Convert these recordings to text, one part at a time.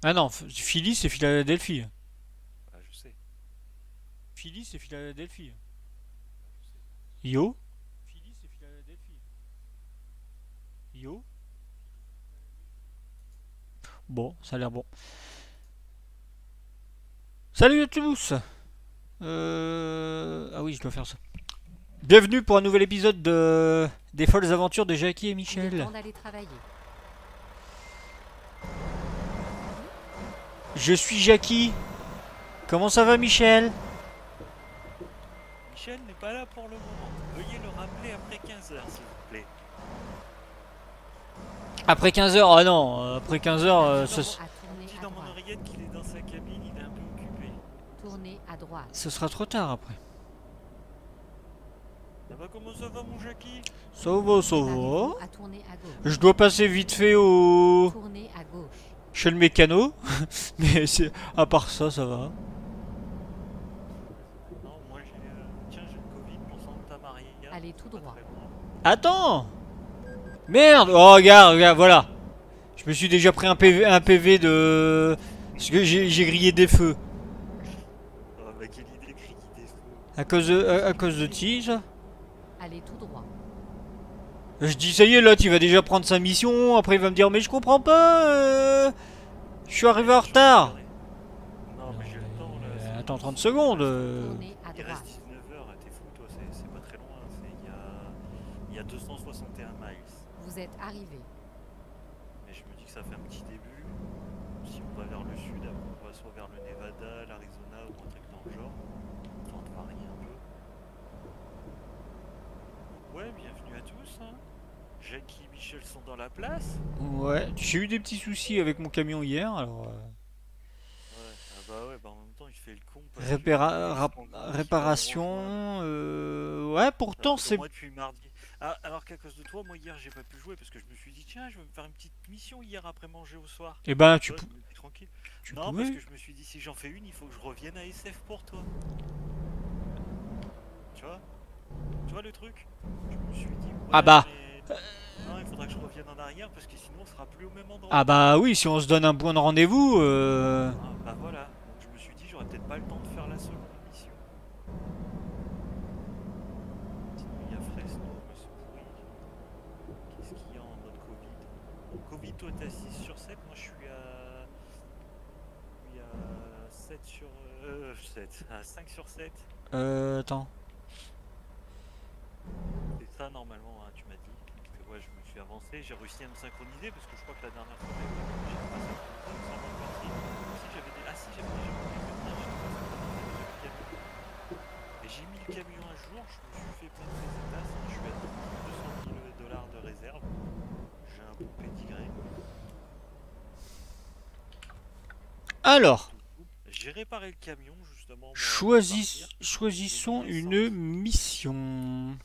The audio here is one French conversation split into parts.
Ah non, Philly c'est Philadelphie. Ah, je sais. Philly c'est Philadelphie. Ah, je sais. Yo? Philly c'est Philadelphie. Yo? Bon, ça a l'air bon. Salut à tous. Ah oui, je dois faire ça. Bienvenue pour un nouvel épisode de des folles aventures de Jackie et Il est Michel. temps d'aller travailler. Je suis Jackie. Comment ça va, Michel? Michel n'est pas là pour le moment. Veuillez le rappeler après 15 heures, s'il vous plaît. Après 15 heures, ah non, après 15 heures, À On me tourner dit à dans mon droite. oreillette qu'il est dans sa cabine, il est un peu occupé. Tournez à droite. ce sera trop tard après. Ça va, comment ça va, mon Jackie? Ça va, ça Préparez-vous va. à tourner à gauche. Je dois passer vite fait au Tournez à gauche. chez le mécano, mais c'est à part ça, ça va. Non, moi tiens, j'ai le Covid pour Santa Maria. Allez tout C'est pas droit. très loin. Attends. Merde. Oh regarde, regarde, voilà. Je me suis déjà pris un PV de parce que j'ai grillé des feux Oh, bah, quelle idée, crie des feux. à cause de tige. Allez tout droit. Je dis ça y est, là, tu vas déjà prendre sa mission. Après, il va me dire, mais je comprends pas. Je suis arrivé en retard. Non, mais j'ai le temps, là. Attends 30 secondes. Tournez à Il reste droite. 19 heures, t'es fou, toi, c'est pas très loin. Il y a 261 miles. Vous êtes arrivé. Mais je me dis que ça fait un petit début. Si on va vers le sud, après on va soit vers le Nevada, l'Arizona ou un truc dans le genre. Enfin, de varier un peu. Ouais, bienvenue à tous. Hein. Jackie et Michel sont dans la place. Ouais, j'ai eu des petits soucis avec mon camion hier. Alors, Ouais, ah bah ouais, bah en même temps il fait le con parce que il se rend compte qu'il va me rejoindre. réparation. Ouais, pourtant Alors que c'est. moi depuis mardi. Ah, alors qu'à cause de toi, moi hier j'ai pas pu jouer parce que je me suis dit tiens, je vais me faire une petite mission hier après manger au soir. Eh ben, Tu vois, je me dis tranquille. tu Non, parce pouvais. que je me suis dit si j'en fais une, il faut que je revienne à SF pour toi. Tu vois? Tu vois le truc? Je me suis dit Ah ouais, bah. mais non, il faudra que je revienne en arrière parce que sinon on sera plus au même Ah endroit. bah oui, si on se donne un point de rendez-vous. Ah, bah voilà. Donc je me suis dit j'aurais peut-être pas le temps de faire la seconde mission. Sinon il y a Fresno, mais c'est pourri. Qu'est-ce qu'il y a en mode Covid? Bon, Covid, toi t'es à 6 sur 7, moi je suis à 7 sur 7, à 5 sur 7. Attends. C'est ça normalement, hein, tu m'as dit. Parce que ouais, je me suis avancé, j'ai réussi à me synchroniser parce que je crois que la dernière fois que j'étais pas synchronisé, il me semble encore si j'avais des. Ah si, j'avais déjà pris le train, j'étais pas synchronisé, mais j'avais le camion. Et j'ai mis le camion un jour, je me suis fait plein de résultats, je suis à 200 000 dollars de réserve. J'ai un bon pédigré. Alors, J'ai réparé le camion justement moi avant de partir. J'ai mis choisissons une l'essence. mission.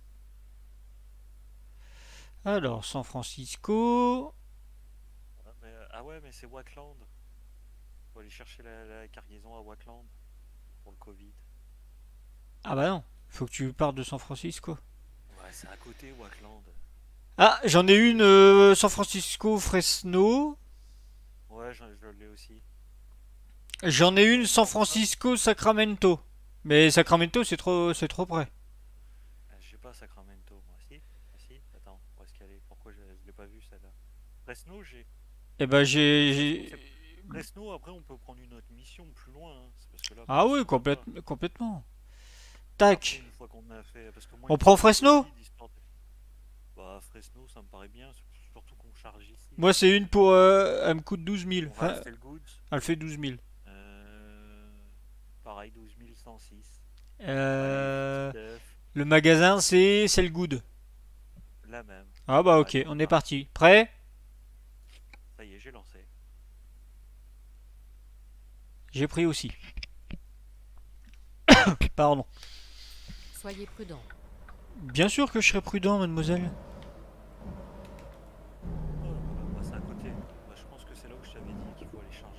Alors, San Francisco. Ah ouais, mais c'est Wackland. Faut aller chercher la cargaison à Wackland pour le Covid. Ah bah non, faut que tu partes de San Francisco. Ouais, c'est à côté Wackland. Ah, j'en ai une San Francisco Fresno. Ouais, je l'ai aussi. J'en ai une San Ah, Francisco Sacramento. Mais Sacramento, c'est trop près. je sais pas Sacramento, moi. Si? Ah si? Attends, où est-ce qu'elle est? Pourquoi je l'ai pas vue celle-là? Fresno, j'ai. Eh ben Fresno, Fresno, après on peut prendre une autre mission plus loin. Hein. C'est parce que là, Ah pour oui, l'instant, ça va. complètement. Après, Tac. une fois qu'on a fait. Parce que moi, On une fois prend que j'ai le Fresno? Covid, histoire de. Bah, Fresno, ça me paraît bien. Surtout qu'on charge ici. Moi, c'est une pour... elle me coûte 12 000. On va Enfin, à Goods. elle fait 12 000. Pareil, 12 106. Allez, Euh, vite, œuf. le magasin, c'est le good. La même. Ah bah ok, Allez, on c'est est parti. parti. Prêt? Ça y est, j'ai lancé. J'ai pris aussi. Pardon. Soyez prudent. Bien sûr que je serai prudent, mademoiselle. Oh, bah, c'est à côté. Bah, je pense que c'est là où je t'avais dit qu'il faut aller charger.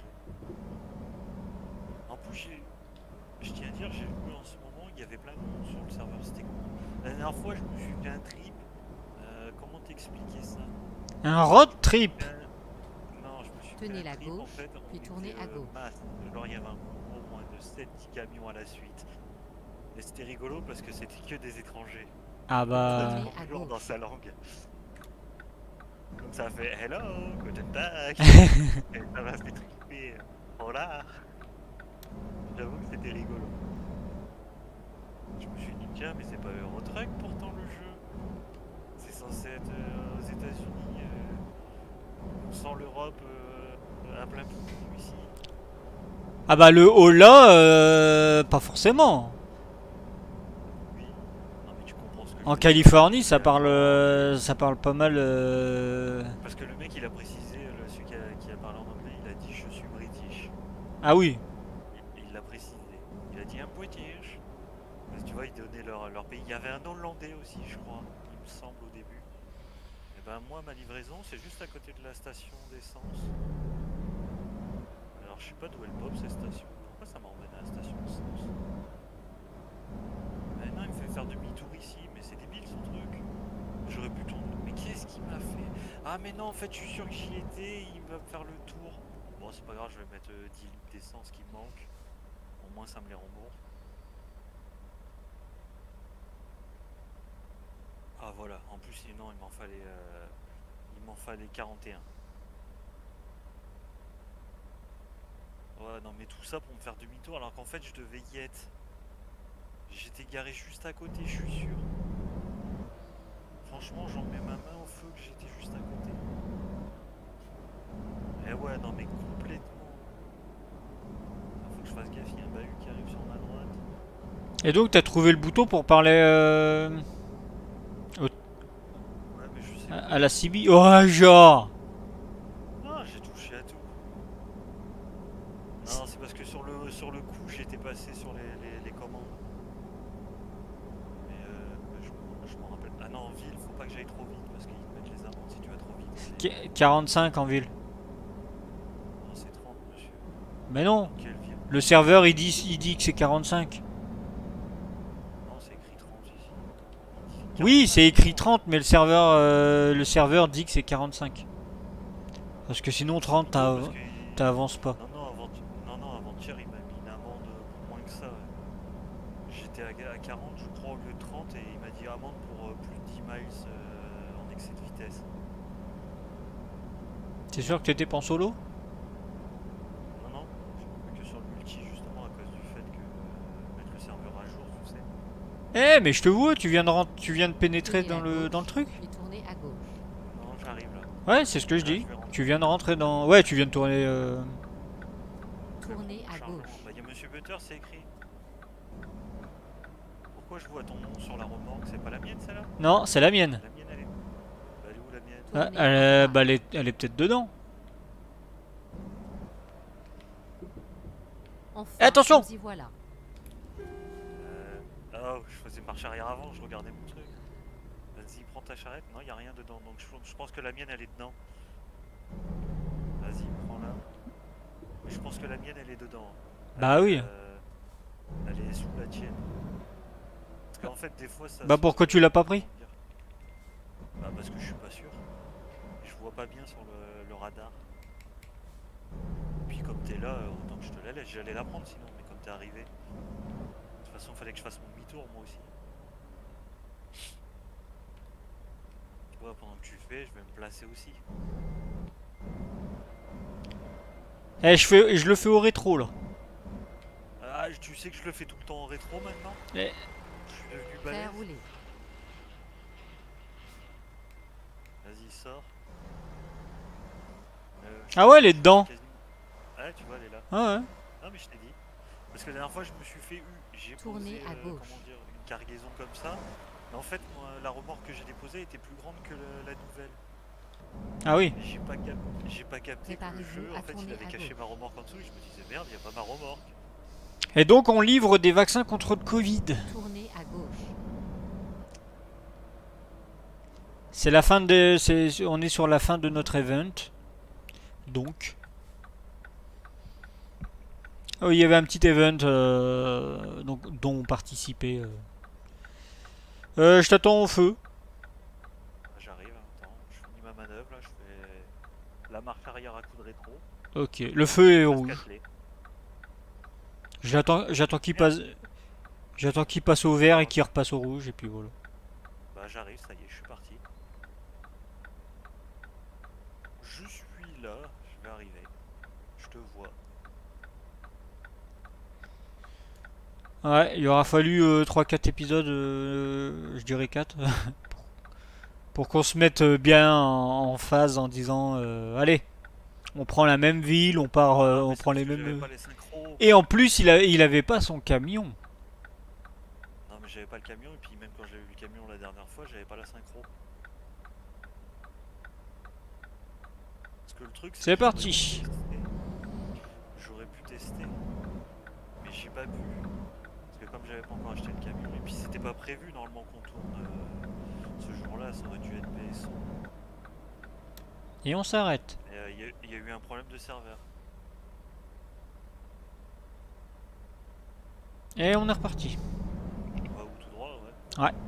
En plus, je tiens à dire, j'ai joué en ce moment, il y avait plein de monde sur le serveur, c'était cool. La dernière fois, je me suis fait un trip. Comment t'expliquer ça? Un road trip. Non, je me suis chopé Tenez un la trip, gauche, en fait, on puis tournez était, à gauche. masse. Genre il y avait au moins de 7-10 camions à la suite. Et c'était rigolo parce que c'était que des étrangers. Ah On bah... Tournez à toujours gauche. dans sa langue. Donc ça a fait hello, guten tag. Et ça m'a fait triper. Hola. J'avoue que c'était rigolo. Je me suis dit tiens mais c'est pas Euro Truck pourtant le jeu. C'est censé être aux États-Unis. Sans l'Europe à plein bout ici. Ah bah le Ola, pas forcément. Oui. Non mais tu comprends ce que je En veux dire. Californie, ça Euh, parle pas mal. Parce que le mec il a précisé, celui qui a parlé en anglais, il a dit je suis British. Ah oui. Il l'a précisé. Il a dit un British. Parce que tu vois, ils donnaient leur pays. Il y avait un Hollandais aussi, je crois, il me semble au début. Et ben moi, ma livraison, c'est juste à côté de la station d'essence. Alors je sais pas d'où elle pop cette station. Pourquoi ça m'emmène à la station d'essence? Mais non, il me fait faire demi-tour ici, mais c'est débile son truc. J'aurais pu tourner. Mais qu'est-ce qu'il m'a fait? Ah mais non, en fait, je suis sûr que j'y étais, il va me faire le tour. Bon, c'est pas grave, je vais mettre 10 litres d'essence qui me manquent. Au moins, ça me les rembourse. Ah voilà, en plus sinon il m'en fallait 41. Ouais non mais tout ça pour me faire demi-tour alors qu'en fait je devais y être. J'étais garé juste à côté, je suis sûr. Franchement j'en mets ma main au feu que j'étais juste à côté. Eh ouais non mais complètement. Faut que je fasse gaffe, il y a un bahut qui arrive sur ma droite. Et donc t'as trouvé le bouton pour parler Ouais mais je sais à pas. la CB. Oh genre. Ah j'ai touché à tout. Non c'est parce que sur le coup j'étais passé sur les commandes. Mais je m'en rappelle. Ah non, en ville, faut pas que j'aille trop vite parce qu'ils te mettent les amendes si tu vas trop vite. 45 en ville. Non, c'est 30, monsieur. Mais non. Dans quelle ville? Le serveur il dit que c'est 45. Non, c'est écrit 30 ici. Oui, 45. c'est écrit 30, mais le serveur dit que c'est 45. Parce que sinon 30 Parce que t'avances pas. non, avant-hier, il m'a mis une amende pour moins que ça. Ouais. J'étais à 40, je crois, au lieu de 30, et il m'a dit amende pour plus de 10 miles en excès de vitesse. T'es sûr que t'étais pas en solo? Non, que sur le multi, justement, à cause du fait que mettre le serveur à jour, tu sais. Eh mais je te vois, tu viens de pénétrer Tournez dans à dans le truc. Puis tournez à gauche. Non, j'arrive là. Ouais, c'est ce que je Là, dis. je vais rentrer. Tu viens de rentrer dans... Ouais, tu viens de tourner... Tournez à Chargement. gauche. Bah, y a Monsieur Butter, c'est écrit. Pourquoi je vois ton nom sur la remorque? C'est pas la mienne, celle-là? Non, c'est la mienne. La mienne, elle est. Bah, elle est où la mienne? Ah, Tournez à droite. bah, elle est peut-être dedans. Enfin, Attention! nous y voilà. Oh, je faisais marche arrière avant, je regardais mon truc. Vas-y, prends ta charrette. Non, y a rien dedans. Donc je pense que la mienne, elle est dedans. Vas-y, prends-la. Mais je pense que la mienne, elle est dedans. Bah oui. Elle est sous la tienne. Parce qu'en fait, des fois, ça. Bah pourquoi tu l'as pas pris? Bah parce que je suis pas sûr. Je vois pas bien sur le radar. Puis comme t'es là, autant que je te la laisse. J'allais la prendre sinon, mais comme t'es arrivé. De toute façon, fallait que je fasse mon demi-tour moi aussi. Tu vois, pendant que tu fais, je vais me placer aussi. Eh, je le fais au rétro là. Ah, tu sais que je le fais tout le temps en rétro maintenant. Eh. Je suis devenu Prêt à balèze. rouler. Vas-y, sors. Ah ouais, elle est dedans. Quasiment- Ouais, tu vois, elle est là. Ah ouais. Non, mais je t'ai dit. Parce que la dernière fois, je me suis fait j'ai Tournez posé à gauche. comment dire, une cargaison comme ça. Mais en fait, moi, la remorque que j'ai déposée était plus grande que la nouvelle. Ah oui. Et j'ai pas capté que le Préparez-vous jeu, à en fait, il tourner avait à caché gauche. ma remorque en dessous. Et je me disais, merde, il n'y a pas ma remorque. Et donc on livre des vaccins contre le Covid. Tournez à gauche. C'est la fin de... On est sur la fin de notre event. Donc... Oh, il y avait un petit event donc, dont on participait. Je t'attends au feu. J'arrive, attends, je finis ma manœuvre, là, je fais la marche arrière à coup de rétro. Ok, le feu est Passe rouge. Catelet. J'attends qu'il passe. J'attends qu'il passe au vert et qu'il repasse au rouge et puis voilà. Bah j'arrive, ça y est, je suis parti. Je suis là, je vais arriver. Je te vois. Ouais, il aura fallu 3-4 épisodes, je dirais 4, pour qu'on se mette bien en phase en disant allez, on prend la même ville, on part, Ah, on mais c'est prend parce les que j'avais mêmes. pas les synchros. Et en plus, il avait pas son camion. Non mais j'avais pas le camion et puis même quand j'avais eu le camion la dernière fois, j'avais pas la synchro. Parce que le truc C'est que parti. j'aurais pu tester, mais j'ai pas pu. Parce que comme j'avais pas encore acheté le camion, et puis c'était pas prévu normalement qu'on tourne ce jour-là, ça aurait dû être BSO. Et on s'arrête. Et il y a eu un problème de serveur. Et on est reparti. Bah, ou tout droit, ouais. Ouais.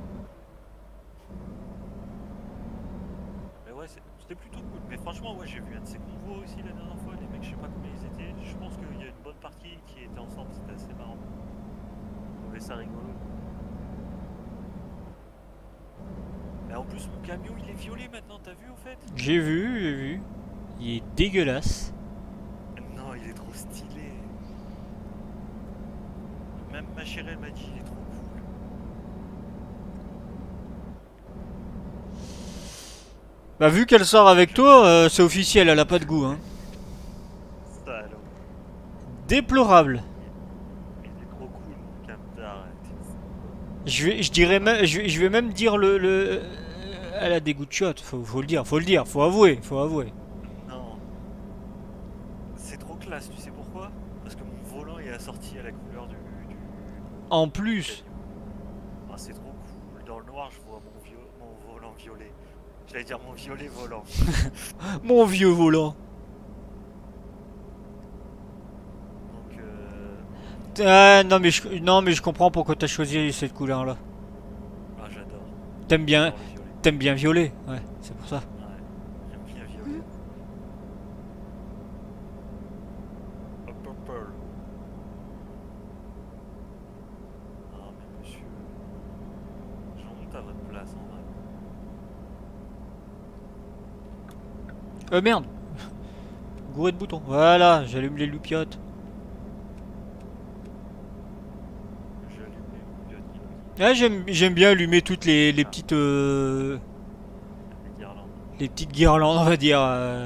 Mais ouais, c'était plutôt cool. Mais franchement, ouais, j'ai vu un de ces convois aussi la dernière fois. Les mecs, je sais pas combien ils étaient. Je pense qu'il y a une bonne partie qui était ensemble. C'était assez marrant. On trouvait ça rigolo. Mais en plus, mon camion il est violet maintenant. T'as vu en fait? J'ai vu. Il est dégueulasse. Non, il est trop stylé. Même ma chérie elle m'a dit il est trop cool. Bah vu qu'elle sort avec toi, c'est officiel, elle a pas de goût, hein. Ça alors. Déplorable. Il est trop cool, mon cam, arrête. Je dirais même, je vais même dire elle a des goûts de shot, faut le dire, faut avouer. Non. C'est trop classe, tu sais pourquoi? Parce que mon volant est assorti à la couleur du En plus, camion. Ah, c'est trop cool. Dans le noir, je vois mon volant violet. J'allais dire mon violet volant. mon vieux volant. Donc, Ah, non mais je comprends pourquoi t'as choisi cette couleur-là. ah, j'adore. T'aimes bien, J'adore le violet. t'aimes bien violet, ouais, c'est pour ça. Ouais, j'aime bien violet. Hop, purple. Ah, mais monsieur. J'en monte à votre place en vrai. Merde. Gouré de boutons. Voilà, j'allume les loupiottes. J'allume les bouillottes qui nous Ah, j'aime bien allumer toutes les petites les guirlandes. les petites guirlandes, on va dire.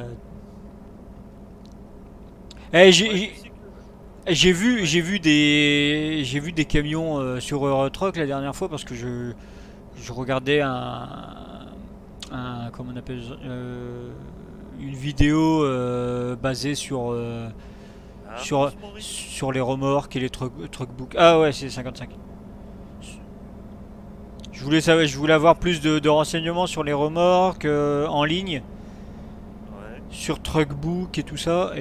Eh, Ouais, tu sais que... j'ai vu des camions sur Eurotruck la dernière fois parce que je regardais comment on appelle ça, une vidéo basée Ah, sur Maurice. sur les remorques et les truckbooks. Ah ouais, c'est 55. Je voulais avoir plus de renseignements sur les remorques en ligne, Ouais. sur truckbook et tout ça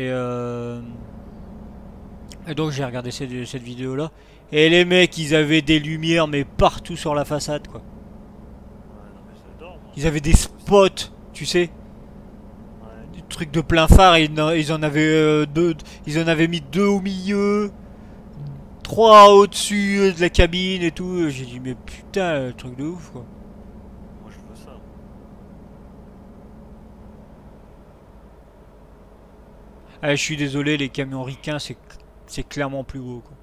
et donc j'ai regardé cette vidéo là et les mecs ils avaient des lumières mais partout sur la façade quoi. Ouais, non, mais j'adore, moi. Ils avaient des spots, tu sais, Ouais. des trucs de plein phare, ils en avaient deux, ils en avaient mis deux au milieu, trois au-dessus de la cabine et tout. J'ai dit mais putain, truc de ouf quoi. Moi, je veux ça. Ah, je suis désolé, les camions ricains c'est clairement plus beau quoi.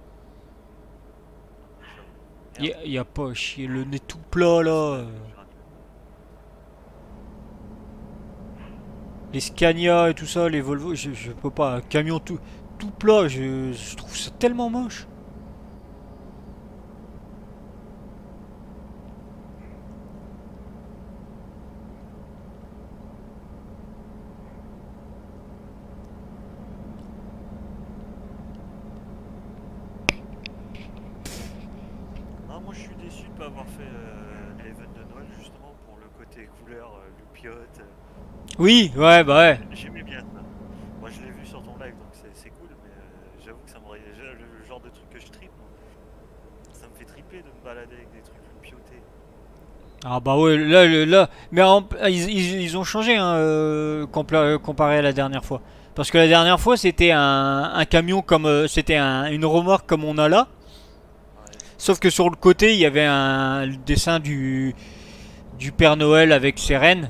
Merde. Y a pas à chier, le nez tout plat là. Les Scania et tout ça, les Volvo, je peux pas. Un camion tout plat, je trouve ça tellement moche. Non, moi je suis déçu de pas avoir fait l'event de Noël justement pour le côté couleur, loupiote. Oui, ouais, bah ouais. J'aimais bien ça. Moi je l'ai vu sur ton live donc c'est cool, mais j'avoue que ça m'aurait. Le genre de truc que je tripe, moi. Ça me fait triper de me balader avec des trucs loupiotés. Ah bah ouais, là, mais ils ont changé hein, comparé à la dernière fois. Parce que la dernière fois c'était un camion comme c'était une remorque comme on a là. Ouais. Sauf que sur le côté il y avait un le dessin du Père Noël avec ses rennes.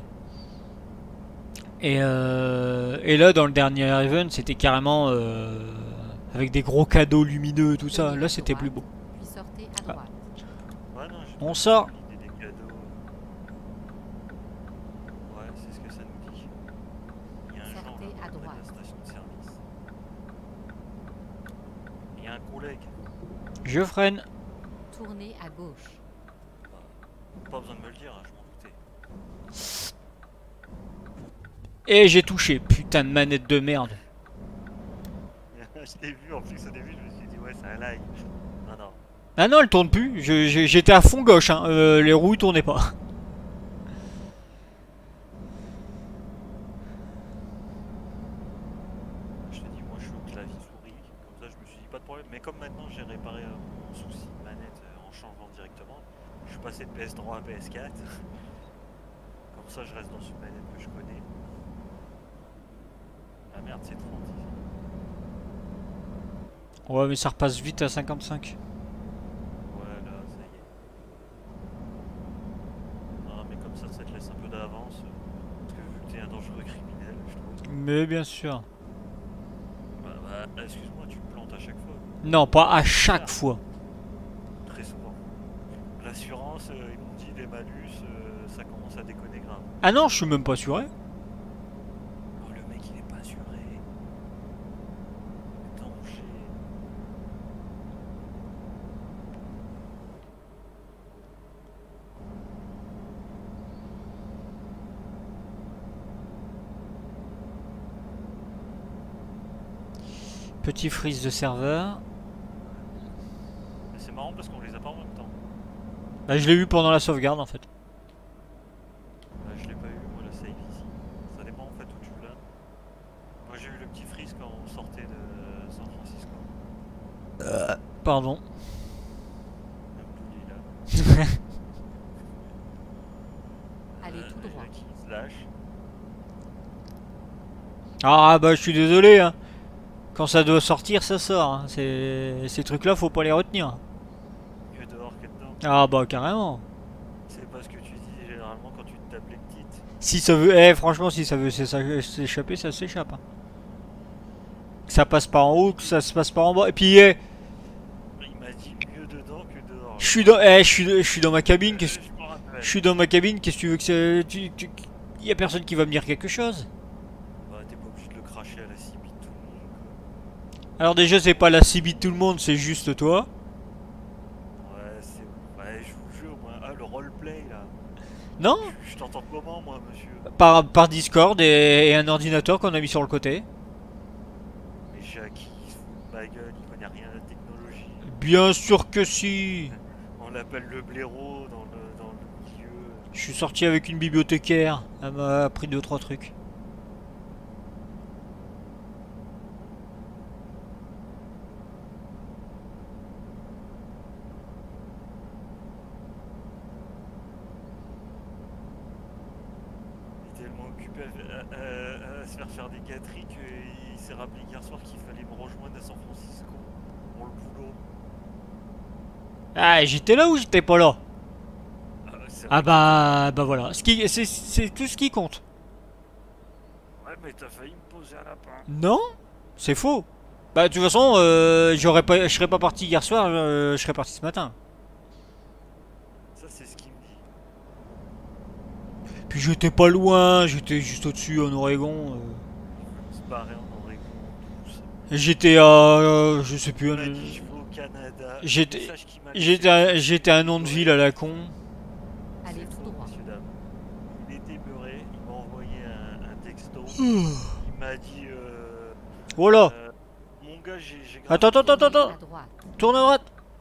Et là dans le dernier event c'était carrément avec des gros cadeaux lumineux tout ça. Tournez Là à c'était plus droite, beau. puis sortez à Ah. droite. Ouais, non, j'ai On pas sort. l'idée des cadeaux. Ouais, c'est ce que ça nous dit. Il y a un genre Sortez là, à près de droite. la station de service. Il y a un collègue. Je freine. Tournez à gauche. Pas besoin de me le dire, hein, je m'en doutais. Et j'ai touché. Putain de manette de merde. Je t'ai vu en plus au début, je me suis dit ouais, c'est un lag. Non, non. Ah non, elle tourne plus. J'étais à fond gauche. Hein. Les roues ils tournaient pas. Je te dis, moi je suis au clavier souris. Comme ça, je me suis dit pas de problème. Mais comme maintenant j'ai réparé mon souci de manette en changeant directement, je suis passé de PS3 à PS4. Comme ça, je reste dans une manette que je connais. Ah merde, c'est 30 ici. Ouais, mais ça repasse vite à 55. Voilà, ça y est. Non, mais comme ça te laisse un peu d'avance. Parce que vu que t'es un dangereux criminel, je trouve. Mais bien sûr. Excuse-moi, tu te plantes à chaque fois. Non, pas à chaque fois. Très souvent. L'assurance, ils m'ont dit les malus, ça commence à déconner grave. Ah non, je suis même pas assuré. Oh, le mec, il est pas assuré. Danger. Petit freeze de serveur. Mais c'est marrant parce qu'on les a pas en même temps. Bah, je l'ai eu pendant la sauvegarde en fait. Je l'ai pas eu, moi, le save ici. Ça dépend en fait où tu l'as. Moi, j'ai eu le petit freeze quand on sortait de San Francisco. Pardon. Même Douli, là. Allez tout droit. Qui se lâche. Ah bah je suis désolé. Hein. Quand ça doit sortir, ça sort. Hein. Ces trucs-là, faut pas les retenir. Mieux dehors que dedans. Ah bah carrément. C'est pas ce que tu dis généralement quand tu te tapes les petites. Si ça veut, eh franchement, si ça veut s'échapper, ça s'échappe. Hein. Que ça passe par en haut, que ça se passe par en bas. Et puis, Il m'a dit mieux dedans que dehors. je suis dans, je suis dans ma cabine. Je m'en rappelle. Je suis dans ma cabine. Qu'est-ce que tu veux que c'est y a personne qui va me dire quelque chose. Bah, t'es pas obligé de le cracher à la CB de tout le monde. Alors déjà, c'est pas la CB de tout le monde, c'est juste toi. Ouais, c'est. Ouais, je vous jure, moi. Ah, le roleplay là. Non? Je t'entends comment, moi, monsieur? Par Discord et un ordinateur qu'on a mis sur le côté. Mais Jackie, il se fout de ma gueule, il connaît rien à la technologie. Bien sûr que si. On l'appelle le blaireau dans le milieu. Je suis sorti avec une bibliothécaire. Elle m'a appris 2-3 trucs. Il est tellement occupé à se faire des gâteries qu'il s'est rappelé hier soir qu'il fallait me rejoindre à San Francisco pour le boulot. Ah, j'étais là ou j'étais pas là? C'est Ah vrai. bah voilà. C'est tout ce qui compte. Ouais, mais t'as failli me poser un lapin. Non? C'est faux. Bah de toute façon, je serais pas parti hier soir, je serais parti ce matin. Ça, c'est ce qu'il me dit. Puis j'étais pas loin, j'étais juste au-dessus en Oregon. Se barrer en Oregon, tout ça. J'étais à, je sais plus. Il m'a dit, je vais au Canada. J'étais- Le message qu'il m'a laissé, J'étais à un nom de ville à la con. Allez c'est tout faux, droit. messieurs, dames. Il était beurré, il m'a envoyé un texto. Hmm. Il m'a dit Voilà. mon gars, j'ai grave Attends. Tournez à droite. Tourne à droite.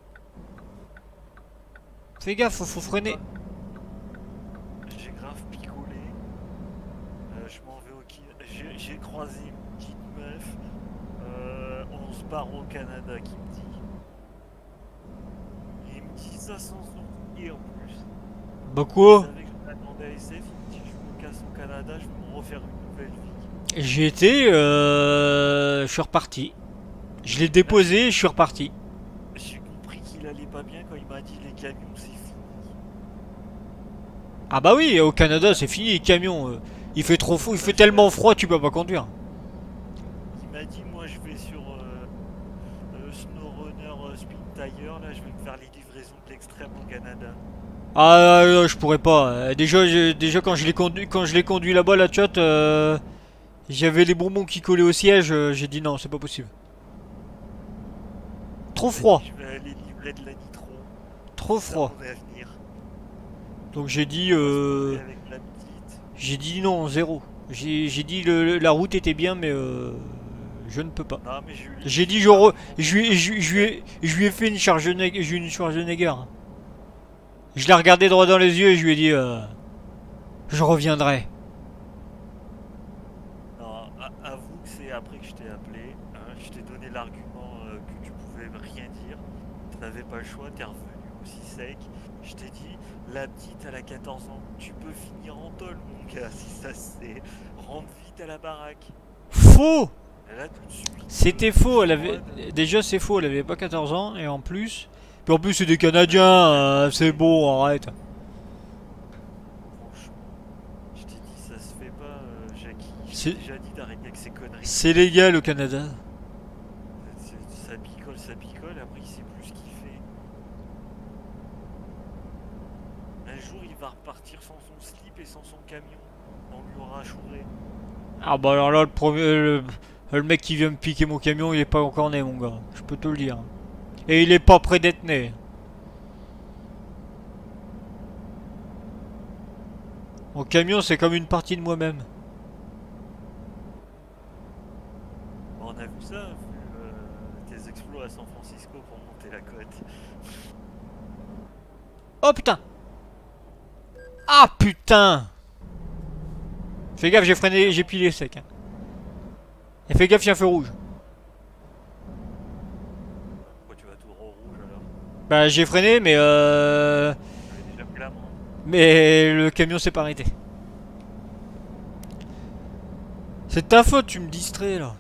Fais gaffe, faut freiner. j'ai grave picolé. Je m'en vais au j'ai croisé une petite meuf. On se barre au Canada qui me dit. Il me dit ça sans sourire en plus. Bah Je quoi? savais que je m'attendais à SF, il me dit je me casse au Canada, je vais me refaire une nouvelle vie. J'y étais, je suis reparti. Je l'ai déposé, je suis reparti. J'ai compris qu'il allait pas bien quand il m'a dit les camions c'est fini. Ah bah oui, au Canada c'est fini les camions. Il fait trop fou, il fait tellement froid tu peux pas conduire. Il m'a dit moi je vais sur SnowRunner Spin Tire, là je vais me faire les livraisons de l'extrême au Canada. Ah je pourrais pas. Déjà quand je l'ai conduit là-bas la chatte, j'avais les bonbons qui collaient au siège. J'ai dit non, c'est pas possible. Trop Il m'a froid, dit, je vais aller livrer de la nitro. trop C'est ça froid. mon avenir. Donc j'ai dit, On va se poser avec la petite. j'ai dit non, zéro. J'ai dit la route était bien, mais je ne peux pas. Non mais je lui ai J'ai dit dit, je lui ai fait une Schwarzenegger. Je l'ai regardé droit dans les yeux et je lui ai dit je reviendrai. non, avoue que c'est après que je t'ai appelé, hein, je t'ai donné l'argument que tu pouvais rien dire, tu n'avais pas le choix, t'es revenu aussi sec. Je t'ai dit, la petite elle a 14 ans, tu peux finir en tôle mon gars, si ça se sait, rentre vite à la baraque. Faux. Et là tout de suite. C'était faux, elle avait déjà c'est faux, elle avait pas 14 ans et en plus c'est des Canadiens, c'est bon, arrête. Franchement, je t'ai dit ça se fait pas, Jackie. Je C'est- t'ai déjà dit d'arrêter avec ces conneries. C'est légal au Canada. Ça picole, après il sait plus ce qu'il fait. Un jour il va repartir sans son slip et sans son camion. On lui aura chouré. Ah bah alors là le mec qui vient me piquer mon camion, il est pas encore né mon gars, je peux te le dire. Et il est pas près d'être né. Mon camion c'est comme une partie de moi-même. On a vu ça, vu tes exploits à San Francisco pour monter la côte. Oh putain. Ah putain. Fais gaffe, j'ai freiné, j'ai pilé sec. Hein. Et fais gaffe, il y a un feu rouge. Pourquoi tu vas tout droit au rouge alors? Bah j'ai freiné J'avais déjà pris la main. mais le camion s'est pas arrêté. C'est de ta faute, tu me distrais là.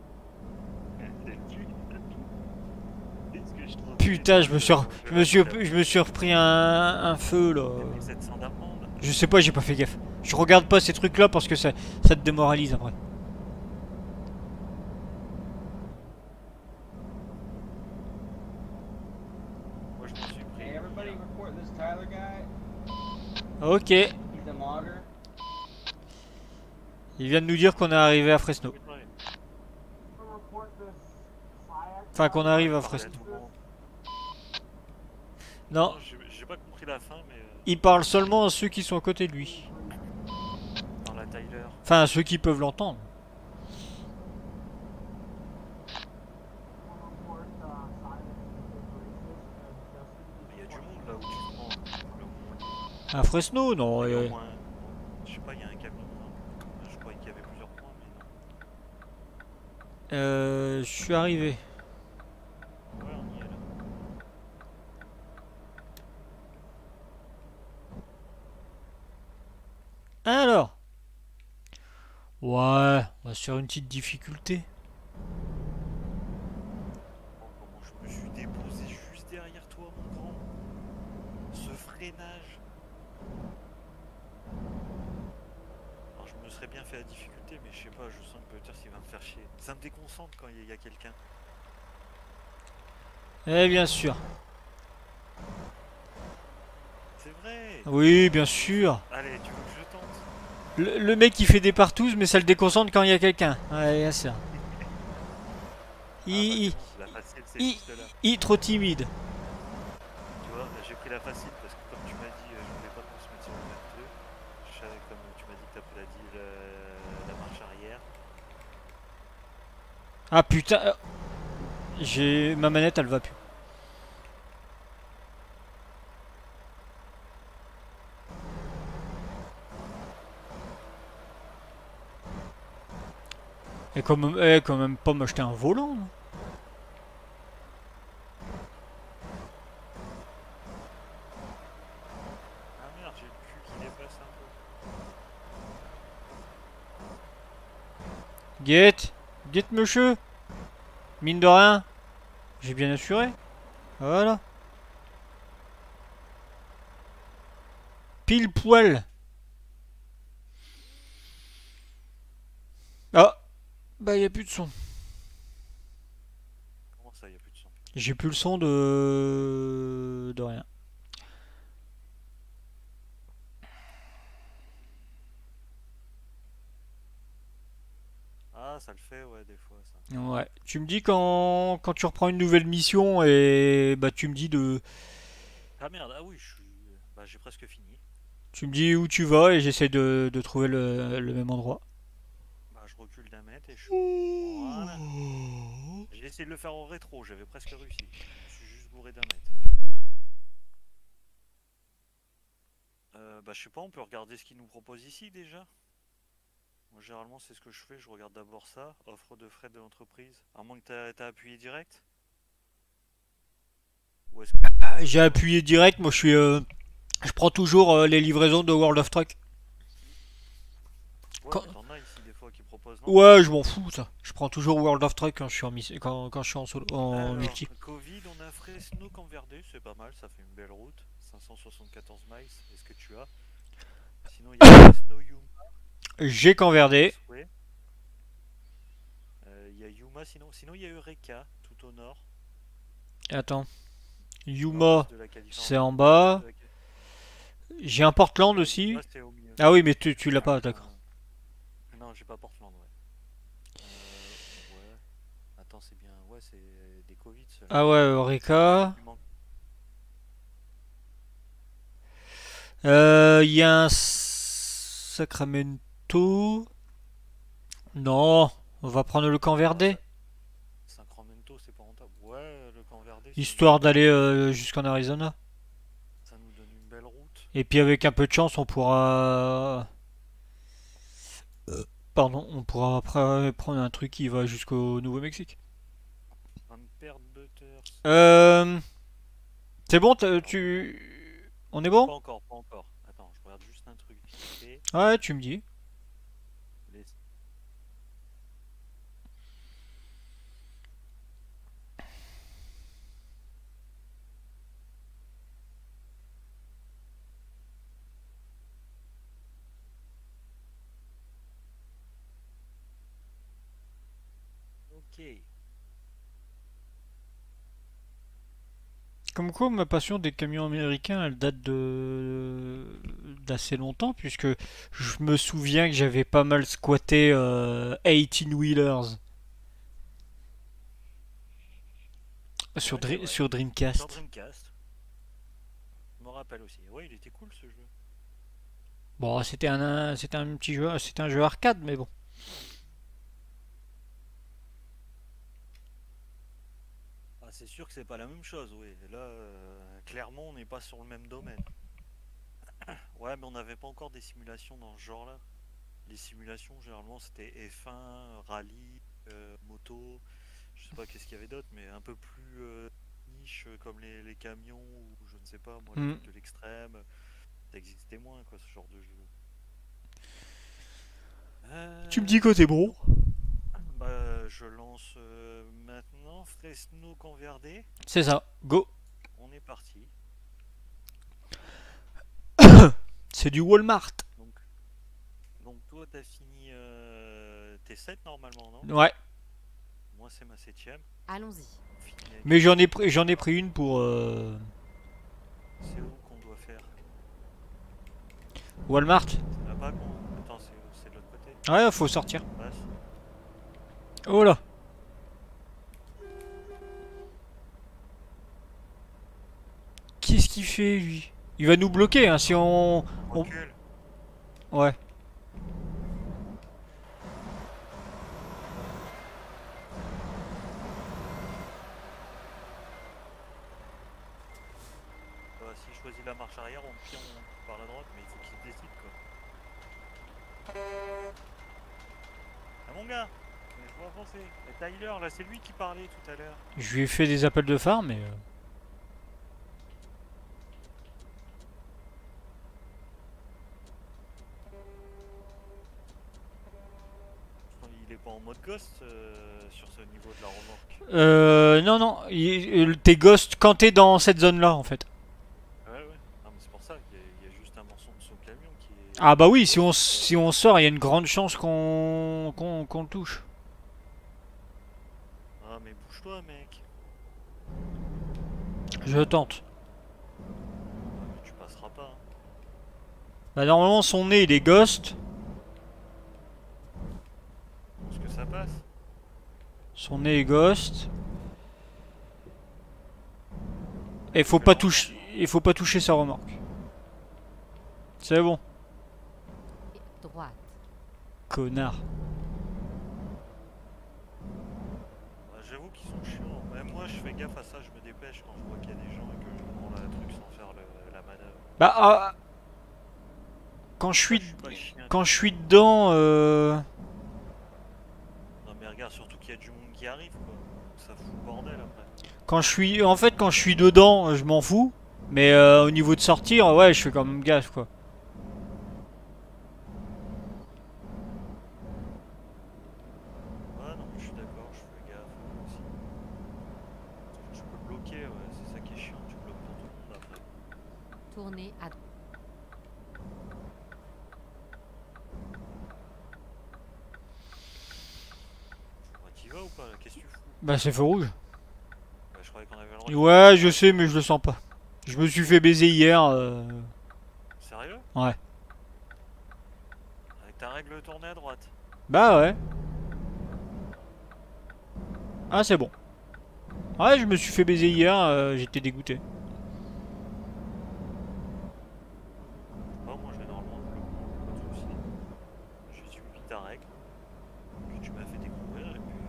Est-ce que je trouve Putain, je me suis repris un feu là. 700 d'amende. Je sais pas, j'ai pas fait gaffe. Je regarde pas ces trucs là parce que ça te démoralise après. Moi je m'en suis pris. Hey, everybody report this Tyler guy. Ok. He's a modder. Il vient de nous dire qu'on est arrivé à Fresno. Enfin qu'on arrive à Fresno. Non, J'ai pas compris la fin, mais il parle seulement à ceux qui sont à côté de lui. dans la Tyler. Enfin à ceux qui peuvent l'entendre. Mais il y a du monde là où tu te prends. À Fresno, non. Il y a au moins. Je sais pas, il y a un camion. Non. Je croyais qu'il y avait plusieurs points, mais non. Je suis arrivé. Ouais, on y est là. Alors. Ouais, on va se faire une petite difficulté. Oh, comment je me suis déposé juste derrière toi, mon grand. Ce freinage. Alors, je me serais bien fait la difficulté, mais je sais pas, je sens que peut-être il va me faire chier. Ça me déconcentre quand il y a quelqu'un. Eh bien sûr. C'est vrai. Oui, bien sûr. Allez, tu veux que je tente? Le mec il fait des partous mais ça le déconcentre quand il y a quelqu'un. Ouais, bien sûr. Ah, Il bah, c'est bon, la facile, c'est il- juste là. il est trop timide. Tu vois, j'ai pris la facile parce que comme tu m'as dit, je voulais pas qu'on se mette sur le même truc. Je savais comme tu m'as dit que t'as pris la marche arrière. Ah putain. J'ai ma manette elle va plus. Et quand même pas m'acheter un volant. Là. Ah merde, j'ai Guette. Guette, monsieur. Mine de rien. J'ai bien assuré. Voilà. Pile poil. Ah. Bah, y a plus de son. Comment ça, y a plus de son? J'ai plus le son de rien. Ah, ça le fait, ouais, des fois, ça. Ouais. Tu me dis quand tu reprends une nouvelle mission et bah tu me dis de Ah merde, ah oui, je suis. Bah, j'ai presque fini. tu me dis où tu vas et j'essaie de trouver le même endroit. Bah, je recule d'un mètre et je suis bon. Voilà. J'ai essayé de le faire en rétro, j'avais presque réussi. Je me suis juste bourré d'un mètre. Bah, je sais pas, on peut regarder ce qu'ils nous proposent ici déjà. Moi, généralement, c'est ce que je fais. Je regarde d'abord ça. Offre de frais de l'entreprise. À moins que t'as appuyé direct. Ou est-ce que. J'ai appuyé direct, moi je prends toujours les livraisons de World of Truck. Ouais, Quand- mais t'en as ici des fois qui proposent, non? Ouais, je m'en fous ça. Je prends toujours World of Truck quand je suis en quand je suis en solo en Alors, multi. Covid, on a Fresno Converdé, c'est pas mal, ça fait une belle route. 574 miles, est-ce que tu as? Sinon, il y a Fresno Yuma, J'ai converdé. souhait. Il y a Yuma, sinon il y a Eureka, tout au nord. Attends. Nord-est Yuma, de la c'est Californie. en Nord-est bas. de la J'ai un Portland aussi. Yuma, c'est au milieu. Ah oui, mais tu l'as pas, d'accord. Non, j'ai pas Portland, ouais. Ouais. Attends, c'est bien. Ouais, c'est des Covid, ceux-là. Ah ouais, Eureka. Il manque. Il y a un Sacramento. Non, on va prendre le camp Ouais, Verde. Sacramento, c'est pas rentable. Ouais, le camp Verde, ça nous Histoire donne d'aller jusqu'en Arizona. ça nous donne une belle route. Et puis avec un peu de chance, on pourra... Pardon, on pourra après prendre un truc qui va jusqu'au Nouveau-Mexique. Ampere Butters. Euh... C'est bon, Alors, tu... On est bon? pas encore, pas encore. Attends, je regarde juste un truc vite fait. Ouais, tu me dis. Les- Ok. Comme quoi, ma passion des camions américains, elle date de d'assez longtemps, puisque je me souviens que j'avais pas mal squatté 18-wheelers Ouais, c'est vrai. sur Sur Dreamcast. Dreamcast. Je me rappelle aussi. Ouais, il était cool ce jeu. Bon, c'était un petit jeu, c'était un jeu arcade, mais bon. Ah, c'est sûr que c'est pas la même chose, oui. Là, clairement, on n'est pas sur le même domaine. Ouais, mais on n'avait pas encore des simulations dans ce genre-là. Les simulations, généralement, c'était F1, rallye, moto. Je sais pas qu'est-ce qu'il y avait d'autre, mais un peu plus niche, comme les camions ou je ne sais pas, moi, les Hmm. trucs de l'extrême. Ça existait moins, quoi, ce genre de jeu. Tu me dis que t'es bon? Bah, je lance maintenant Fresno Converdé. C'est ça, go. On est parti. C'est du Walmart. Donc, donc toi, t'as fini tes 7 normalement, non? Ouais, Moi, c'est ma 7ème. Allons-y. On finit avec- mais j'en ai pris une pour C'est où qu'on doit faire? Walmart. C'est là-bas qu'on. Attends, c'est de l'autre côté. Ouais, faut sortir. Passe. Oh là. Qu'est-ce qu'il fait lui? Il va nous bloquer hein, si on... Recule. Ouais. Si je choisis la marche arrière, on tire par la droite, mais il faut qu'il se décide quoi. Ah mon gars, mais je vois avancer. Et Tyler, là, c'est lui qui parlait tout à l'heure. Je lui ai fait des appels de phare, mais... Il est pas en mode ghost sur ce niveau de la remorque. Non, non, t'es ghost quand t'es dans cette zone-là, en fait. Ouais, ouais. Non, mais c'est pour ça qu'il y a juste un morceau de son camion qui est. Ah bah oui, si on sort, il y a une grande chance qu'on le touche. Ah, mais bouge-toi, mec. Je tente. Ah, mais tu passeras pas. Hein. Bah normalement, son nez, il est ghost. Est-ce que ça passe? Son nez est ghost. Et faut pas toucher, il faut pas toucher sa remorque. C'est bon, Droite. connard. Bah, j'avoue qu'ils sont chiants. Même moi, je fais gaffe à ça, je me dépêche quand je vois qu'il y a des gens et que je prends le truc sans faire la manœuvre. Bah quand je Moi, suis pas chien. quand je suis dedans, Non, mais regarde, surtout qu'il y a du monde qui arrive, quoi. Ça fout le bordel après. quand je suis dedans, je m'en fous. Mais au niveau de sortir, ouais, je fais quand même gaffe, quoi. Ouais, non, mais je suis d'accord, je fais gaffe aussi. Tu peux bloquer, ouais, c'est ça qui est chiant, tu bloques pour tout le monde après. Tournez à Ouais, t'y vas ou pas là? Qu'est-ce que tu fous? Bah c'est feu rouge. Bah, je croyais qu'on avait le droit de- Ouais, je sais, mais je le sens pas. Je me suis fait baiser hier. Sérieux? Ouais. Avec ta règle tournée à droite. Bah ouais. Ah c'est bon. Ouais, je me suis fait baiser hier, j'étais dégoûté. Oh, moi j'ai normalement le bleu, pas de soucis. J'ai suivi ta règle que tu m'as fait découvrir et puis.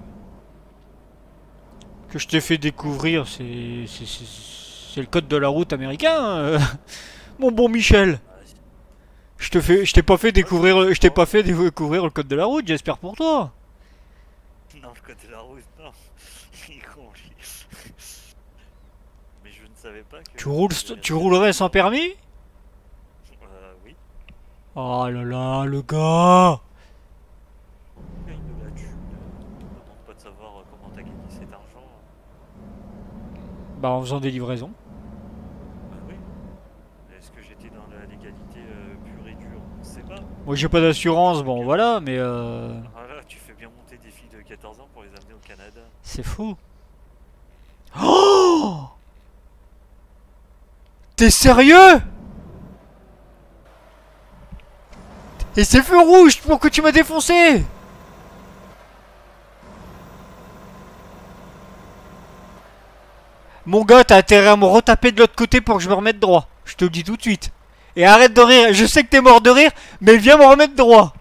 Que je t'ai fait découvrir, c'est le code de la route américain, mon bon Michel. Bah, si. Je t'ai pas fait découvrir, je t'ai pas fait découvrir le code de la route, j'espère pour toi. Non, le code de la route, non. Il est con, lui. Mais je ne savais pas que. Tu roulerais sans permis? Oui. Oh là là, le gars. Il gagne de la thune. Ne demande pas de savoir comment t'as gagné cet argent. Bah en faisant des livraisons. Bah oui. Est-ce que j'étais dans la légalité pure et dure? On sait pas. Moi j'ai pas d'assurance, bon voilà, mais Voilà, tu fais bien monter des filles de 14 ans pour les amener au Canada. c'est fou. Oh! T'es sérieux? Et c'est feu rouge pour que tu m'as défoncé! Mon gars, t'as intérêt à me retaper de l'autre côté pour que je me remette droit. Je te le dis tout de suite. Et arrête de rire. Je sais que t'es mort de rire, mais viens me remettre droit.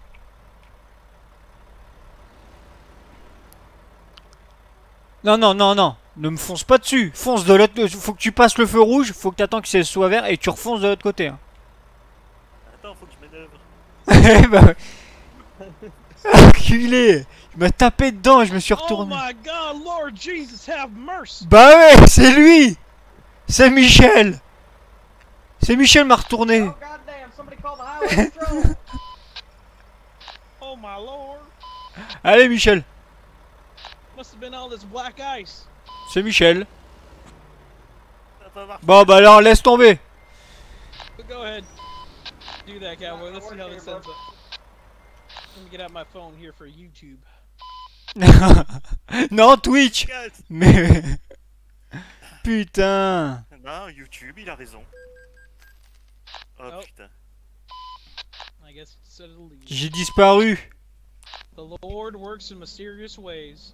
Non, non, non, non. Ne me fonce pas dessus. Fonce de l'autre. Faut que tu passes le feu rouge. Faut que t'attends que ça soit vert et tu refonces de l'autre côté. Hein. Attends, faut que je manœuvre. Bah ouais. Enculé. Il m'a tapé dedans et je me suis Oh retourné. my God, Lord Jesus, have mercy! Bah ouais, c'est lui. C'est Michel. C'est Michel m'a retourné. Oh goddamn! Somebody call the highway patrol. Oh my Lord! Allez Michel. Must have been all this black ice. C'est Michel. Ça va marcher. Bon bah alors laisse tomber. But go ahead, do that, cowboy. Let's see how this ends up. Let me get out my phone here for YouTube. Non, Twitch. Casse. Mais putain. Non, YouTube, il a raison. Oh, Oh. putain. I guess instead of the lead. J'ai disparu. The Lord works in mysterious ways.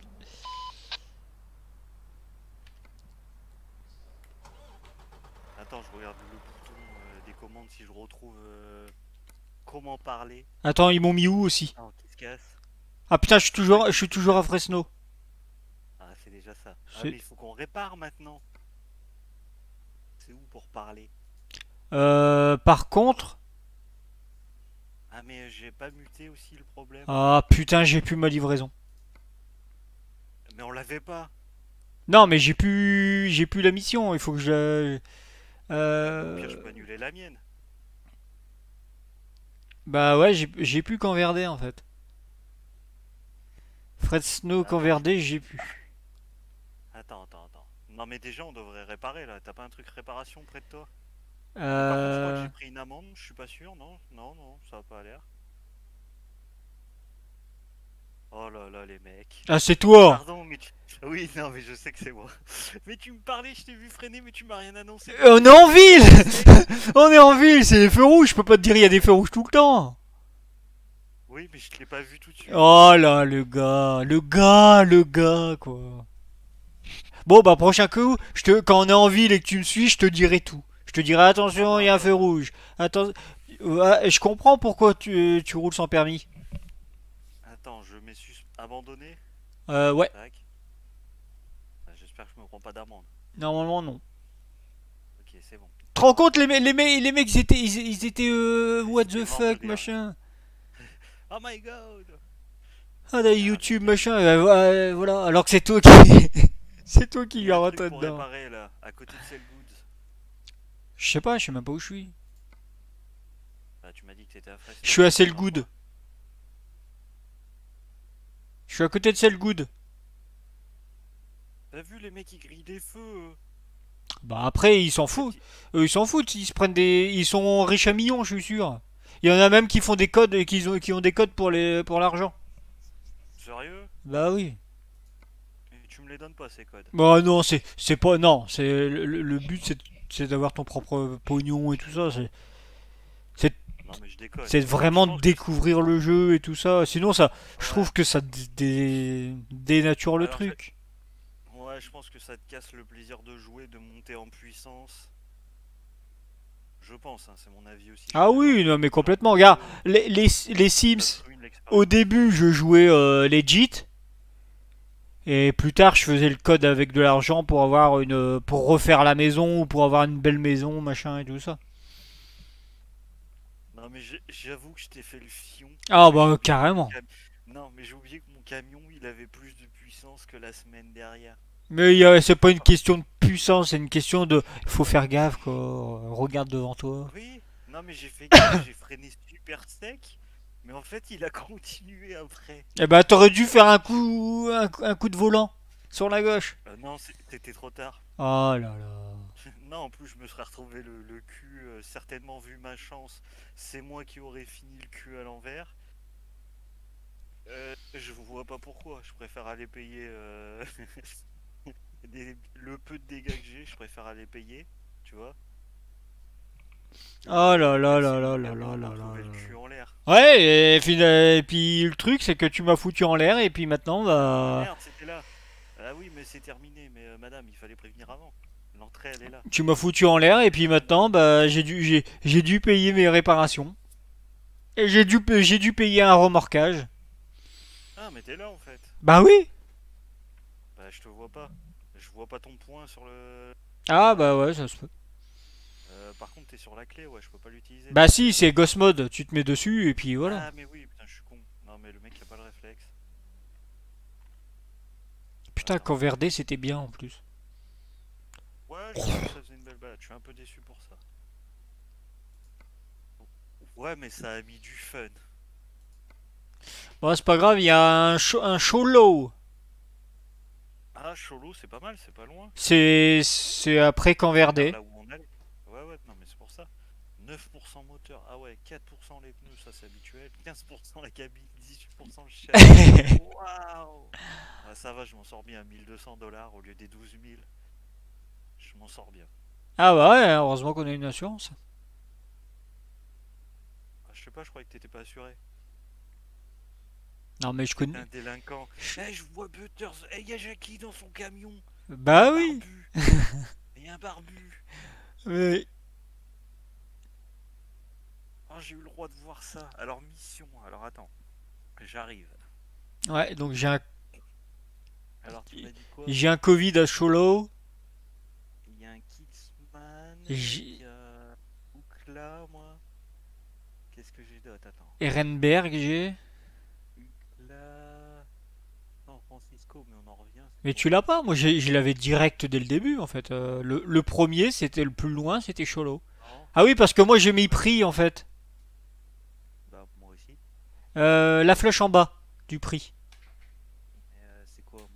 Attends, je regarde le bouton des commandes si je retrouve comment parler. Attends, ils m'ont mis où aussi? Ah, qui se casse. Ah putain, je suis toujours à Fresno. Ah, c'est déjà ça. Ah, C'est- mais il faut qu'on répare maintenant. C'est où pour parler? Par contre, Ah, mais j'ai pas muté aussi le problème. ah putain, j'ai plus ma livraison. Mais on l'avait pas. Non, mais j'ai plus la mission. Il faut que je. Au pire, je peux annuler la mienne. Bah ouais, j'ai plus qu'en VRD en fait. Fresno Converdé, j'ai pu. Attends. Non mais déjà on devrait réparer là. T'as pas un truc réparation près de toi? Par contre, je crois que j'ai pris une amende, je suis pas sûr, non? Non, ça a pas l'air. Oh là là, les mecs. Ah, c'est toi! Pardon, mais oui, non, mais je sais que c'est moi. Mais tu me parlais, je t'ai vu freiner, mais tu m'as rien annoncé. On est en ville! On est en ville, c'est les feux rouges, je peux pas te dire il y a des feux rouges tout le temps! Oui, mais je te l'ai pas vu tout de suite. Oh là, le gars, quoi. Bon, bah, prochain coup, quand on est en ville et que tu me suis, je te dirai tout. Je te dirai attention, il y a un feu rouge. Attends, je comprends pourquoi tu roules sans permis. Attends, je mets abandonné. Ouais, Tac. Ah, j'espère que je me prends pas d'amende. normalement non. Ok, c'est bon. Tu te rends compte, les mecs, ils étaient what C'était the mort fuck, de rire. machin. Oh my god. Ah, là, YouTube, machin, voilà. Alors que c'est toi qui. C'est toi qui Il y lui a as un rentré truc pour dedans. réparer là, à côté de Cell Goods. Je sais même pas où je suis. Bah, tu m'as dit que t'étais à Fresno. Je suis à Selgood. Je suis à côté de Selgood. T'as vu les mecs qui grillent des feux? Bah après, ils s'en foutent. Eux, ils s'en foutent. Ils se prennent des. Ils sont riches à millions, je suis sûr. Il y en a même qui font des codes et qui ont des codes pour l'argent. Sérieux? Bah oui. Et tu me les donnes pas ces codes? Bah non, c'est pas non, c'est le but c'est d'avoir ton propre pognon et tout ça, Non mais je déconne. c'est vraiment de découvrir le jeu et tout ça. Sinon ça je Ouais. trouve que ça dénature le Alors, truc. Ouais, je pense que ça te casse le plaisir de jouer, de monter en puissance. Je pense, hein, c'est mon avis aussi. Ah oui, non mais complètement. Regarde, les Sims au début, je jouais legit. Et plus tard, je faisais le code avec de l'argent pour avoir pour refaire la maison ou pour avoir une belle maison, machin et tout ça. Non mais j'avoue que je t'ai fait le fion. Ah Mais j'ai bah oublié que carrément. Non mais j'ai oublié que mon camion il avait plus de puissance que la semaine derrière. Mais c'est pas une question de puissance, c'est une question de. Faut faire gaffe quoi. Regarde devant toi. Oui, non mais j'ai fait gaffe, j'ai freiné super sec. Mais en fait il a continué après. Eh bah t'aurais dû faire un coup de volant sur la gauche. Non, c'était trop tard. Oh là là. Non, en plus je me serais retrouvé le cul, certainement vu ma chance. C'est moi qui aurais fini le cul à l'envers. Je vois pas pourquoi, je préfère aller payer le peu de dégâts que j'ai, je préfère aller payer, tu vois. Oh là là Merci là là mon là camion là de me là retrouver là. le cul en l'air. Ouais, et puis le truc c'est que tu m'as foutu en l'air et puis maintenant Ah bah. merde, c'était là. Ah oui, mais c'est terminé, mais madame, il fallait prévenir avant. L'entrée, elle est là. Tu m'as foutu en l'air et puis maintenant bah j'ai dû payer mes réparations. Et j'ai dû payer un remorquage. Ah, mais t'es là en fait. Bah oui. Bah, je te vois pas. Je vois pas ton point sur le. Ah bah ouais, ça se peut. Par contre, t'es sur la clé, ouais, je peux pas l'utiliser. Bah si, c'est Ghost Mode, tu te mets dessus et puis voilà. Ah, mais oui, putain, je suis con. Non, mais le mec il a pas le réflexe. Putain, Attends. Converdé c'était bien en plus. Ouais, je trouve que ça faisait une belle balade. Je suis un peu déçu pour ça. Ouais, mais ça a mis du fun. Bon, c'est pas grave, il y a un Cholo. Ah, Cholo, c'est pas mal, c'est pas loin. C'est après Converdé. Là où on allait. Ouais, non, mais c'est pour ça. 9% moteur, ah ouais, 4% les pneus, ça c'est habituel. 15% la cabine, 18% le châssis. Waouh! Ah, ça va, je m'en sors bien. 1200$ au lieu des 12 000. Je m'en sors bien. Ah bah ouais, heureusement qu'on a une assurance. Ah, je sais pas, je croyais que t'étais pas assuré. Non mais je T'es connais. un délinquant. Eh, je vois Butters. Eh, y a Jackie dans son camion. Bah oui. Il y a un barbu. Oui. Oh, j'ai eu le droit de voir ça. Alors, mission. Alors, attends. J'arrive. Ouais, donc Alors, tu m'as dit quoi? j'ai un Covid à Cholo. Il y a un Kidsman. J'ai- Il y a Oukla, moi. Qu'est-ce que j'ai d'autre? Attends. Ehrenberg j'ai. Oukla. San Francisco, mais on en revient. Mais tu l'as pas, moi je l'avais direct dès le début en fait. Le premier c'était le plus loin, c'était Cholo. Non. Ah oui, parce que moi j'ai mis prix en fait. Bah, moi aussi. La flèche en bas du prix.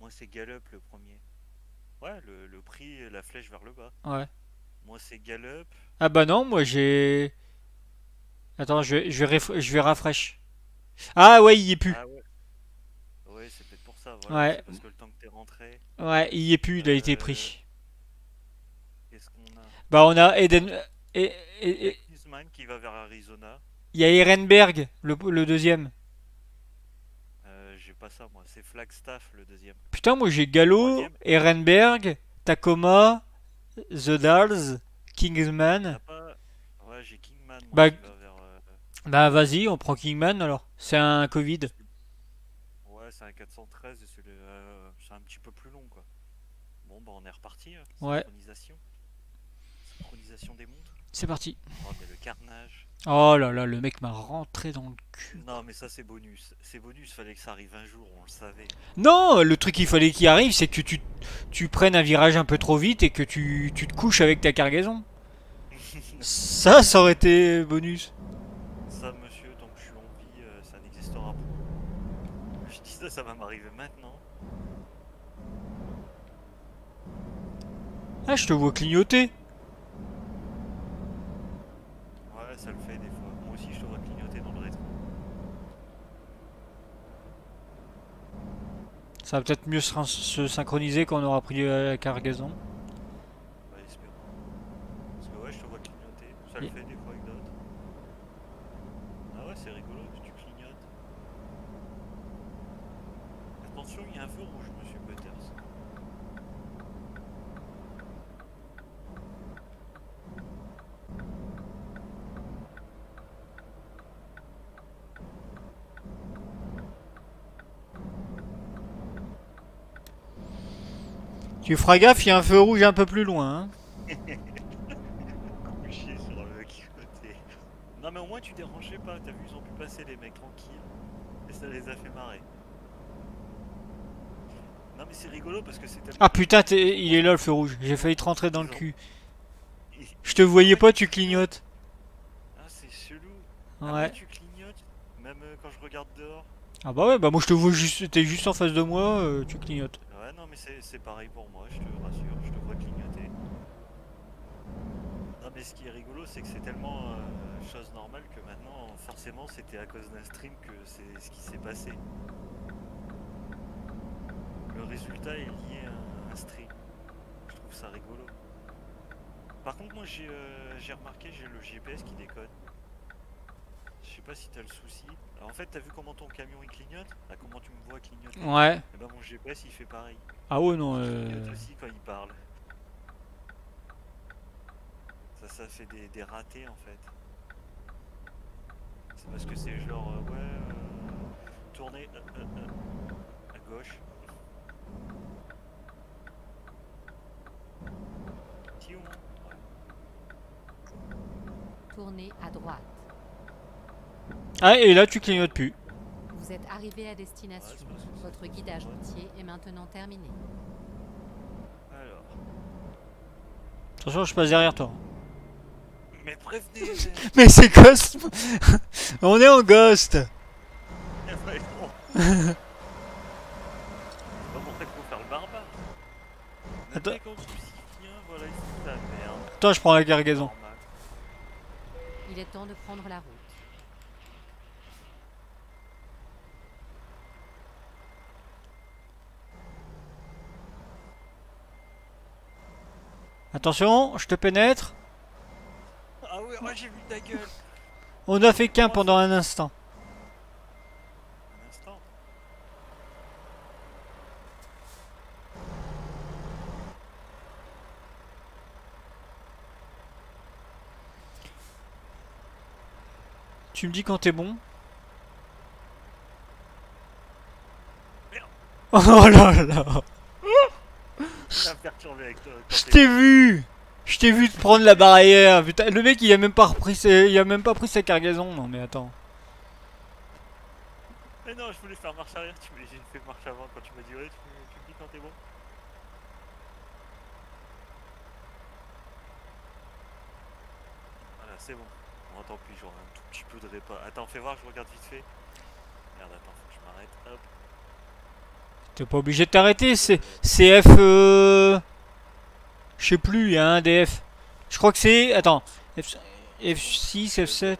Moi, c'est Gallup le premier. Ouais, le prix, la flèche vers le bas. Ouais. Moi, c'est Gallup. Ah bah non, moi j'ai... Attends, je vais rafresh. Ah ouais, il y est plus. Ah ouais. Ouais, c'est peut-être pour ça, voilà. Ouais, C'est parce que le temps que t'es rentré. ouais, il y est plus, il a été Euh, pris. Qu'est-ce qu'on a? Bah on a Eden... et- Il y a et- Klinsmann qui va vers Arizona. Il y a Ehrenberg, le deuxième. J'ai pas ça, moi. C'est Flagstaff le deuxième. Putain, moi j'ai Gallo, Troisième, Ehrenberg, Tacoma, The Dalles, t'as Kingsman. pas. Ouais, j'ai Kingman, moi, Bah, qui va vers. bah vas-y, on prend Kingman alors. C'est un Covid. Ouais, c'est un 413 et c'est un petit peu plus long, quoi. Bon, bah, on est reparti. Ouais, Synchronisation. Synchronisation des montres. c'est parti. Oh, mais le carnage. Oh là là, le mec m'a rentré dans le cul. Non, mais ça, c'est bonus. C'est bonus, fallait que ça arrive un jour, on le savait. Non, le truc qu'il fallait qu'il arrive, c'est que tu prennes un virage un peu trop vite et que tu te couches avec ta cargaison. Ça aurait été bonus. Ça, monsieur, tant que je suis en vie, ça n'existera pas. Je dis ça, ça va m'arriver maintenant. Ah, je te vois clignoter. Ouais, ça le fait des fois. Moi aussi, je te vois clignoter dans le rétro. Ça va peut-être mieux se synchroniser quand on aura pris la cargaison. Bah, espérons. Parce que ouais, je te vois clignoter. Ça le Et- fait des fois avec d'autres. Ah ouais, c'est rigolo que tu clignotes. Attention, il y a un feu rouge, monsieur Butters. Tu feras gaffe, il y a un feu rouge un peu plus loin. Hein. Chier sur le côté. Non, mais au moins, tu dérangeais pas. T'as vu, ils ont pu passer les mecs tranquilles. Et ça les a fait marrer. Non, mais c'est rigolo parce que c'est tellement. Ah putain, il est là le feu rouge. J'ai failli te rentrer dans le Ils ont- cul. ils- Je te voyais pas, tu clignotes. Ah, c'est chelou. Ah, moi, Ouais. tu clignotes, même quand je regarde dehors. Ah bah ouais, bah moi je te vois juste, t'es juste en face de moi, tu clignotes. Ouais, non, mais c'est pareil pour moi, je te rassure, je te vois clignoter. Non, mais ce qui est rigolo, c'est que c'est tellement chose normale que maintenant, forcément, c'était à cause d'un stream que c'est ce qui s'est passé. Le résultat est lié à un stream. Je trouve ça rigolo. Par contre, moi, j'ai remarqué, j'ai le GPS qui déconne. Je sais pas si t'as le souci. Alors, en fait, t'as vu comment ton camion il clignote? Ah, comment tu me vois clignoter? Ouais. Et ben mon GPS il fait pareil. Ah ouais, non. Il clignote aussi quand il parle. Ça fait des ratés en fait. C'est parce que c'est genre ouais tourner à gauche. Tiou. Ouais. Tournez à droite. Ah, et là tu clignotes plus. Vous êtes arrivé à Ouais, destination. c'est parce que c'est- Votre guidage routier est maintenant terminé. Alors. Attention, je passe derrière toi. Mais prévenez. Mais c'est Ghost. On est en Ghost. Ouais, bon. C'est pas pour ça qu'il faut faire le barbare. Le Attends. mec en dessous s'il vient, voilà, il fout la merde. Attends, je prends la cargaison. Normal. Il est temps de prendre la route. Attention, je te pénètre. Ah ouais, ouais, j'ai vu ta gueule. On a fait qu'un pendant un instant. Un instant. Tu me dis quand t'es bon. Merde. Oh là là. Ça m'a perturbé avec toi. quand Je t'es- t'ai vu. Je t'ai vu te prendre la barrière. Putain, le mec il a même pas il a même pas pris sa cargaison. Non mais attends. Mais non, je voulais faire marche arrière, j'ai fait marche avant quand tu m'as dit ouais, tu me dis quand t'es bon. Voilà, c'est bon. Bon, attends, puis j'aurai un tout petit peu de répa. Attends, fais voir, je regarde vite fait. Merde, attends, faut que je m'arrête. Hop. T'es pas obligé de t'arrêter, c'est F... Je sais plus, il y a un DF. Je crois que c'est... Attends. F6, F7... J'ai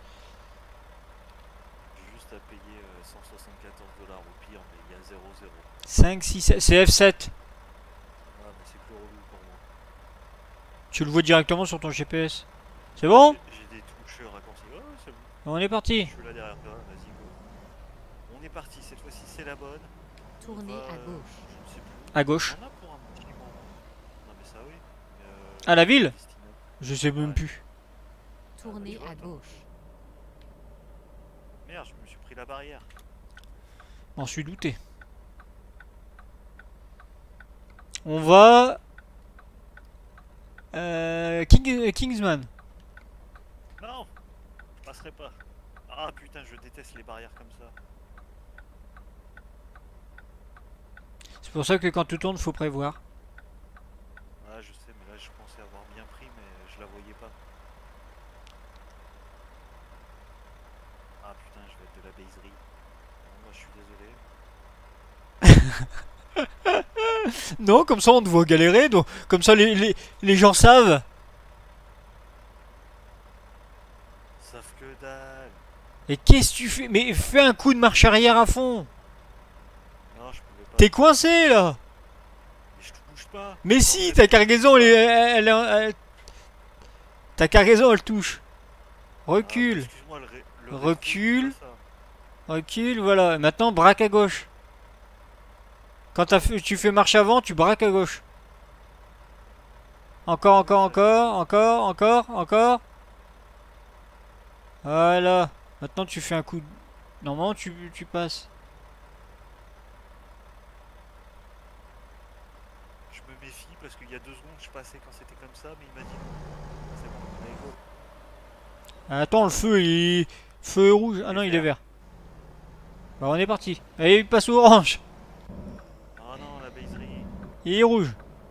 juste à payer 174 $ au pire, mais il y a 0,0. 5, 6, 7... C'est F7. Ah, mais c'est plus relou pour moi. Tu le vois directement sur ton GPS. C'est bon? J'ai des touches raccourcies. Ouais, ouais, c'est bon. On est parti. Je suis là derrière toi, vas-y, go. On est parti, cette fois-ci c'est la bonne. Tournez On va, à gauche. Je ne sais plus. À gauche. On en a pour un petit moment. Non, mais ça, oui. À la ville? Destina. Je sais même Ouais. plus. Tournez tu vois, à attends. gauche. Merde, je me suis pris la barrière. M'en suis douté. On va... Kingsman. Non, je passerai pas. Ah putain, je déteste les barrières comme ça. C'est pour ça que quand tu tournes, faut prévoir. Ah, je sais, mais là je pensais avoir bien pris, mais je la voyais pas. Ah putain, je vais être de la baiserie. Bon, moi je suis désolé. Non, comme ça on te voit galérer, donc comme ça les gens savent. Sauf que dalle. Et qu'est-ce que tu fais? Mais fais un coup de marche arrière à fond. Non, je pouvais pas. T'es coincé là. Mais je te bouge pas. Mais Non, si, mais- ta cargaison ta cargaison elle touche. Ah, Recule, excuse-moi, le Recule. rétro, c'est pas ça. recule, voilà. Maintenant braque à gauche. Quand tu fais marche avant, tu braques à gauche. Encore, encore, encore, encore, encore, encore. Voilà. Maintenant tu fais un coup. Normalement tu passes. Je me méfie parce qu'il y a 2 secondes je passais quand c'était comme ça, mais il m'a dit non. C'est bon, allez go. Attends, le feu il. Feu rouge. Ah non, il est vert. Bah on est parti. Allez, il passe au orange. Oh non, la baiserie. Il est rouge.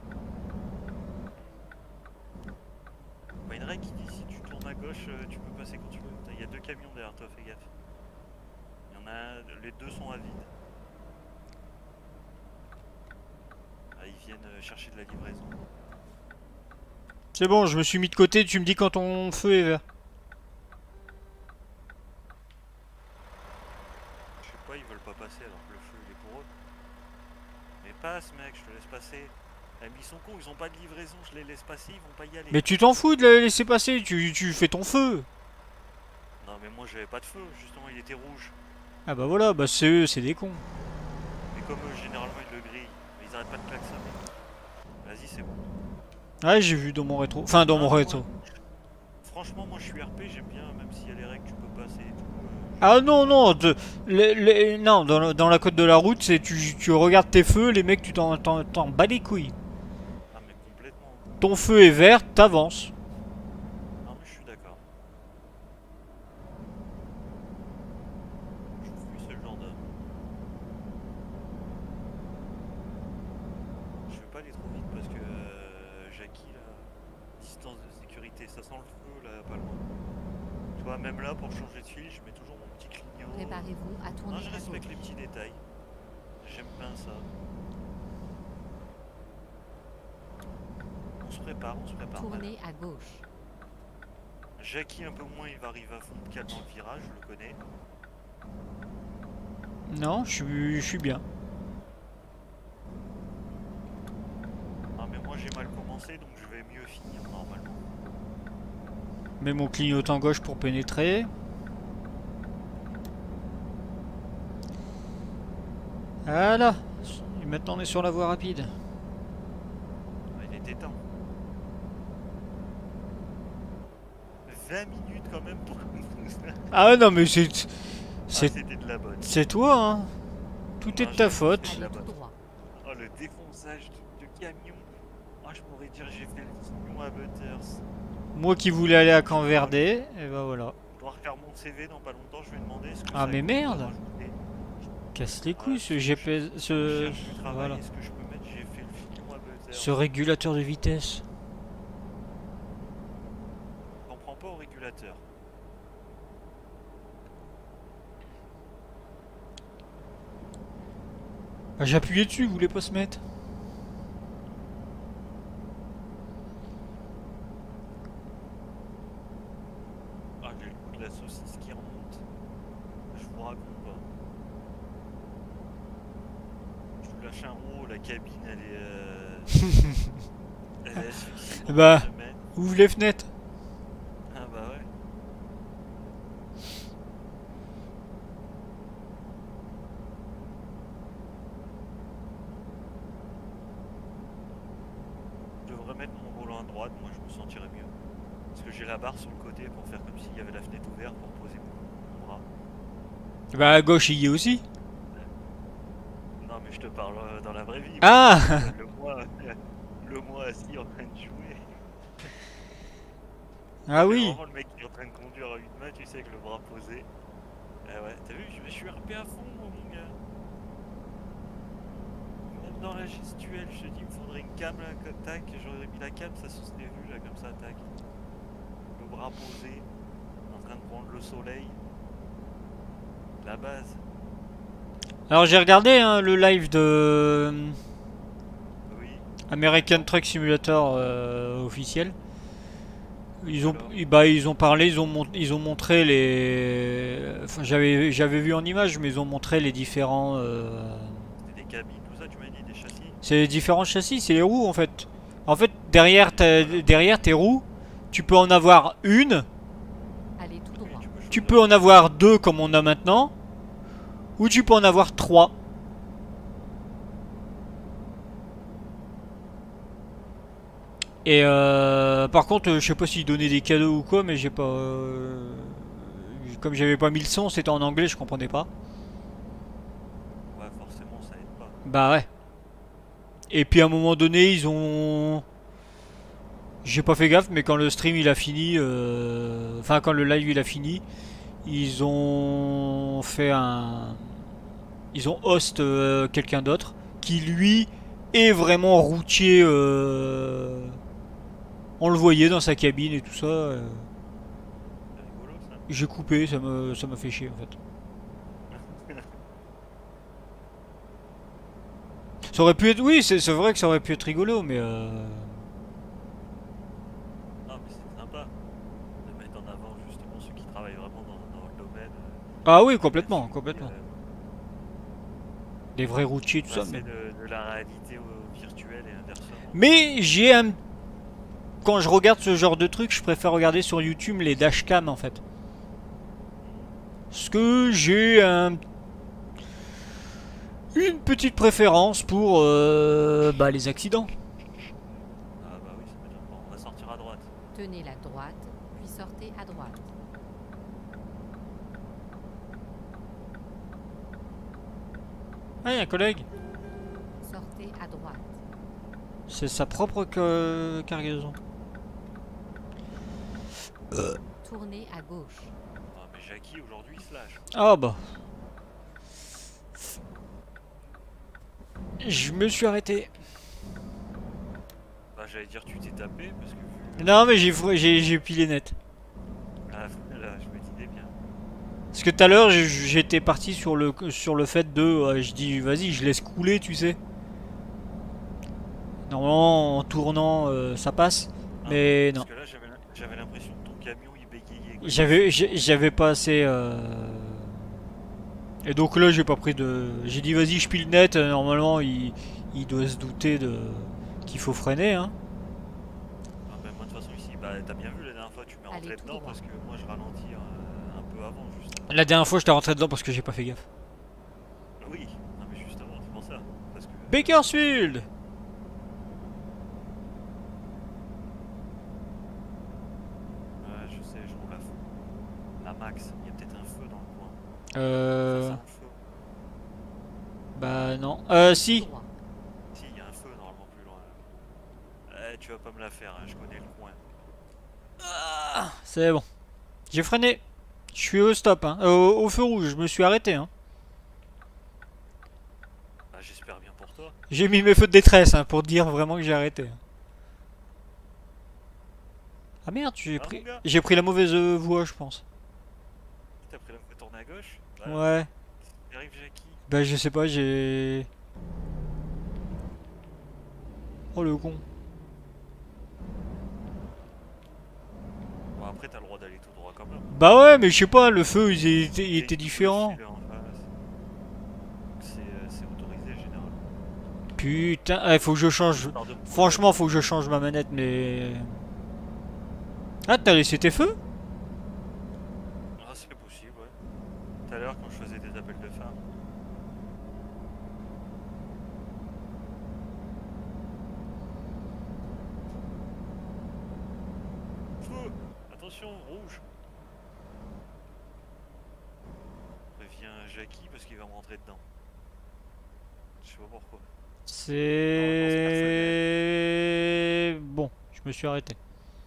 Bah, une règle qui dit si tu tournes à gauche, tu peux passer quand tu veux. Putain, il y a 2 camions derrière toi, fais gaffe. Il y en a, les 2 sont à vide. Ah, ils viennent chercher de la livraison. C'est bon, je me suis mis de côté. Tu me dis quand ton feu est vert. Je sais pas, ils veulent pas passer alors que le feu il est pour eux. Mais passe mec, je te laisse passer. Eh, mais ils sont cons, ils ont pas de livraison, je les laisse passer, ils vont pas y aller. Mais tu t'en fous de la laisser passer. Tu fais ton feu. Non mais moi j'avais pas de feu, justement il était rouge. Ah bah voilà, bah c'est eux, c'est des cons. Mais comme eux généralement ils le grillent, mais ils arrêtent pas de klaxonner. Vas-y c'est bon. Ouais, j'ai vu dans mon rétro. Enfin, dans mon Ah, rétro. moi, franchement moi je suis RP, j'aime bien, même s'il y a les règles tu peux passer et tout. Ah non, non, non, dans la côte de la route, c'est tu regardes tes feux, les mecs, tu t'en bats les couilles. Ah mais complètement. Ton feu est vert, t'avances. Non mais je suis d'accord. Je suis ce genre d'homme. Je vais pas aller trop vite parce que Jackie là, distance de sécurité, ça sent le feu là, pas loin. Tu vois, même là pour changer de fil, je mets toujours mon petit clignot. Préparez-vous à Non, tourner je à respecte gauche. les petits détails. J'aime bien ça. On se prépare mal. Tournez à gauche. Jackie un peu moins, il va arriver à fond de cale dans le virage, je le connais. Non, je suis bien. Ah mais moi j'ai mal commencé donc je vais mieux finir normalement. Mets mon clignotant gauche pour pénétrer. Voilà. Et maintenant on est sur la voie rapide. Ah, il était temps. 20 minutes quand même pour Ah non mais c'est c'était de la bonne. c'est toi hein. Tout est de ta faute. Ah, Allez là-bas. tout droit. Oh le défonçage de camion. Oh je pourrais dire j'ai fait le camion à Butters. Moi qui voulais aller à Camp-Verdé, et ben voilà. Je dois refaire mon CV dans pas longtemps, je vais demander est-ce que Ah, ça mais coûte merde. de rajouter. Casse les couilles Ouais, ce je GPS, Je ce cherche du travail, voilà, est-ce que je peux mettre j'ai fait le camion à Butters. ce régulateur de vitesse. Je comprends pas au régulateur. Bah, j'ai appuyé dessus, vous voulez pas se mettre? Ah, j'ai le goût de la saucisse qui remonte. Je vous raconte pas. Je vous lâche un mot, la cabine elle est. Elle est asphyxiante dans Bah. une semaine. Ouvre les fenêtres. Ah bah ouais. Je devrais mettre mon volant à droite, moi je me sentirais mieux. Parce que j'ai la barre sur le côté pour faire comme s'il y avait la fenêtre ouverte pour poser mon bras. Bah, à gauche, il y est aussi. Non mais je te parle dans la vraie vie. Ah Le moi assis en train de jouer. Ah C'est oui. vraiment le mec qui est en train de conduire à une main, tu sais, avec le bras posé. Ah ouais, t'as vu, je suis RP à fond, moi, mon gars. Même dans la gestuelle, je te dis, il me faudrait une cam là, tac, j'aurais mis la cam, ça se serait vu là, comme ça, tac. Le bras posé, en train de prendre le soleil. La base. Alors, j'ai regardé hein, le live de Oui. American Truck Simulator officiel. Ils ont, Alors bah, ils ont parlé, ils ont montré les. Enfin, j'avais vu en image, mais ils ont montré les différents. C'était des cabines, tout ça, tu m'as dit, des châssis. C'est les différents châssis, c'est les roues en fait. En fait, derrière, derrière tes roues, tu peux en avoir une, Allez tout Oui, droit. tu peux en avoir deux comme on a maintenant, ou tu peux en avoir trois. Et par contre, je sais pas s'ils donnaient des cadeaux ou quoi, mais j'ai pas. Comme j'avais pas mis le son, c'était en anglais, je comprenais pas. Ouais, forcément, ça aide pas. Bah ouais. Et puis à un moment donné, ils ont. J'ai pas fait gaffe, mais quand le stream il a fini, enfin quand le live il a fini, ils ont fait un. Ils ont host quelqu'un d'autre qui lui est vraiment routier. On le voyait dans sa cabine et tout ça. C'est rigolo ça. J'ai coupé, ça m'a fait chier en fait. Ça aurait pu être. Oui, c'est vrai que ça aurait pu être rigolo, mais. Non, mais c'est sympa de mettre en avant justement ceux qui travaillent vraiment dans le domaine. Ah oui, complètement, complètement. Euh, Des vrais routiers, tout ça. passer Mais, de la réalité au virtuel et inversement. mais j'ai un. Quand je regarde ce genre de truc, je préfère regarder sur YouTube les dashcam en fait. Parce que j'ai une petite préférence pour bah, les accidents. Ah bah oui, ça m'étonne pas. On va sortir à droite. Tenez la droite, puis sortez à droite. Ah, il y a un collègue. Sortez à droite. C'est sa propre cargaison. Tournez à gauche. Ah mais Jackie aujourd'hui il se lâche. Ah bah. Je me suis arrêté. Bah j'allais dire tu t'es tapé parce que vu... Non mais j'ai pilé net. Ah, là je me disais bien. Parce que tout à l'heure j'étais parti sur le fait de je dis vas-y je laisse couler tu sais. Normalement en tournant ça passe. Ah, Mais non. parce que là j'avais l'impression que ton camion il bégayait. quoi. J'avais pas assez et donc là j'ai pas pris de. J'ai dit vas-y je pile net, normalement il doit se douter de qu'il faut freiner hein. Ah, bah, moi de toute façon ici, bah t'as bien vu la dernière fois tu m'es rentré Allez, tout dedans droit. parce que moi je ralentis un peu avant juste. La dernière fois j'étais rentré dedans parce que j'ai pas fait gaffe. Oui, non mais justement c'est pour ça. Parce que... Bakersfield. Ouais je sais, je roule à fond. La max, il y a peut-être un feu dans le coin. Ça sent le feu. Bah non. Tout Si. droit. Si, il y a un feu normalement plus loin. Tu vas pas me la faire, hein, je connais le coin. C'est bon. J'ai freiné. Je suis au stop hein. Au feu rouge, je me suis arrêté hein. Bah, j'espère bien pour toi. J'ai mis mes feux de détresse hein, pour dire vraiment que j'ai arrêté. Ah merde, Ah, mon gars, j'ai pris la mauvaise voie, je pense. t'as pris la voie tournée à gauche. Ouais. Il arrive Jackie. Bah je sais pas, j'ai. Oh le con. Bon, après, t'as le droit d'aller tout droit quand même. Bah ouais, mais je sais pas, le feu il était différent. Celui-là en face. C'est autorisé généralement. Putain, il faut que je change. Histoire de- Franchement, faut que je change ma manette, mais. Ah, t'as laissé tes feux? Ah, c'est possible, ouais. Tout à l'heure, quand je faisais des appels de phare. Feu! Attention, rouge! Préviens Jackie parce qu'il va me rentrer dedans. Je sais pas pourquoi. C'est. Bon, je me suis arrêté.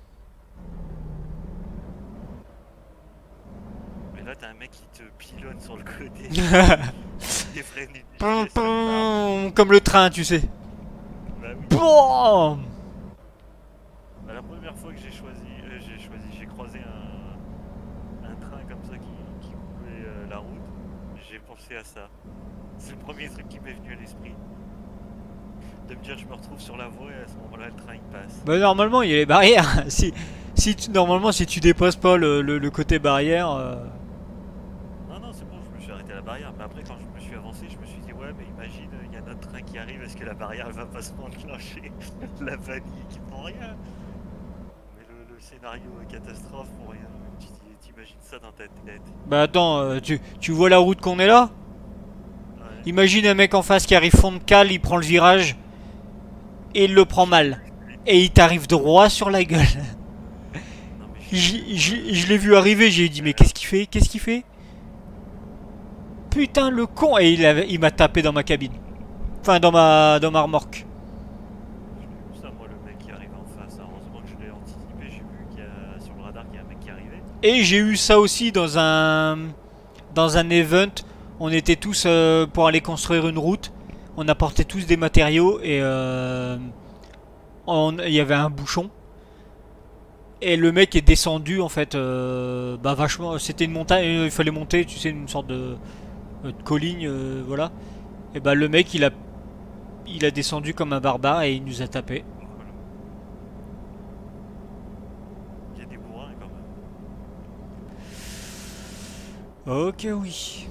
Mais là, t'as un mec qui te pilonne sur le côté. Des freins Pum, pum, comme le train, tu sais. Bah oui. Boum. Bah, la première fois que j'ai croisé un train comme ça qui coupait la route, j'ai pensé à ça. C'est le premier truc qui m'est venu à l'esprit. De me dire je me retrouve sur la voie et à ce moment-là le train il passe. Bah normalement il y a les barrières. Normalement si tu dépasses pas le côté barrière. Non non c'est bon, je me suis arrêté à la barrière, mais après quand je me suis avancé je me suis dit ouais mais imagine il y a notre train qui arrive, est-ce que la barrière elle va pas se enclencher? La vanille qui prend rien. Mais le scénario catastrophe pour rien, t'imagines ça dans ta tête. Bah attends, tu vois la route qu'on est là? Ouais. Imagine un mec en face qui arrive fond de cale, il prend le virage et il le prend mal. Et il t'arrive droit sur la gueule. Non, mais Je l'ai vu arriver, j'ai dit mais qu'est-ce qu'il fait? Qu'est-ce qu'il fait? Putain le con! Et il m'a tapé dans ma cabine. Enfin dans ma remorque. j'ai vu ça moi le mec qui arrive en face, heureusement que je l'ai anticipé, j'ai vu qu'il y a sur le radar qu'il y a un mec qui arrivait. Et j'ai eu ça aussi dans un event. On était tous pour aller construire une route. On apportait tous des matériaux et il y avait un bouchon. Et le mec est descendu en fait, bah vachement. C'était une montagne, il fallait monter, tu sais, une sorte de colline, voilà. Et bah le mec il a descendu comme un barbare et il nous a tapé. Voilà. Il y a des bourrins quand même. Ok oui.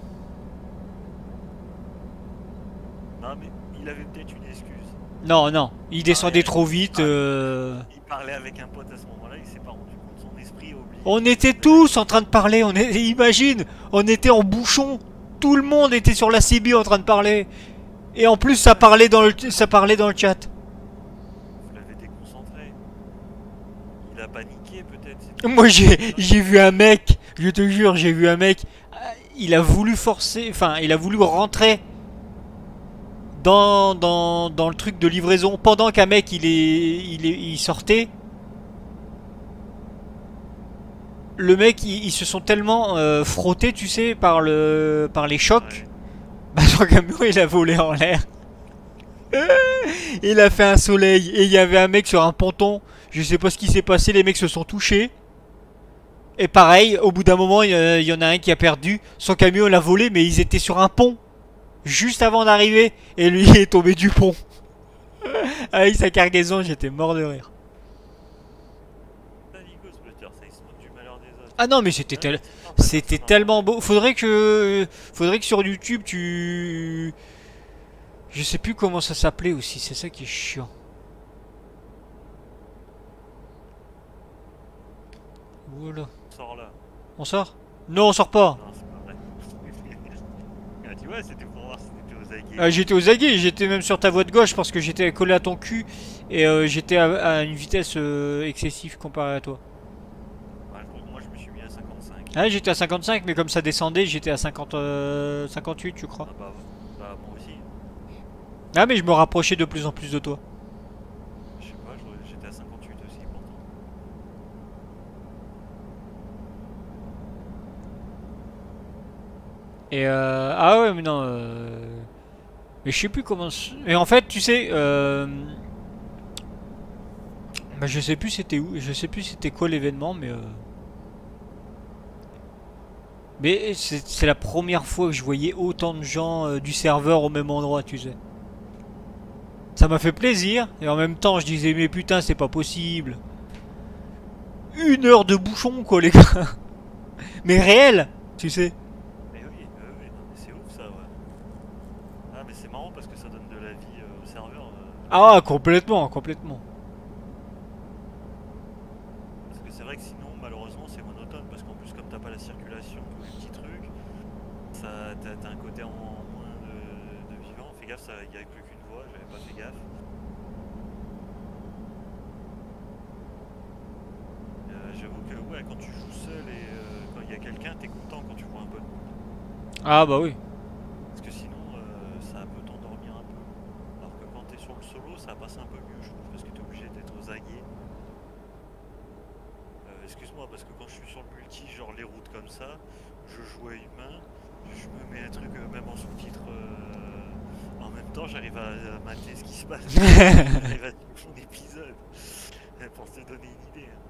Non mais il avait peut-être une excuse. Non non, il descendait ouais. trop vite. Il parlait avec un pote à ce moment-là, il s'est pas rendu compte, son esprit a oublié. On était tous en train de parler, imagine, on était en bouchon, tout le monde était sur la CB en train de parler. Et en plus ça parlait dans le chat. Vous l'avez déconcentré. Il a paniqué peut-être. c'est Moi tout. j'ai vu un mec, je te jure, j'ai vu un mec, il a voulu forcer, enfin il a voulu rentrer dans le truc de livraison pendant qu'un mec il sortait. Le mec ils se sont tellement frottés, tu sais, par les chocs. Ouais. Bah son camion il a volé en l'air. Il a fait un soleil et il y avait un mec sur un ponton. Je sais pas ce qui s'est passé, les mecs se sont touchés. Et pareil, au bout d'un moment, il y en a un qui a perdu. Son camion il a volé, mais ils étaient sur un pont. Juste avant d'arriver. Et lui il est tombé du pont. Avec sa cargaison, j'étais mort de rire. Nico, ce Splitter, ça il se moque du malheur des autres. Ah non mais c'était tellement beau. Faudrait que sur YouTube tu... Je sais plus comment ça s'appelait aussi, c'est ça qui est chiant. Voilà. Sors là. On sort? Non, on sort pas. Non, c'est pas vrai. Ah, tu vois, c'était pour voir si t'étais aux aguets. J'étais aux aguets, j'étais même sur ta voie de gauche parce que j'étais collé à ton cul et j'étais à une vitesse excessive comparée à toi. Ouais, moi je me suis mis à 55. Ah, j'étais à 55, mais comme ça descendait, j'étais à 58, je crois. Ah bah moi aussi. Ah, mais je me rapprochais de plus en plus de toi. Je sais pas, j'étais à 58 aussi pourtant. Et ah ouais, mais non. Mais je sais plus comment. Et en fait, tu sais, bah, je sais plus c'était où, je sais plus c'était quoi l'événement, mais Mais c'est la première fois que je voyais autant de gens du serveur au même endroit, tu sais. Ça m'a fait plaisir, et en même temps je disais mais putain c'est pas possible. 1 heure de bouchon quoi les gars. Mais réel, tu sais. Mais oui, non, mais c'est ouf ça, ouais. Ah, mais c'est marrant parce que ça donne de la vie au serveur. Ah complètement, complètement. Parce que c'est vrai que sinon, malheureusement, c'est monotone. Parce qu'en plus, comme t'as pas la circulation, tous les petits trucs, t'as un côté en moins de vivant. Fais gaffe, il n'y a plus qu'une voie, j'avais pas fait gaffe. J'avoue que ouais, quand tu joues seul et quand il y a quelqu'un, t'es content quand tu vois un peu de monde. Ah bah oui. Parce que sinon, ça peut t'endormir un peu. Alors que quand t'es sur le solo, ça passe un peu mieux, je trouve, parce que t'es obligé d'être aux aguets. Excuse-moi, parce que quand je suis sur le multi, genre les routes comme ça, je joue à une main, je me mets un truc même en sous-titre. En même temps, j'arrive à mater ce qui se passe. J'arrive à suivre mon épisode. Pour te donner une idée. Hein.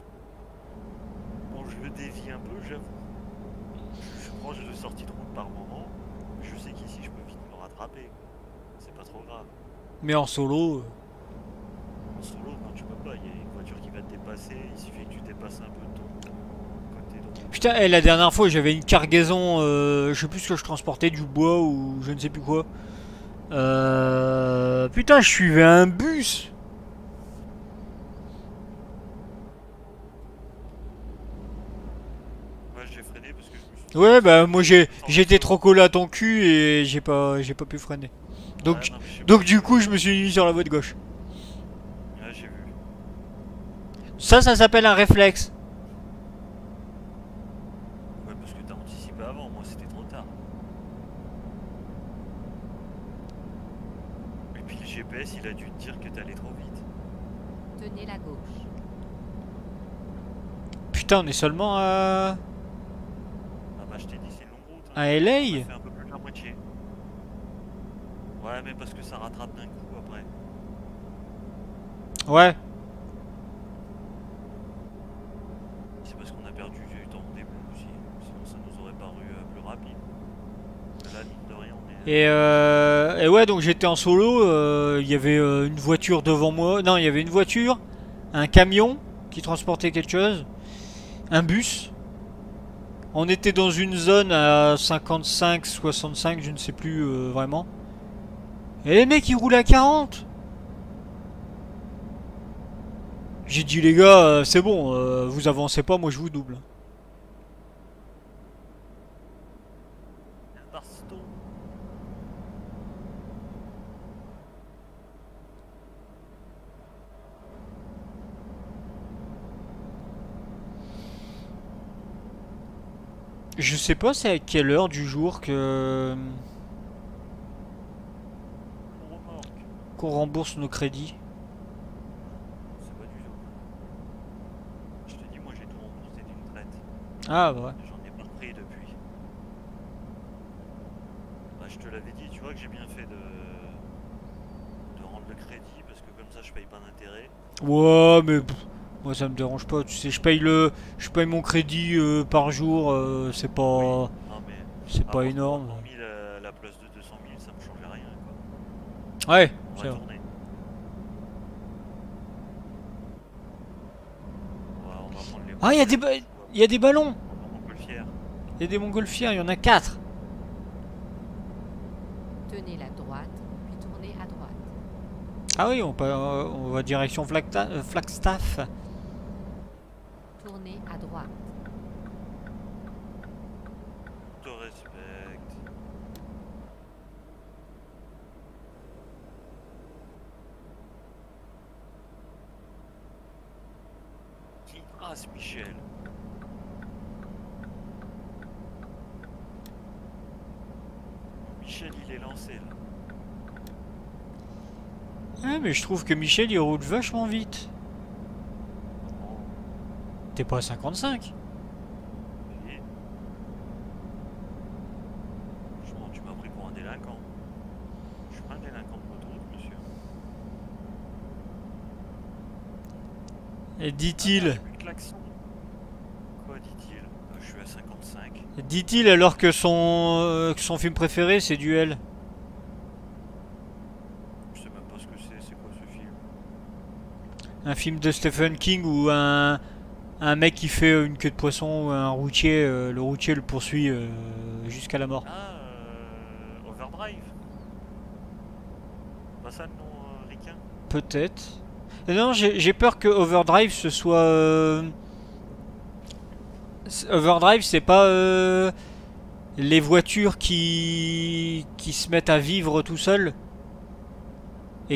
Bon, je dévie un peu, j'avoue. Je suis proche de sortie de route par moment. Je sais qu'ici, je peux vite me rattraper. C'est pas trop grave. Mais en solo. En solo, non, tu peux pas. Il y a une voiture qui va te dépasser. Il suffit que tu dépasses un peu ton côté droit. Putain, la dernière fois j'avais une cargaison, je sais plus ce que je transportais, du bois ou je ne sais plus quoi. Putain, je suivais un bus. Ouais, j'ai freiné parce que je me suis Ouais, bah moi j'étais trop collé à ton cul et j'ai pas pu freiner. Donc, Ouais, non, mais je sais donc pas. du coup, je me suis mis sur la voie de gauche. Ouais, j'ai vu. Ça s'appelle un réflexe. Ouais, parce que t'as anticipé avant. Moi, c'était trop tard. Et puis le GPS, il a dû te dire que t'allais trop vite. Tenez la gauche. Putain, on est seulement à Ah bah, je t'ai dit, c'est une longue route. Hein. à On a LA. fait un peu plus de la moitié. Ouais, mais parce que ça rattrape d'un coup après. Ouais. C'est parce qu'on a perdu du temps au début aussi. Sinon, ça nous aurait paru plus rapide. Mais là, mine de rien, on est. Et ouais, donc j'étais en solo. Il y avait une voiture devant moi. Non, il y avait une voiture, un camion qui transportait quelque chose, un bus. On était dans une zone à 55, 65, je ne sais plus vraiment. Et les mecs ils roulent à 40. J'ai dit les gars, c'est bon, vous avancez pas, moi je vous double. Un Barstow. Je sais pas c'est à quelle heure du jour que On remorque. qu'on rembourse nos crédits. C'est pas du tout. Je te dis, moi, j'ai tout remboursé d'une traite. Ah bah ouais. J'en ai pas repris depuis. Bah, je te l'avais dit, tu vois que j'ai bien fait de rendre le crédit parce que comme ça, je paye pas d'intérêt. Ouais mais moi ça me dérange pas, tu sais, je paye mon crédit par jour, c'est pas Non, mais c'est pas avoir énorme. 300 000 à la place de 200 000, ça me changeait rien. Quoi. Ouais, On c'est va vrai. tourner. On va prendre les. Ah, il y a des ballons. On va Montgolfière. Il y a des montgolfières, il y en a 4. Tenez la droite, puis tournez à droite. Ah oui, on va direction Flagstaff. Tournez à droite. Te respecte. Qui brasse Michel? Michel, il est lancé là. Ouais, mais je trouve que Michel il roule vachement vite. Oh, T'es pas à 55? et... Franchement, tu m'as pris pour un délinquant. Je suis pas un délinquant de l'autoroute, monsieur. Et Ah, dit-il. j'ai plus de klaxon. Quoi dit-il? Je suis à 55. Dit-il alors que son film préféré c'est Duel. Je sais même pas ce que c'est quoi ce film? Un film de Stephen King où un mec qui fait une queue de poisson ou un routier, le routier le poursuit jusqu'à la mort. Ah, Overdrive. Pas ça le nom ricain? Peut-être. Non, j'ai peur que Overdrive ce soit... Overdrive c'est pas les voitures qui se mettent à vivre tout seuls et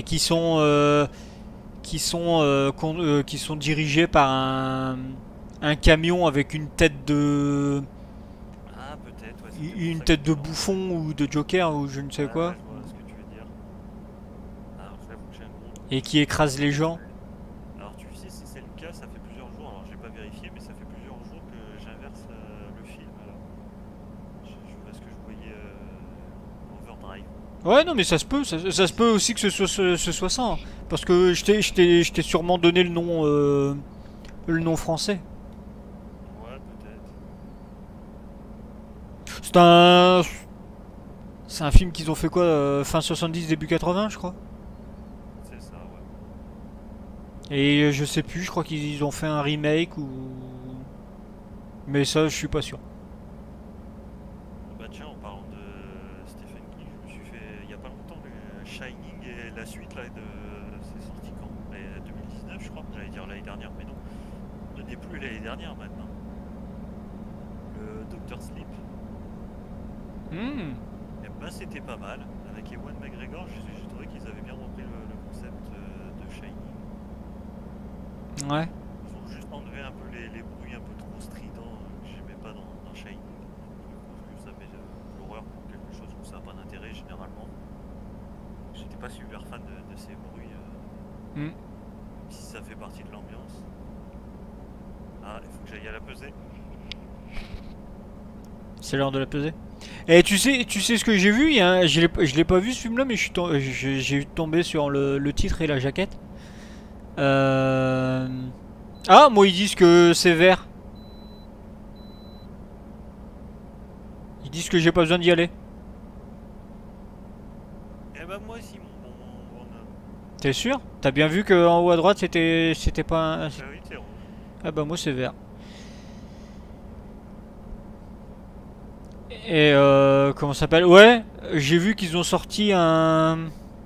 qui sont dirigées par un camion avec une tête de... Ah, peut-être, ouais. C'était pour Une ça tête que de tu bouffon ou de Joker ou je ne sais Ouais, quoi. ouais, je vois ce que tu veux dire. Alors, j'avoue que j'ai un gros doute. Et qui écrase les gens. Alors, tu sais, si c'est le cas, ça fait plusieurs jours. Alors, j'ai pas vérifié, mais ça fait plusieurs jours que j'inverse le film. Alors, parce que je voyais Overdrive. Ouais, non, mais ça se peut. Ça se peut aussi que ce soit ça. Hein. Parce que je t'ai sûrement donné le nom français. Ouais, peut-être. C'est c'est un film qu'ils ont fait quoi fin 70, début 80, je crois. C'est ça, ouais. Et je sais plus, je crois qu'ils ont fait un remake ou. Mais ça, je suis pas sûr. Bah, tiens, en parlant de Stephen King, je me suis fait il y a pas longtemps le Shining et la suite là de. C'est sorti quand? 2019, je crois. J'allais dire l'année dernière, mais non. Ce n'est plus l'année dernière maintenant. Le Doctor Sleep. Hmm. Et bah, c'était pas mal. Avec Ewan McGregor, j'ai trouvé qu'ils avaient bien repris le concept de Shining. Ouais. Ils ont juste enlevé un peu les bruits un peu trop stridents que j'aimais pas dans Shining. Parce que ça met de l'horreur pour quelque chose où ça n'a pas d'intérêt généralement. J'étais pas super fan de ces bruits. Hmm. Si ça fait partie de l'ambiance. Ah, il faut que j'aille à la pesée. C'est l'heure de la peser. Et tu sais ce que j'ai vu je l'ai pas vu ce film-là, mais j'ai tombé sur le titre et la jaquette. Ah, moi ils disent que c'est vert. Ils disent que j'ai pas besoin d'y aller. Eh ben moi aussi, mon homme. T'es sûr? T'as bien vu que en haut à droite c'était pas un... Ah oui, c'est rouge. Ah bah moi c'est vert. Et comment ça s'appelle? Ouais, j'ai vu qu'ils ont sorti un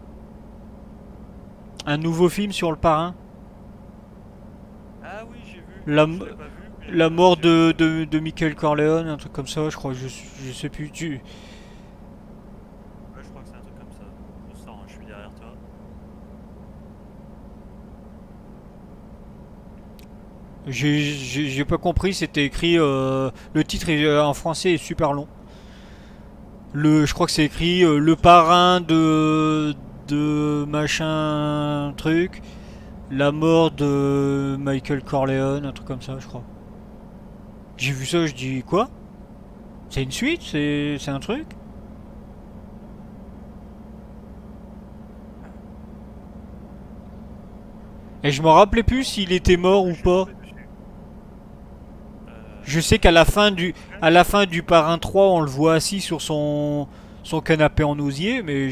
nouveau film sur le parrain. Ah oui, j'ai vu. La, Je l'ai pas vu, mais la mort j'ai- de Michael Corleone, un truc comme ça, je crois. Je sais plus. Ouais, je crois que c'est un truc comme ça. Je sors, hein, je suis derrière toi. J'ai pas compris, c'était écrit. Le titre en français est super long. Je crois que c'est écrit le parrain de machin truc. La mort de Michael Corleone, un truc comme ça, je crois. J'ai vu ça, je dis quoi? C'est une suite? C'est un truc? Et je me rappelais plus s'il était mort ou Je suis pas. tombé dessus. Je sais qu'à à la fin du Parrain 3, on le voit assis sur son canapé en osier, mais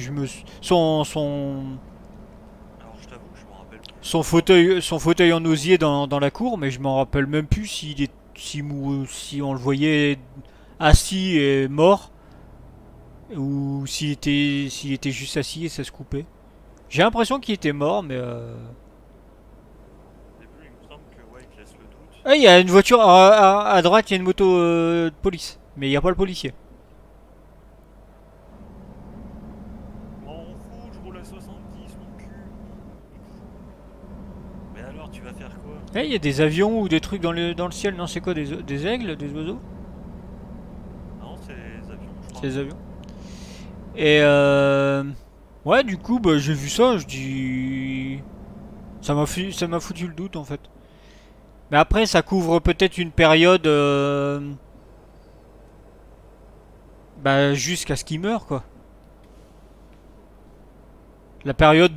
Alors je t'avoue que je me rappelle plus. son fauteuil en osier dans la cour, mais je m'en rappelle même plus si on le voyait assis et mort, ou s'il était juste assis et ça se coupait. J'ai l'impression qu'il était mort, mais Au début, il me semble que ouais, il te laisse le doute. ah, il y a une voiture à droite, il y a une moto de police, mais il n'y a pas le policier. M'en fous, je roule à 70, mon cul. Mais alors, tu vas faire quoi? Eh, il y a des avions ou des trucs dans le ciel, non, c'est quoi, des aigles, des oiseaux? Non, c'est les avions, je crois. C'est des avions. Et ouais, du coup, bah, j'ai vu ça, je dis... ça m'a foutu le doute, en fait. Mais après, ça couvre peut-être une période... bah, jusqu'à ce qu'il meure, quoi. La période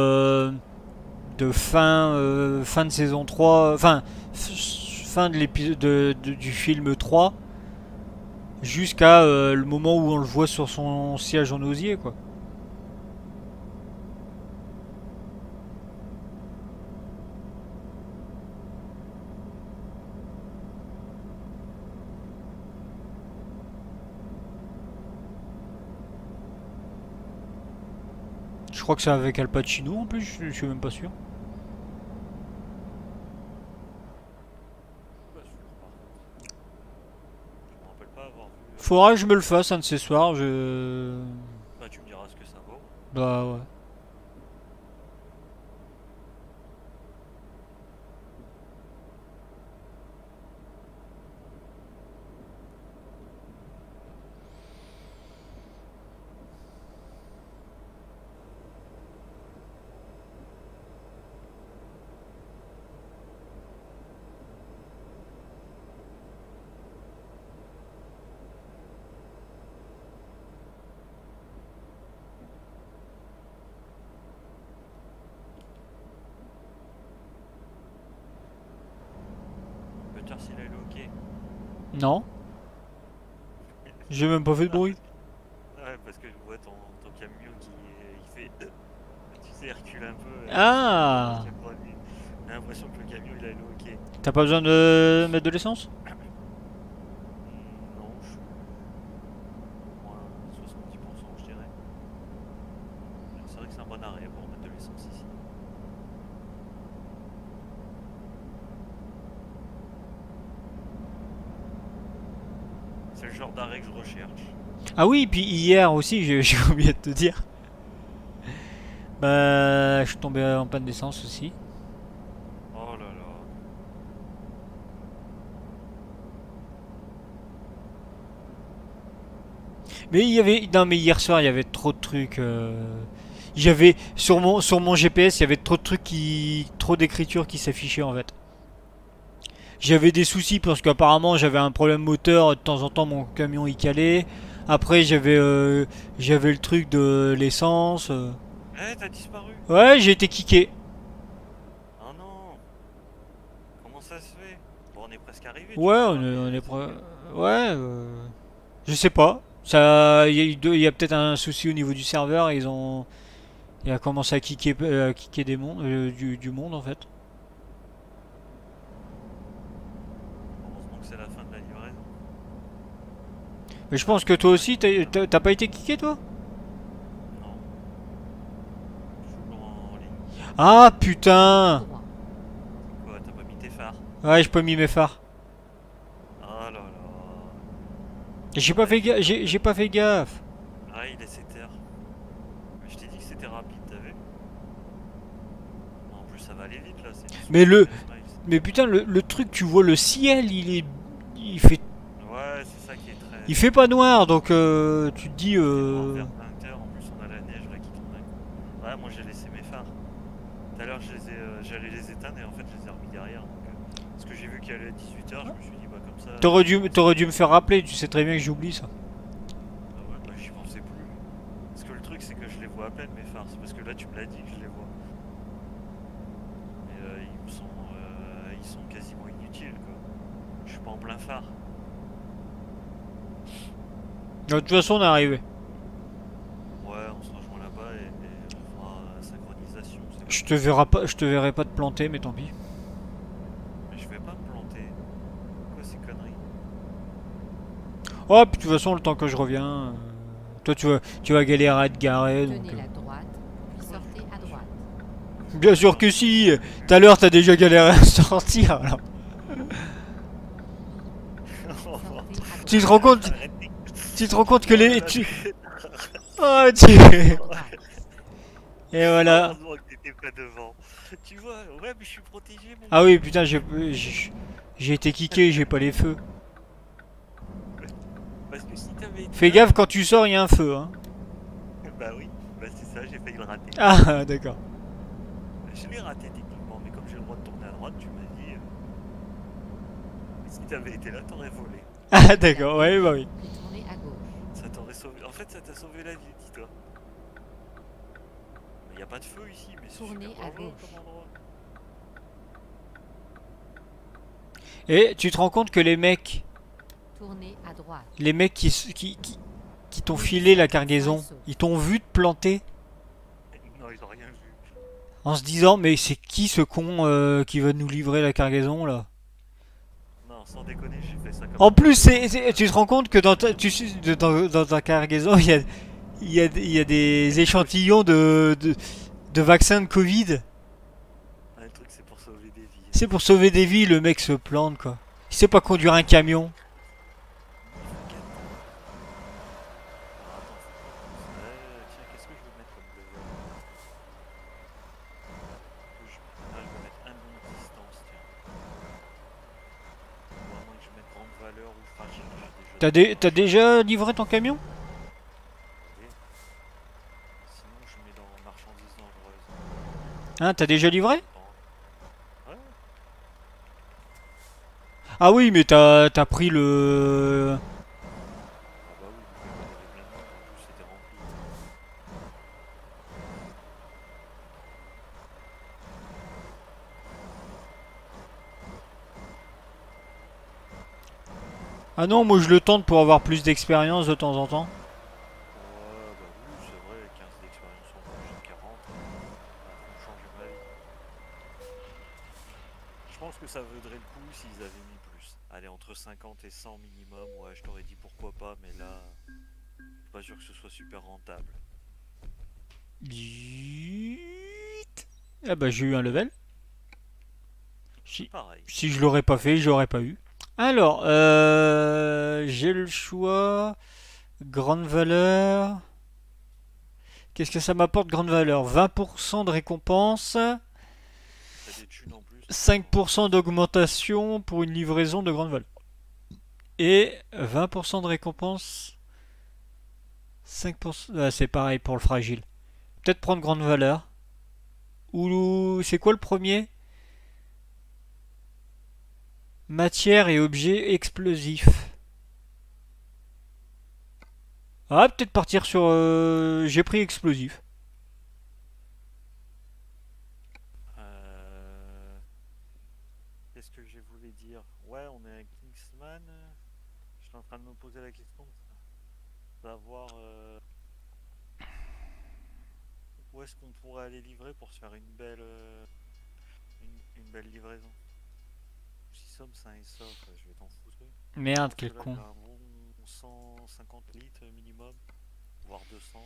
de fin de saison 3... Enfin, fin de l'épisode du film 3. jusqu'à le moment où on le voit sur son siège en osier, quoi. Je crois que c'est avec Al Pacino en plus, je suis même pas sûr. Pas sûr, par contre. Je me rappelle pas avoir vu. Faudra que je me le fasse un de ces soirs, je... Bah, tu me diras ce que ça vaut. Bah ouais. Peut-être s'il a le hockey. Non, j'ai même pas fait de bruit. Ouais, parce que je vois ton camion qui il fait. Tu sais, il recule un peu. Ah, J'ai l'impression que le camion il a le hockey. t'as pas besoin de mettre de l'essence? Non, je suis moins 70%, je dirais. C'est vrai que c'est un bon arrêt pour mettre de l'essence ici. C'est le genre d'arrêt que je recherche. Ah oui, puis hier aussi, j'ai oublié de te dire. Bah, je suis tombé en panne d'essence aussi. Oh là là. Mais il y avait... Non mais hier soir, il y avait trop de trucs. J'avais... Sur mon GPS, il y avait trop de trucs qui... Trop d'écriture qui s'affichait en fait. J'avais des soucis parce qu'apparemment j'avais un problème moteur, de temps en temps mon camion il calait. Après j'avais le truc de l'essence. Eh, t'as disparu. Ouais, j'ai été kické. Oh non. Comment ça se fait? Bon, on est presque arrivé. Ouais, on est prêt. Ouais, je sais pas. Ça, il y a peut-être un souci au niveau du serveur. Il a commencé à kicker des du monde en fait. Heureusement que c'est la fin de la livraison. Mais je pense que toi aussi, t'as pas été kické toi? Non. Je suis toujours en ligne. Ah putain! Droit. Quoi, t'as pas mis tes phares? Ouais, j'ai pas mis mes phares. Oh là là. J'ai pas fait gaffe. Ah, il laissait taire. Mais je t'ai dit que c'était rapide, t'as vu? En plus, ça va aller vite là. Mais le- 79 miles. Mais putain, le truc, tu vois le ciel, il fait, Ouais, c'est ça qui est très. il fait pas noir, donc tu te dis, Vers 20h, en plus on a la neige là qui tombe d'un coup. Ouais, moi j'ai laissé mes phares. Tout à l'heure j'allais les éteindre et en fait je les ai remis derrière. Donc, parce que j'ai vu qu'il allait à 18h, je me suis dit bah comme ça. t'aurais dû me faire rappeler. Tu sais très bien que j'oublie ça. Ah ouais, bah j'y pensais plus. Parce que le truc c'est que je les vois à peine mes phares. C'est parce que là tu me l'as dit que je les vois. Et ils sont quasiment inutiles quoi. Je suis pas en plein phare. De toute façon, on est arrivé. Ouais, on se rejoint là-bas et on fera synchronisation. Je te verrai pas te planter, mais tant pis. Mais je vais pas me planter. Quoi ces conneries? Oh, puis de toute façon, le temps que je reviens, toi, tu vas galérer à te garer. Donc, Tenez la droite, puis sortez à droite. bien sûr que si. Tout à l'heure, t'as déjà galéré à sortir. Alors. Sortez à Tu te droite. rends compte, Arrêtez. tu te rends compte que les, oh, Droite. et voilà. Heureusement que t'étais pas devant. Tu vois, ouais, mais je suis protégé, mon Ah oui, putain, j'ai été kické, j'ai pas les feux. Parce que si t'avais été Fais là- gaffe, quand tu sors, il y a un feu, hein. Bah oui, bah c'est ça, j'ai failli le rater. Ah, d'accord. Je l'ai raté techniquement, mais comme j'ai le droit de tourner à droite, tu m'as dit. Mais si t'avais été là, t'aurais volé. Ah, d'accord, ouais, bah oui. Puis tournez à gauche. Ça t'aurait sauvé. En fait, ça t'a sauvé la vie, dis-toi. Mais y a pas de feu ici, mais c'est Tournez super à dangereux gauche. comme endroit. Et tu te rends compte que les mecs Tournez à droite. Les mecs qui t'ont filé la cargaison, ils t'ont vu te planter Non, ils ont rien vu. en se disant mais c'est qui ce con qui va nous livrer la cargaison là? Non, sans déconner, j'ai fait ça comme En ça. plus, tu te rends compte que dans ta cargaison, il y a des échantillons de vaccins de Covid. Ah, le truc, c'est pour sauver des vies. C'est pour sauver des vies, le mec se plante quoi. Il sait pas conduire un camion. Alors, attends, tiens, qu'est-ce que je vais mettre comme level? Ah, je vais mettre un bon distance, tiens. Ou à moins que je mette grande valeur ou fragile. T'as déjà livré ton camion? Et sinon, je mets dans marchandises dangereuses. Hein, t'as déjà livré? Ouais, Ah oui, mais t'as pris le... ah bah oui, il y avait plein de monde, en plus c'était rempli. Ah non, moi je le tente pour avoir plus d'expérience de temps en temps. Ouais, bah oui, c'est vrai, 15 d'expérience en plus, j'ai 40. Faut changer ma vie. Je pense que ça vaudrait le coup s'ils avaient mis plus. Allez, entre 50 et 100 minimum, ouais, je t'aurais dit pourquoi pas, mais là, je suis pas sûr que ce soit super rentable. Ah bah j'ai eu un level. Si, Pareil. si je l'aurais pas fait, je l'aurais pas eu. Alors, j'ai le choix. Grande valeur. Qu'est-ce que ça m'apporte, grande valeur? 20% de récompense. T'as des thunes en plus. 5% d'augmentation pour une livraison de grande valeur. Et 20% de récompense. 5%. Ah, c'est pareil pour le fragile. Peut-être prendre grande valeur. Ou c'est quoi le premier? Matière et objets explosifs. Ah, peut-être partir sur... j'ai pris explosif. Qu'est-ce que j'ai voulu dire? Ouais, on est à Kingsman. J'étais en train de me poser la question de savoir où est-ce qu'on pourrait aller livrer pour se faire une belle, une belle livraison. Si somme sain et sauf, je vais t'en foutre. Merde, Parce quel que là, con. j'ai un bon 150 litres minimum, voire 200,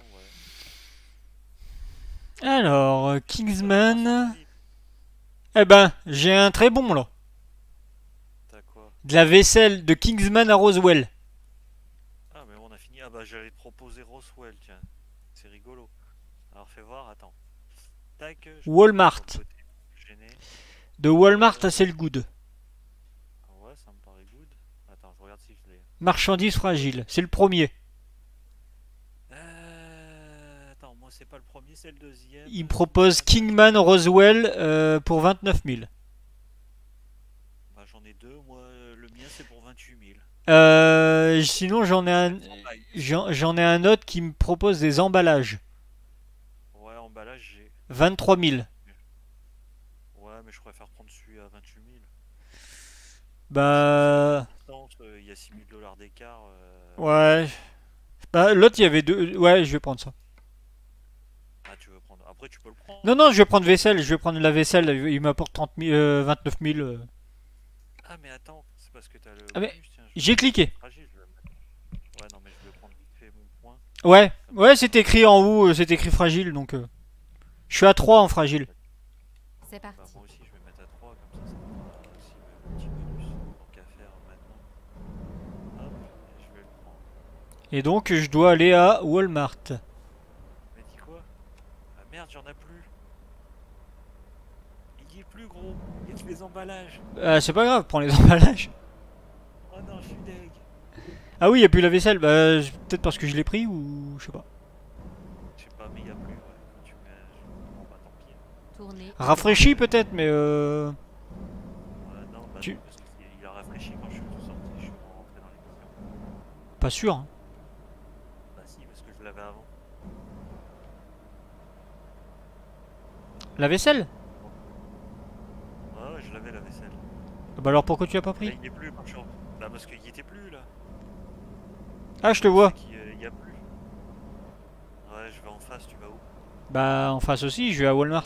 ouais. Alors, Ça fait Kingsman... 300 litres. Eh ben, j'ai un très bon là. T'as quoi? De la vaisselle de Kingsman à Roswell. Ah, mais on a fini. Ah, bah j'allais te proposer Roswell, tiens. C'est rigolo. Alors fais voir, attends. Tac, je vais Walmart. mettre sur le côté, gêné. De Walmart à Selgood. Ah ouais, ça me paraît good. Attends, je regarde si je l'ai. Marchandises fragiles. C'est le premier. Attends, moi c'est pas le premier, c'est le deuxième. Il me propose Kingman Roswell pour 29 000. Bah j'en ai deux, moi le mien c'est pour 28 000. Sinon, j'en ai un autre qui me propose des emballages. Ouais, emballage j'ai. 23 000. Ouais, mais je préfère prendre celui à 28 000. Bah... Il y a 6 000 $ d'écart. Ouais. Bah, l'autre, il y avait deux... Ouais, je vais prendre ça. Ah, tu veux prendre. Après, tu peux le prendre. Non, non, je vais prendre vaisselle. Je vais prendre la vaisselle. Il m'apporte 29 000. Ah, mais attends, c'est parce que t'as le. Ah, mais bonus, tiens, j'ai cliqué. fragile, je vais le mettre. Ouais, non, mais je vais prendre vite fait mon point. Ouais. Ouais, c'est écrit en haut. C'est écrit fragile, donc... Je suis à 3 en fragile. C'est Bah, parti. moi aussi, je vais mettre à 3, comme ça me fera aussi le petit bonus. Tant qu'à faire maintenant. Hop, et je vais le prendre. Et donc, je dois aller à Walmart. Mais dis quoi? Ah merde, j'en ai plus. Il y est plus, gros. Il y a que les emballages. C'est pas grave, prends les emballages. Oh non, je suis deg. Ah oui, il n'y a plus la vaisselle. Bah, peut-être parce que je l'ai pris ou... Je sais pas. Je sais pas, mais il y a plus. Ouais. Quand tu mets. Bon, bah tant pis. Tournez. Rafraîchi peut-être, mais... Ouais, non, bah Tu- non, parce qu'il a rafraîchi quand je suis sorti. Je suis rentré dans l'émission. Pas sûr. Hein. Bah si, parce que je l'avais avant. La vaisselle? Ouais, ouais, je l'avais la vaisselle. Bah alors pourquoi tu l'as pas Là, pris? il est plus quand je suis. Bah parce qu'il y était plus là. Ah, je te vois. Il y a plus. Ouais, je vais en face, tu vas où? Bah, en face aussi, je vais à Walmart.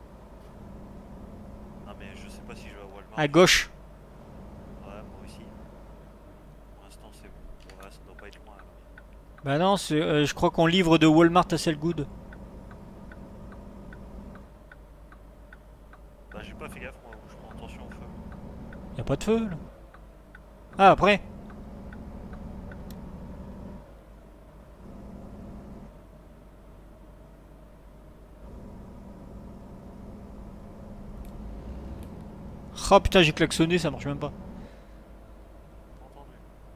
Non, mais je sais pas si je vais à Walmart. À gauche. Ouais, moi aussi. Pour l'instant, c'est bon. Ouais, ça doit pas être loin alors. Bah non, je crois qu'on livre de Walmart à Selgood. Bah, j'ai pas fait gaffe, moi, je prends attention au feu. Y a pas de feu là. Ah, après. Oh putain, j'ai klaxonné, ça marche même pas. Entendu.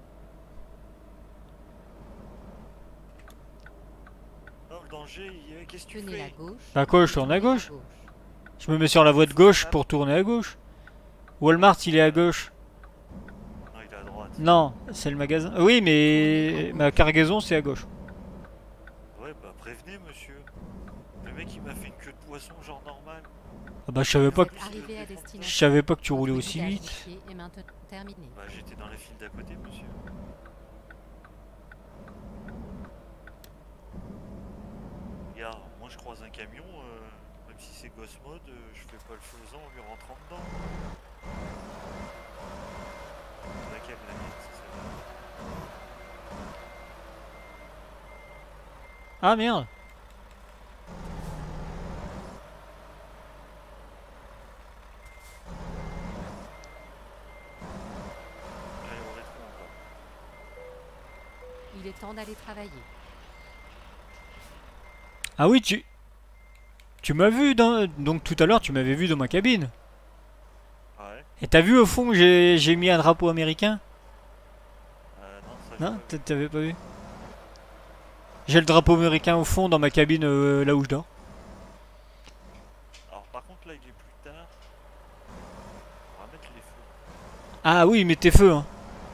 Oh, le danger, qu'est-ce que tu Tenez la fais? gauche. Bah quoi, je tourne à gauche. Je me mets sur la voie de gauche pour tourner à gauche. Walmart, il est à gauche. Non, il est à droite. Non, c'est le magasin. Oui, mais ma cargaison, c'est à gauche. Ouais, bah, prévenez, monsieur. Le mec, il m'a fait une queue de poisson, genre normal. Ah bah, je savais pas que, Arrivé à je destination. savais pas que tu roulais aussi Votre vite. guidage est maintenant terminé. Bah, j'étais dans les fils d'à côté, monsieur. Regarde, moi je croise un camion, même si c'est gosse mode, je fais pas le faisant en lui rentrant dedans. Laquelle la mienne, c'est celle-là. Ah merde. Elle est au rétro encore. Il est temps d'aller travailler. Ah oui, tu m'as vu dans... Donc tout à l'heure, tu m'avais vu dans ma cabine. Ouais, Et t'as vu au fond que j'ai mis un drapeau américain? non, ça je Non, l'ai pas vu. t'avais pas vu? J'ai le drapeau américain au fond dans ma cabine là où je dors. Alors par contre là il est plus tard. On va mettre les feux. Ah oui, mais t'es feu, hein.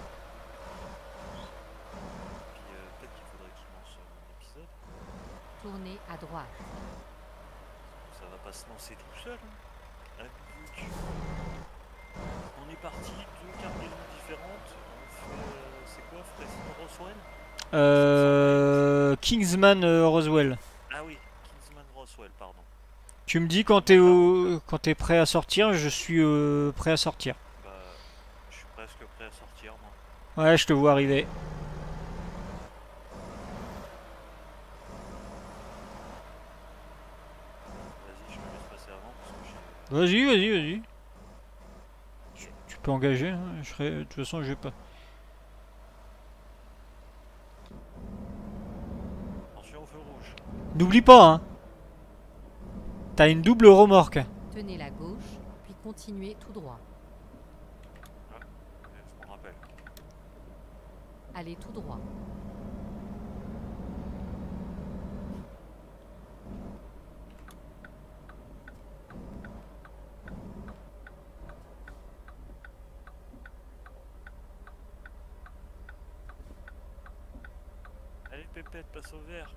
Puis peut-être qu'il faudrait qu'il lance mon épisode. Tournez à droite. Ça va pas se lancer tout seul. Hein. Vu que on est parti deux cargaisons différentes. On fait. C'est quoi Fresno Roswell? Kingsman Roswell. Ah oui, Kingsman Roswell, pardon. Tu me dis quand quand t'es prêt à sortir, je suis prêt à sortir. Bah, je suis presque prêt à sortir moi. Ouais, je te vois arriver. Vas-y, je me laisse passer avant parce que j'ai. Vas-y, vas-y, vas-y. Tu peux engager, hein, je serai... De toute façon, je vais pas... Attention au feu rouge. N'oublie pas, hein. T'as une double remorque. Tenez la gauche, puis continuez tout droit. Je m'en rappelle. Allez tout droit. Allez Pépette, passe au vert.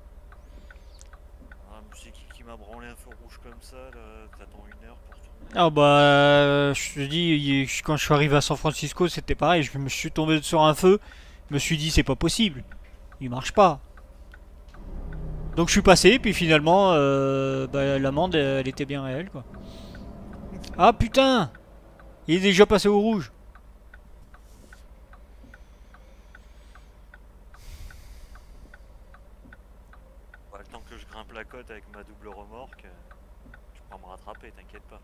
Ah, mais c'est qui m'a branlé un feu rouge comme ça là? T'attends une heure pour tourner. Ah bah, je te dis, quand je suis arrivé à San Francisco, c'était pareil. Je me suis tombé sur un feu. Je me suis dit, c'est pas possible. Il marche pas. Donc je suis passé, puis finalement, bah, l'amende, elle était bien réelle, quoi. Ah putain! Il est déjà passé au rouge. Bah, le temps que je grimpe la côte avec ma double remorque, je pourrais me rattraper, t'inquiète pas.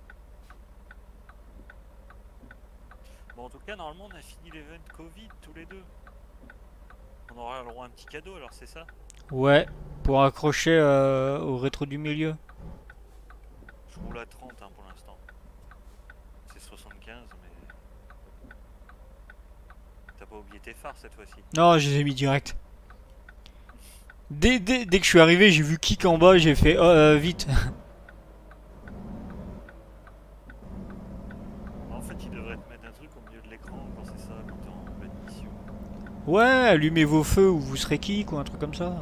Bon, en tout cas, normalement, on a fini l'event Covid tous les deux. On aura le droit à un petit cadeau, alors c'est ça? Ouais, pour accrocher au rétro du milieu. Je roule à 30 hein, pour l'instant. C'est 75, mais. T'as pas oublié tes phares cette fois-ci. Non, je les ai mis direct. Dès que je suis arrivé, j'ai vu kick en bas, j'ai fait vite. En fait, il devrait te mettre un truc au milieu de l'écran quand c'est ça, quand t'es en pleine mission. Ouais, allumez vos feux ou vous serez kick ou un truc comme ça.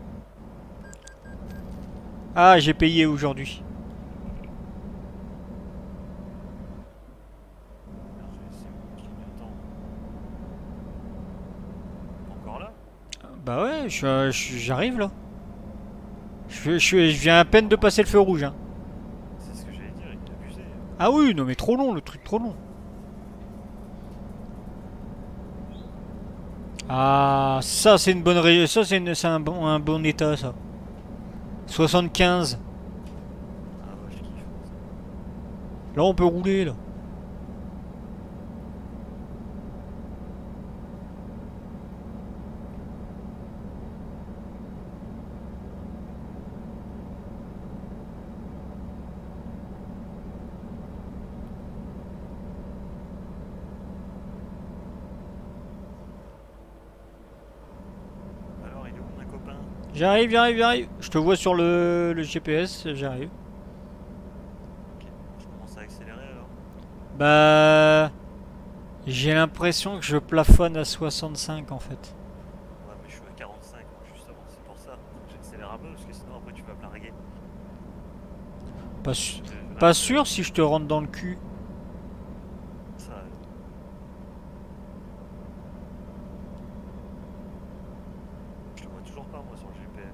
Ah, j'ai payé aujourd'hui. Merde, c'est mon clignotant. Encore là? Bah ouais, j'arrive là. Je viens à peine de passer le feu rouge. Hein. C'est ce que j'allais dire, il est abusé. Ah oui, non mais trop long, le truc trop long. Ah, ça c'est une bonne ça c'est un bon état ça. 75. Ah ouais, je kiffe. Là on peut rouler là. Alors, il est où mon copain? J'arrive. Je te vois sur le GPS, j'arrive. Ok, je commence à accélérer alors. Bah... J'ai l'impression que je plafonne à 65 en fait. Ouais, mais je suis à 45 moi, justement, c'est pour ça. J'accélère un peu parce que sinon après tu vas me larguer. Pas, Là, pas sûr si je te rentre dans le cul. Ça, je te vois toujours pas moi sur le GPS.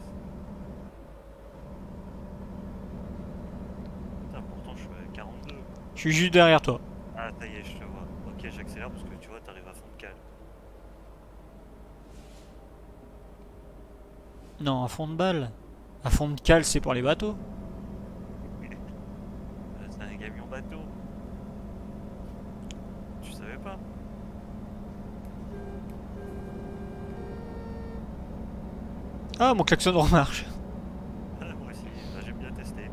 Putain, pourtant je suis à 42. Je suis juste derrière toi. Ah, ça y est, je te vois. Ok, j'accélère parce que tu vois, t'arrives à fond de cale. Non, à fond de balle. À fond de cale, c'est pour les bateaux. C'est un camion bateau. Tu savais pas? Ah, mon klaxon remarche. Ah, moi aussi, bah, j'aime bien tester.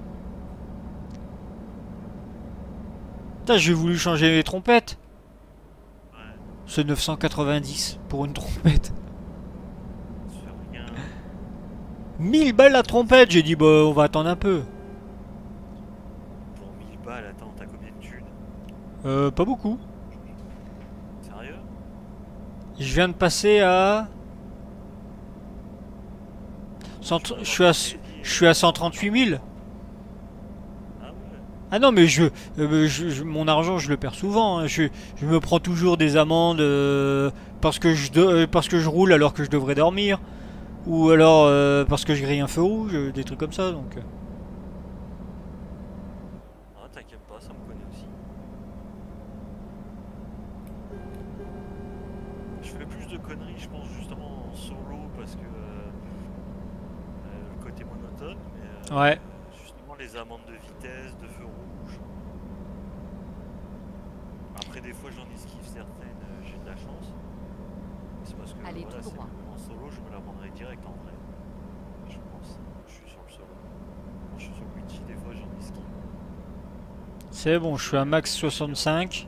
Putain, j'ai voulu changer les trompettes. Ouais, C'est 990 pour une trompette. sur rien. 1000 balles la trompette. J'ai dit, bah, on va attendre un peu. Pour 1000 balles, attends, t'as combien de thunes? Pas beaucoup. Sérieux? Je viens de passer à... Je suis à 138 000. Ah ouais. Ah non, mais mon argent, je le perds souvent. Hein. Je me prends toujours des amendes parce que parce que je roule alors que je devrais dormir. Ou alors parce que je grille un feu rouge, des trucs comme ça. Donc. Ah, t'inquiète pas, ça me connaît aussi. Je fais plus de conneries, je pense, justement en solo parce que le côté monotone, mais Ouais. justement les amendes de vitesse, de feu rouge. Après, des fois, j'en esquive certaines, j'ai de la chance. C'est parce que Allez voilà, tout droit. en solo, je me la prendrai direct en vrai. Je pense. Je suis sur le solo. Quand je suis sur le Witchy, des fois, j'en esquive. C'est bon, je suis à max 65.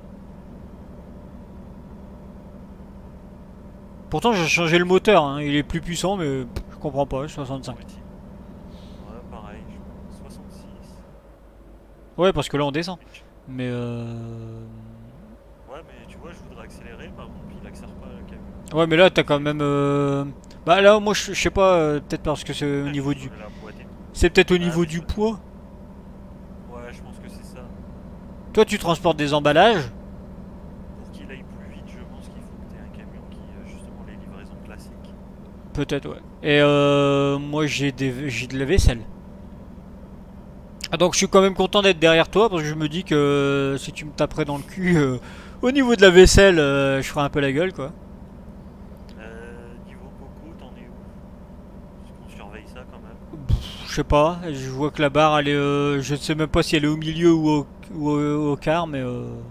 Pourtant, j'ai changé le moteur. Hein. Il est plus puissant, mais je comprends pas. 65. Ouais, pareil, je pense. 66. Ouais, parce que là, on descend. Mais Ouais, mais tu vois, je voudrais accélérer, par contre, il accélère pas le camion. ouais, mais là, t'as quand même. Bah là, moi, je sais pas. Peut-être parce que c'est au niveau du. La boîte et tout. C'est peut-être au Ah, niveau mais du ça- poids. Ouais, je pense que c'est ça. Toi, tu transportes des emballages. Pour qu'il aille plus vite, je pense qu'il faut que tu aies un camion qui, justement, les livraisons classiques. Peut-être, ouais. Et moi, j'ai de la vaisselle. Ah, donc, je suis quand même content d'être derrière toi parce que je me dis que si tu me taperais dans le cul au niveau de la vaisselle, je ferais un peu la gueule, quoi. Niveau coco, t'en es où? Parce qu'on surveille ça quand même. Je sais pas. Je vois que la barre, elle est. Je ne sais même pas si elle est au milieu ou au quart, mais.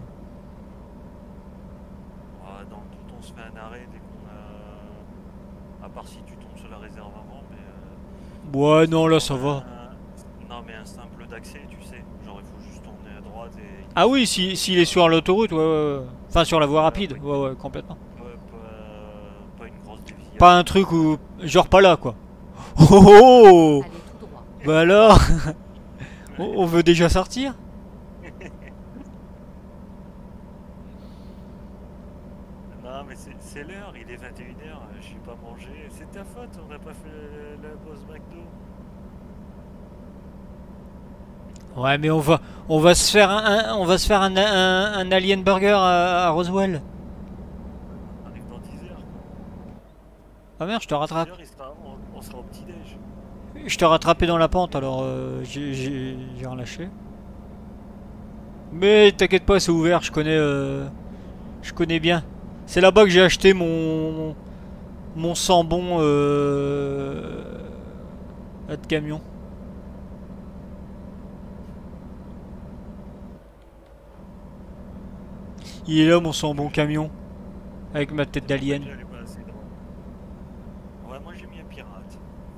Ah, dans le doute, on se fait un arrêt dès qu'on a. À part si tu tombes sur la réserve avant, mais. Ouais, non, là, ça va. Non, mais un simple d'accès, tu sais. Genre, il faut juste tourner à droite et. Ah oui, s'il est sur l'autoroute, ouais. Enfin, sur la voie rapide, ouais, complètement. Ouais, pas une grosse déviation. Pas un truc où. Genre pas là, quoi. Oh oh, oh. Allez tout droit. Bah alors on veut déjà sortir? Non, mais c'est l'heure, il est 21h, j'ai pas mangé. C'est ta faute, on n'a pas fait la pause McDo. Ouais, mais on va se faire un Alien Burger à Roswell. On arrive dans 10h. Ah merde, je te rattrape. D'ailleurs, on sera au petit-déj. Je t'ai rattrapé dans la pente, alors j'ai relâché. Mais t'inquiète pas, c'est ouvert, je connais bien. C'est là-bas que j'ai acheté mon sambon de camion. Il est là mon sambon camion, avec ma tête d'alien. Elle est pas assez drôle. Ouais, moi j'ai mis un pirate.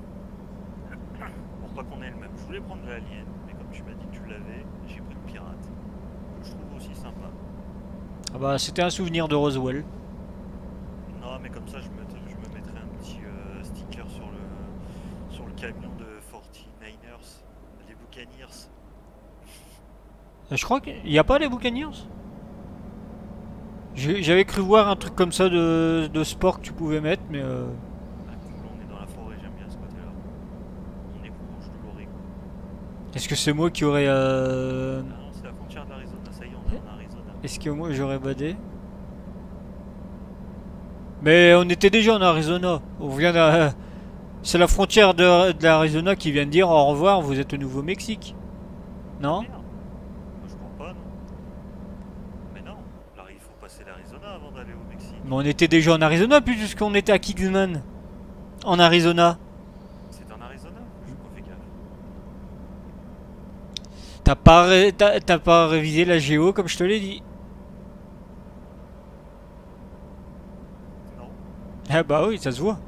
Pour pas qu'on ait le même. Je voulais prendre l'alien, mais comme tu m'as dit que tu l'avais, j'ai pris le pirate. Que je trouve aussi sympa. Ah bah c'était un souvenir de Roswell. Non, mais comme ça, je me mettrai un petit sticker sur le camion de 49ers, les Buccaneers. Je crois qu'il n'y a pas les Buccaneers. J'avais cru voir un truc comme ça de sport que tu pouvais mettre, mais Ah, cool, on est dans la forêt, j'aime bien ce côté-là. On est proche de l'Oregon. est-ce que c'est moi qui aurais... Ah non, c'est la frontière de l'Arizona, ça y est, on est en Arizona. Est-ce que moi j'aurais badé? Mais on était déjà en Arizona. On vient c'est la frontière de l'Arizona qui vient de dire au revoir, vous êtes au Nouveau-Mexique. Non? Merde. Moi, je crois pas, non. Mais non, là, il faut passer l'Arizona avant d'aller au Mexique. Mais on était déjà en Arizona puisqu'on était à Kingsman. En Arizona. C'est en Arizona? Je pas fait gaffe. T'as pas révisé la géo comme je te l'ai dit. Non. Ah bah oui, ça se voit.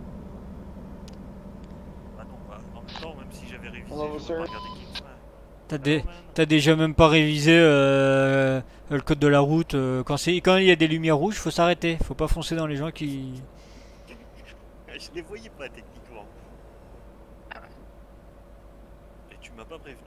Ah non, bah, en même temps, même si j'avais révisé, Hello, j'aurais sir. pas regardé Kingsman. T'as Hello, man. T'as déjà même pas révisé le code de la route. Quand il y a des lumières rouges, faut s'arrêter. Faut pas foncer dans les gens qui... Je les voyais pas techniquement. Et tu m'as pas prévenu.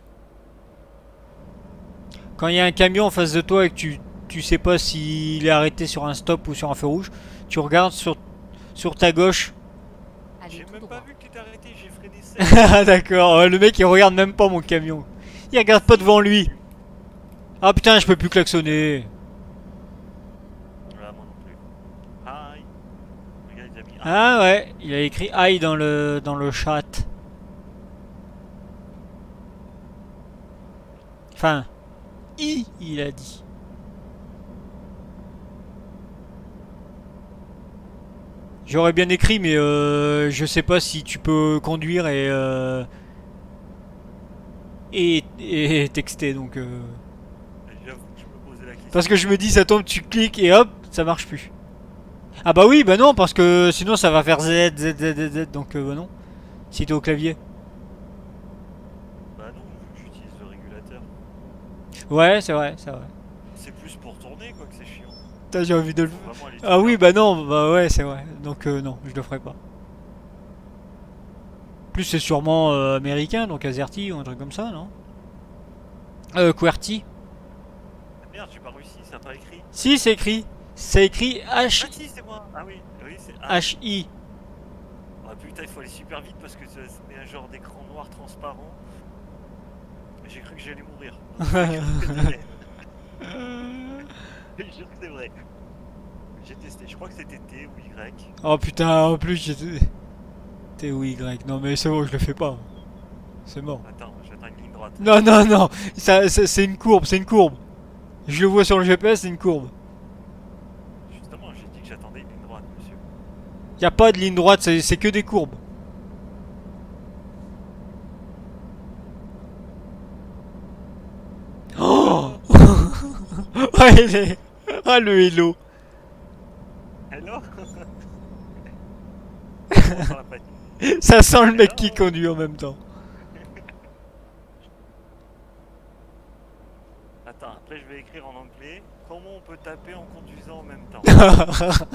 Quand il y a un camion en face de toi et que tu sais pas s'il est arrêté sur un stop ou sur un feu rouge, tu regardes sur ta gauche. Allez J'ai tout même droit. pas vu que t'étais arrêté, j'ai freiné 7. Ah d'accord, le mec il regarde même pas mon camion. Il regarde pas devant lui. Ah putain, je peux plus klaxonner. Voilà, moi non plus. Hi. Regarde, il a mis hi. Ah ouais, il a écrit aïe dans le chat. Enfin, il a dit. J'aurais bien écrit, mais je sais pas si tu peux conduire et texter, donc... J'avoue que je me posais la question. Parce que je me dis, ça tombe, tu cliques et hop, ça marche plus. Ah bah oui, bah non, parce que sinon ça va faire Z, Z, Z, Z, Z, donc bah non. Si t'es au clavier. Bah non, vu que j'utilise le régulateur. Ouais, c'est vrai, c'est vrai. C'est plus pour tourner quoi que c'est chiant. Putain, j'ai envie de le... Faut vraiment aller Ah oui, super bah non, bah ouais, c'est vrai. Donc non, je le ferai pas. Plus c'est sûrement américain, donc AZERTY ou un truc comme ça, non? QWERTY. Ah, merde, j'ai pas réussi, ça a pas écrit. Si, c'est écrit. C'est écrit Ah si, c'est moi. Ah oui, oui, c'est HI. Ah putain, il faut aller super vite parce que c'était un genre d'écran noir transparent. J'ai cru que j'allais mourir. Je jure que c'est vrai. J'ai testé, je crois que c'était T ou Y. Oh putain, en plus j'étais... T ou Y. Non mais c'est bon, je le fais pas. C'est mort. Attends, j'attends une ligne droite. Non, non, non. C'est une courbe, c'est une courbe. Je le vois sur le GPS, c'est une courbe. Justement, j'ai dit que j'attendais une ligne droite, monsieur. Y a pas de ligne droite, c'est que des courbes. Oh. Ouais, ah le hello. Hello. On sent la panique. Ça sent le mec qui conduit en même temps. Attends, après je vais écrire en anglais. Comment on peut taper en conduisant en même temps?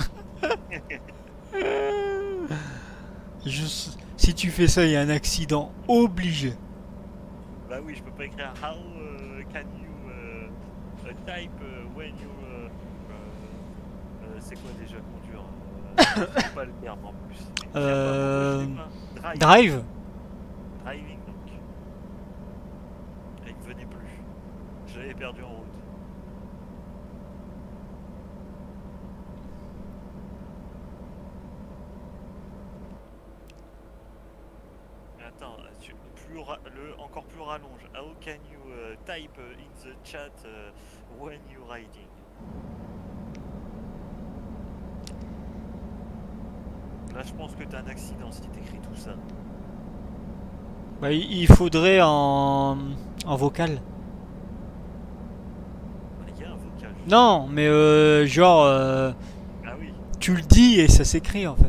Si tu fais ça, il y a un accident obligé. Bah oui, je peux pas écrire how can you type when you c'est quoi déjà conduire? C'est pas le terme en plus. Drive. Driving donc. Et il venait plus. Je l'avais perdu en route. Attends, encore plus rallonge. How can you type in the chat when you riding? Là, je pense que t'as un accident si t'écris tout ça. Bah, il faudrait en vocal. Il y a un vocal. Non, mais genre, Ah oui. tu le dis et ça s'écrit en fait.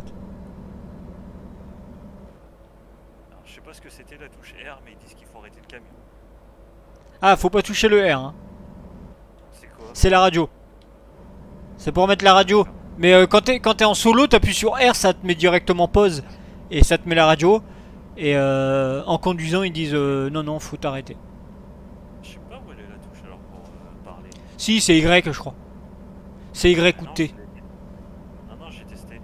Alors, je sais pas ce que c'était la touche R, mais ils disent qu'il faut arrêter le camion. Ah, faut pas toucher le R, hein. C'est quoi? C'est la radio. C'est pour mettre la radio. Mais quand t'es en solo, t'appuies sur R, ça te met directement pause. Et ça te met la radio. Et en conduisant, ils disent non, non, faut t'arrêter. Je sais pas où elle est la touche alors pour parler. Si, c'est Y, je crois. C'est Y ou Non, T. non, j'ai testé.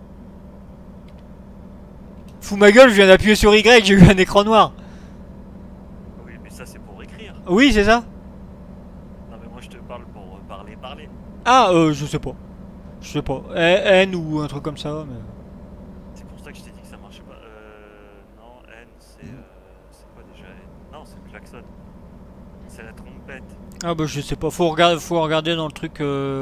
Fous ma gueule, je viens d'appuyer sur Y, j'ai eu un écran noir. Oui, mais ça c'est pour écrire. Oui, c'est ça. Non, mais moi je te parle pour parler. Ah, je sais pas. Je sais pas. N ou un truc comme ça, mais... C'est pour ça que je t'ai dit que ça marchait pas. Non, N, c'est quoi déjà N? Non, c'est le klaxon. C'est la trompette. Ah bah je sais pas, faut regarder dans le truc...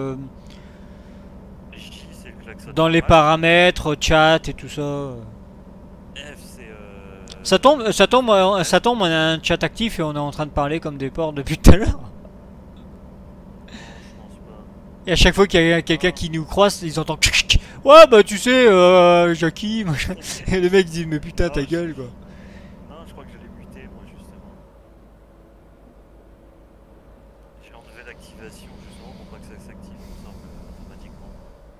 J, c'est le klaxon. dans les normal. paramètres, chat et tout ça. F, c'est Ça tombe, on a un chat actif et on est en train de parler comme des porcs depuis tout à l'heure. Non, je pense pas. Et à chaque fois qu'il y a quelqu'un qui nous croise, ils entendent... Ouais bah tu sais, Jackie, machin. Et le mec dit mais putain ta gueule quoi. Non, je crois que je l'ai muté moi justement. J'ai enlevé l'activation justement pour pas que ça s'active il me semble automatiquement.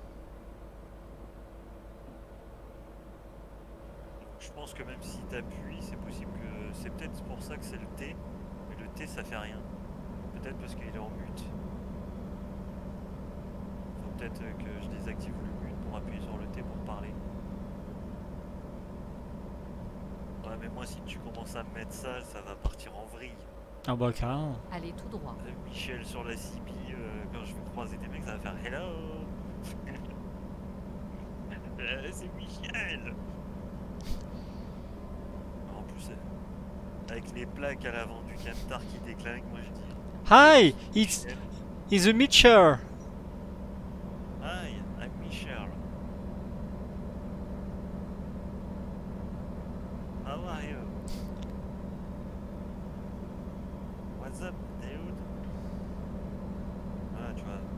Donc, je pense que même si t'appuies, c'est possible que... C'est peut-être pour ça que c'est le T. Mais le T ça fait rien. Peut-être parce qu'il est en mute. Faut peut-être que je désactive le mute pour appuyer sur le T pour parler. Ouais mais moi si tu commences à me mettre ça, ça va partir en vrille. Ah bah carrément. Allez tout droit. Michel sur la CB, quand je vais croiser des mecs, ça va faire hello. C'est Michel. En plus, avec les plaques à l'avant du camtar qui déclinquent, moi je dis Hi, it's a Mitchell. Hi, I'm Michel. How are you? What's up, dude? Voilà, tu vois.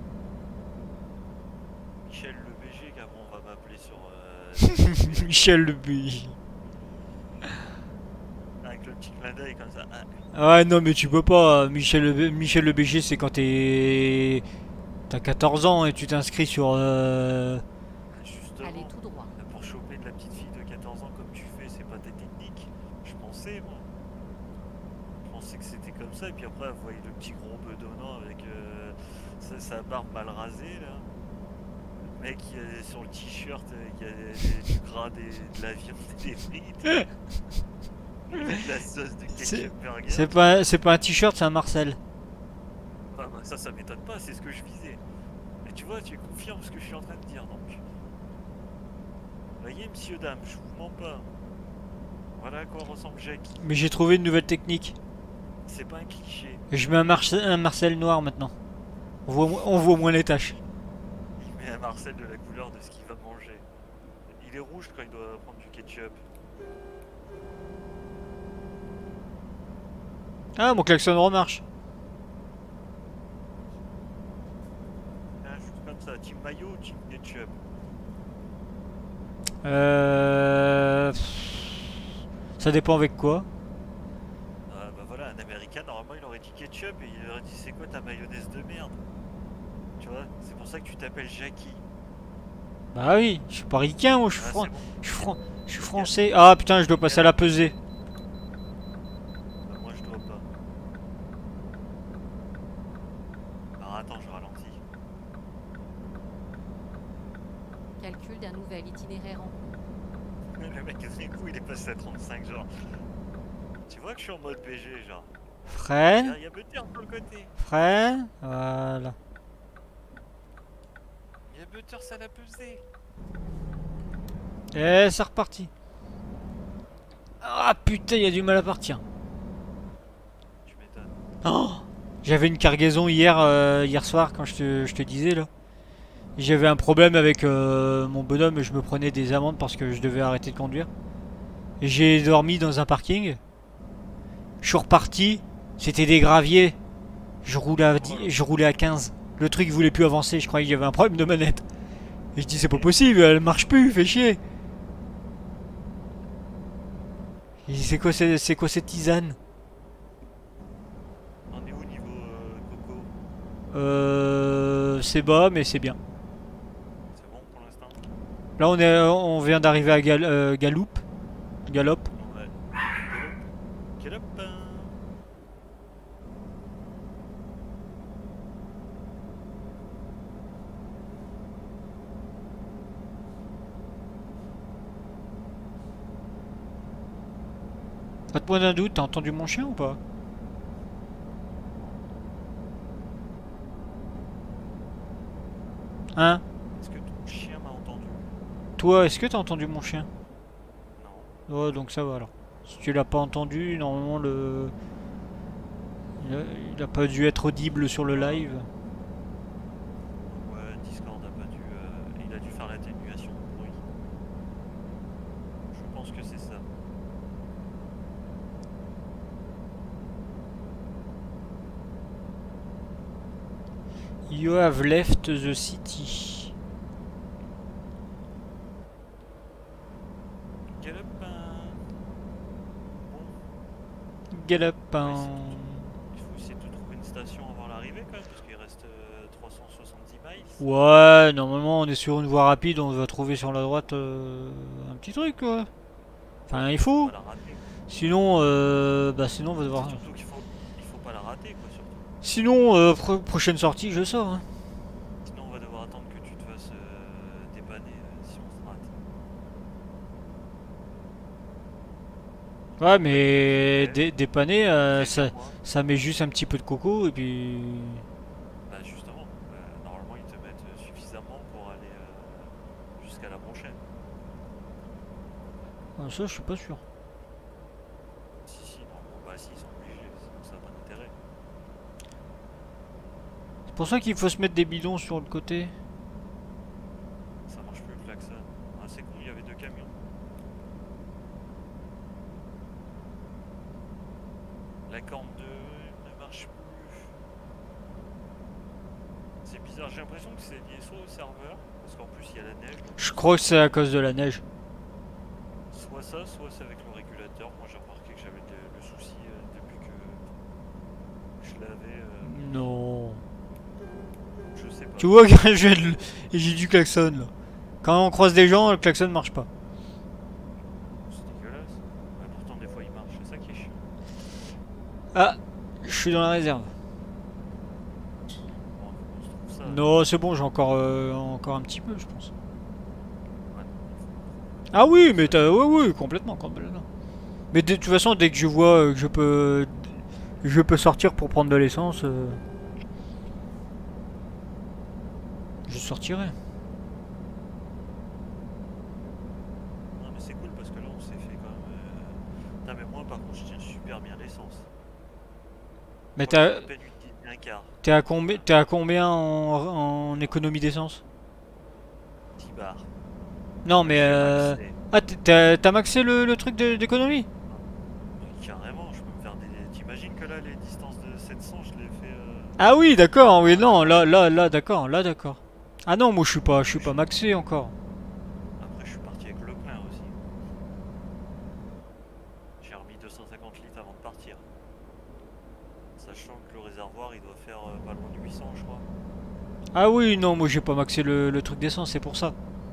Michel le BG, qu'après on va m'appeler sur. Michel le Buy. Avec le petit clin d'œil comme ça. Ah, Ouais non mais tu peux pas, Michel le BG c'est quand t'as 14 ans et tu t'inscris sur... Allez justement, tout droit. pour choper de la petite fille de 14 ans comme tu fais, c'est pas tes techniques. Je pensais, moi. Je pensais que c'était comme ça, et puis après, vous voyez le petit gros bedonnant avec sa barbe mal rasée, là. Le mec qui a sur le t-shirt, qui a du gras, de la viande et des frites. Avec la sauce de ketchup burger. C'est pas un t-shirt, c'est un Marcel. Ah, bah, ça m'étonne pas, c'est ce que je visais. Mais tu vois, tu confirmes ce que je suis en train de dire, donc. Voyez, monsieur, dame, je vous mens pas. Voilà à quoi ressemble Jackie. Mais j'ai trouvé une nouvelle technique. C'est pas un cliché. Je mets un Marcel noir maintenant. On voit moins les taches. Il met un Marcel de la couleur de ce qu'il va manger. Il est rouge quand il doit prendre du ketchup. Ah, mon klaxon remarche. Un juste comme ça, team maillot ou team ketchup. Ça dépend avec quoi. Ah bah voilà, un américain, normalement il aurait dit ketchup et il aurait dit c'est quoi ta mayonnaise de merde. Tu vois, c'est pour ça que tu t'appelles Jackie. Bah oui, je suis pas ricain, moi, Ah, c'est bon. je suis français. Ah putain, je dois passer à la pesée. Bah, moi je dois pas. Alors attends, je ralentis. Calcul d'un nouvel itinéraire en cours. Le mec, d'un coup, il est passé à 35, genre. Tu vois que je suis en mode BG, genre. Freine, Il y a Butter sur le côté. freine, voilà. Il y a Butter, ça l'a pesé. Et c'est reparti. Ah putain, il y a du mal à partir. Tu m'étonnes. Oh, j'avais une cargaison hier, hier soir quand je te disais là. J'avais un problème avec mon bonhomme et je me prenais des amendes parce que je devais arrêter de conduire. J'ai dormi dans un parking. Je suis reparti. C'était des graviers. Je roulais à 15. Le truc voulait plus avancer. Je croyais qu'il y avait un problème de manette. Et je dis c'est pas possible, elle marche plus, fait chier. Il dit c'est quoi cette tisane? On est où niveau coco? C'est bas mais c'est bien. C'est bon pour l'instant? Là on vient d'arriver à Galop. Ouais. Quel up? Pas de point d'un doute, t'as entendu mon chien ou pas? Hein? Est-ce que ton chien m'a entendu? Toi, est-ce que t'as entendu mon chien? Non. Ouais, donc ça va alors. Si tu l'as pas entendu, normalement il a pas dû être audible sur le live. Ouais, Discord a pas dû. Il a dû faire l'atténuation de bruit. Je pense que c'est ça. You have left the city. Quel up? Bon. Get up. Il faut essayer de trouver une station avant l'arrivée quand même, parce qu'il reste 370 miles. Ouais, normalement on est sur une voie rapide, on va trouver sur la droite un petit truc quoi. Enfin il Faut faut. pas la rater. Sinon, sinon on va devoir. C'est surtout il faut pas la rater quoi, surtout. Sinon, prochaine sortie, je sors. Hein. Sinon on va devoir attendre que tu te fasses dépanner si on se rate. Ouais, mais Ouais. dépanner, Quelques mois. ça met juste un petit peu de coco et puis. Bah justement, normalement ils te mettent suffisamment pour aller jusqu'à la prochaine. Ah, ça, je suis pas sûr. Si, non, bah si, ils sont obligés, sinon ça n'a pas d'intérêt. C'est pour ça qu'il faut se mettre des bidons sur le côté. Ça marche plus le klaxon. Ah, c'est con, il y avait deux camions. La corne ne marche plus. C'est bizarre, j'ai l'impression que c'est lié soit au serveur, parce qu'en plus il y a la neige, donc Je crois que c'est à cause de la neige. soit ça, soit c'est avec le régulateur. Moi j'ai remarqué que j'avais le souci depuis que je l'avais. Non. Je sais pas. Tu vois, quand j'ai du klaxon là. Quand on croise des gens, le klaxon marche pas. C'est dégueulasse. Ouais, pourtant des fois il marche, c'est ça qui est chiant. Ah, je suis dans la réserve. Bon, on se trouve ça. Non, c'est bon, j'ai encore un petit peu, je pense. Ouais. Ah oui, mais oui, complètement. Mais de toute façon, dès que je vois que je peux sortir pour prendre de l'essence, je sortirai. Non mais c'est cool parce que là on s'est fait quand même. Putain, mais moi par contre je tiens super bien l'essence. Mais Moi, j'ai à peine un quart. t'es à combien en économie d'essence? 10 bars. Non, mais J'ai maxé. ah, t'as maxé le truc d'économie? Carrément, je peux me faire des. T'imagines que là les distances de 700 je les fais. Ah oui, d'accord, oui, non, là, d'accord. Ah non, moi je suis pas maxé encore. Après je suis parti avec le plein aussi. J'ai remis 250 litres avant de partir. Sachant que le réservoir il doit faire pas loin de 800 je crois. Ah oui, non, moi j'ai pas maxé le truc d'essence, c'est pour ça.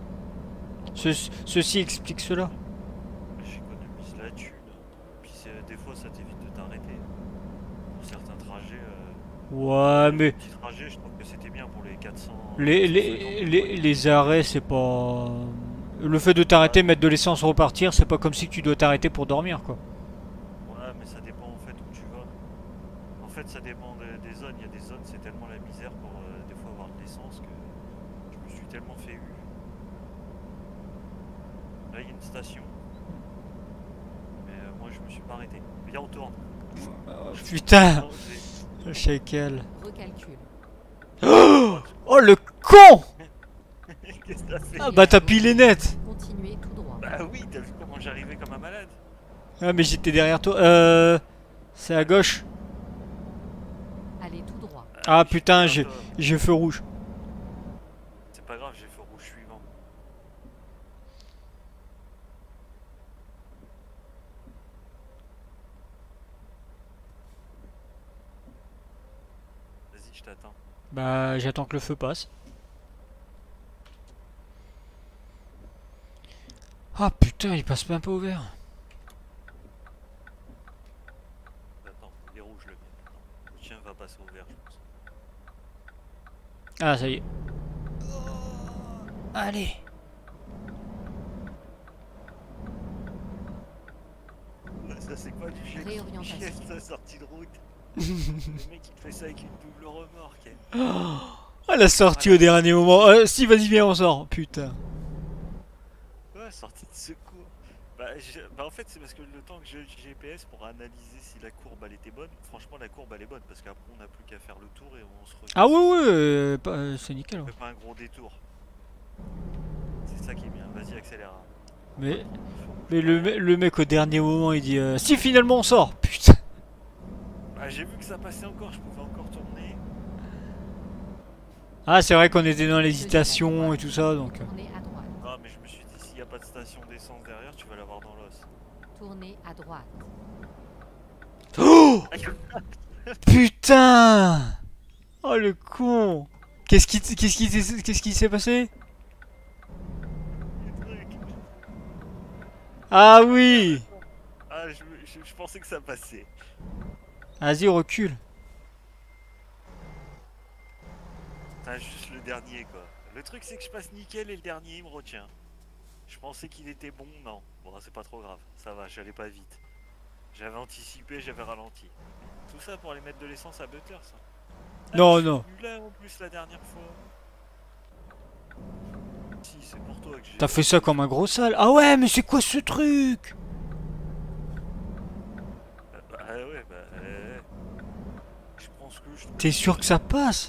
Ceci explique cela. J'économise la thune. Puis des fois ça t'évite de t'arrêter. Pour certains trajets. Ouais, mais Petit trajet, je trouve que c'était bien pour les 400. les arrêts, c'est pas. Le fait de t'arrêter, mettre de l'essence, repartir, c'est pas comme si tu dois t'arrêter pour dormir, quoi. Ouais, mais ça dépend en fait où tu vas. En fait, ça dépend des zones. Il y a des zones, c'est tellement la misère pour des fois avoir de l'essence que je me suis tellement fait eu. Là, il y a une station. Mais je me suis pas arrêté. Viens, on tourne. Putain, Non, le shekel. Recalcule. Oh le con! Qu'est-ce que t'as fait? Ah bah t'as pilé net. Continuez tout droit. Bah oui, t'as vu comment j'arrivais comme un malade? Ah mais j'étais derrière toi. C'est à gauche. Allez tout droit. Ah je suis putain, derrière toi. j'ai feu rouge. C'est pas grave, j'ai feu rouge suivant. Vas-y, je t'attends. Bah j'attends que le feu passe. Ah putain, il passe même pas au vert. Attends, il est rouge le mien. Non, le tien va passer au vert, je pense. Ah ça y est. Allez. Ça c'est quoi du chien qui Réorientation. chiesse sa sortie de route? Le mec il fait ça avec une double remorque. Ah la sortie au dernier moment. Si vas-y viens on sort. Putain. Ouais, sortie de secours. Bah en fait c'est parce que le temps que j'ai le GPS pour analyser si la courbe elle était bonne, franchement la courbe elle est bonne parce qu'après on n'a plus qu'à faire le tour et on se retrouve. Ah ouais ouais, c'est nickel. On Ouais. fait pas un gros détour. C'est ça qui est bien, vas-y accélère. Mais le mec au dernier moment il dit si finalement on sort. Putain. Bah j'ai vu que ça passait encore, je pouvais encore tourner. Ah c'est vrai qu'on était dans l'hésitation et tout ça donc. Tournez à droite. Non mais je me suis dit s'il n'y a pas de station d'essence derrière tu vas l'avoir dans l'os. Tournez à droite. Oh putain. Oh le con. Qu'est-ce qui s'est passé? Ah oui. Ah je pensais que ça passait. Vas-y recule. T'as juste le dernier quoi. Le truc c'est que je passe nickel et le dernier il me retient. Je pensais qu'il était bon, non. Bon c'est pas trop grave, ça va, j'allais pas vite. J'avais anticipé, j'avais ralenti. Tout ça pour aller mettre de l'essence à Butter ça. Non, je suis non. venu là en plus la dernière fois. Si c'est pour toi que j'ai... T'as fait ça comme un gros sale. Ah ouais mais c'est quoi ce truc? ouais je prends ce que je trouve. T'es sûr que ça passe?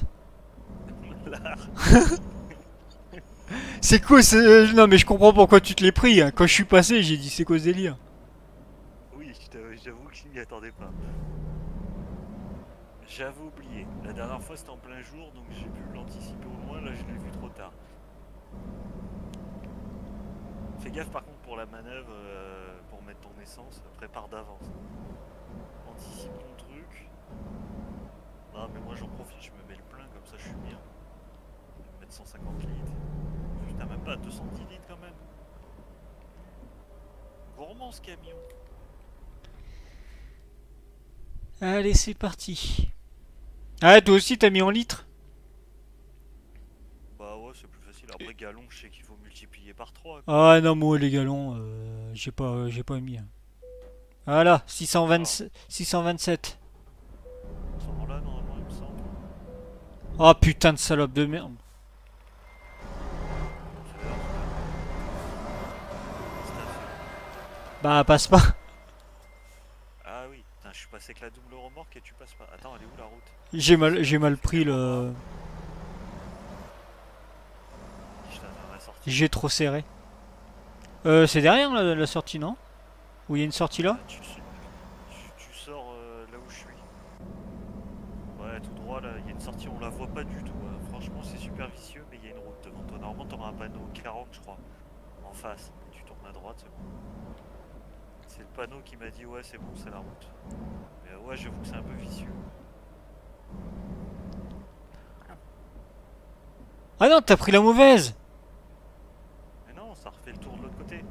C'est quoi non mais je comprends pourquoi tu te l'es pris. Hein. Quand je suis passé j'ai dit c'est quoi ce délire? Oui, j'avoue que je m'y attendais pas. J'avais oublié. La dernière fois c'était en plein jour donc j'ai pu l'anticiper au loin, là je l'ai vu trop tard. Fais gaffe par contre pour la manœuvre, pour mettre ton essence, prépare d'avance. Anticipe ton truc. Non mais moi j'en profite, je me mets le plein comme ça je suis bien. Je vais me mettre 150 litres. Putain même pas 210 litres quand même. Gourmand ce camion. Allez c'est parti. Ah toi aussi t'as mis en litres? Bah ouais c'est plus facile. Après gallon je sais qu'il faut multiplier par 3. Ah non moi les galons j'ai pas mis. Voilà 627. Ça rend là normalement il me semble. Oh putain de salope de merde. Bah passe pas. Ah oui, putain, je suis passé avec la double remorque et tu passes pas. Attends, elle est où la route? J'ai mal pris le. Je t'attends à la sortie. J'ai trop serré. C'est derrière la sortie non? Où il y a une sortie là? Tu sors là où je suis. Ouais, tout droit là, il y a une sortie, on la voit pas du tout. Franchement, c'est super vicieux, mais il y a une route devant toi. Normalement, t'auras un panneau 40, je crois, en face. Tu tournes à droite, c'est bon. C'est le panneau qui m'a dit, ouais, c'est bon, c'est la route. Mais ouais, j'avoue que c'est un peu vicieux. Ah non t'as pris la mauvaise. Mais non, ça refait le tour de l'autre côté.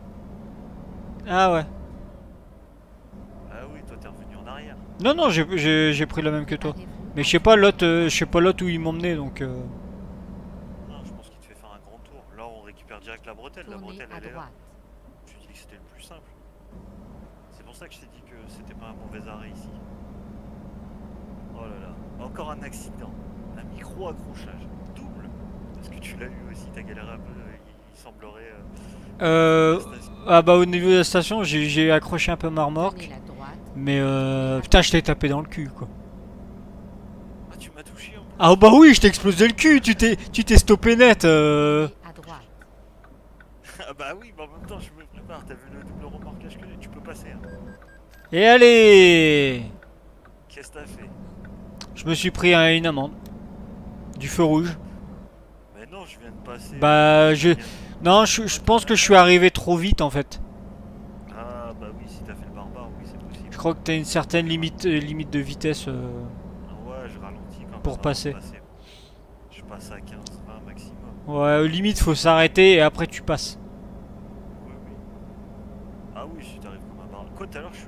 Ah ouais. Ah oui, toi, t'es revenu en arrière. Non non j'ai pris la même que toi. Préparez-vous. Mais je sais pas l'autre où il m'emmenait donc. Non, je pense qu'il te fait faire un grand tour. Là, on récupère direct la bretelle. La Tournez bretelle, à elle est là. droite. Je dis que c'était le plus simple. C'est pour ça que je t'ai dit que c'était pas un mauvais arrêt ici. Oh là là, encore un accident. Un micro-accrochage. Double. Parce que tu l'as eu aussi, t'as galéré un peu. il semblerait. Station. Ah bah au niveau de la station, j'ai accroché un peu ma remorque. Prenez la droite. Mais putain, je t'ai tapé dans le cul quoi. Ah, tu m'as touché en plus. Ah bah oui, je t'ai explosé le cul, tu t'es stoppé net. Tournez à droite. Ah bah oui, mais en même temps, je me prépare. T'as vu le double remorquage que tu peux passer. Hein. Et allez, Qu'est-ce que t'as fait? je me suis pris une amende. Du feu rouge. Mais non, je viens de passer. Bah je je... viens Non, je pense que je suis arrivé trop vite en fait. Ah bah oui, si t'as fait le barbare, oui, c'est possible. Je crois que t'as une certaine limite de vitesse. Ah ouais, je ralentis quand même. Pour avant de passer. Je passe à 15, 20 maximum. Ouais, limite faut s'arrêter et après tu passes. Oui, oui. Ah oui, si t'arrives comme un bar. Quoi, tout à l'heure,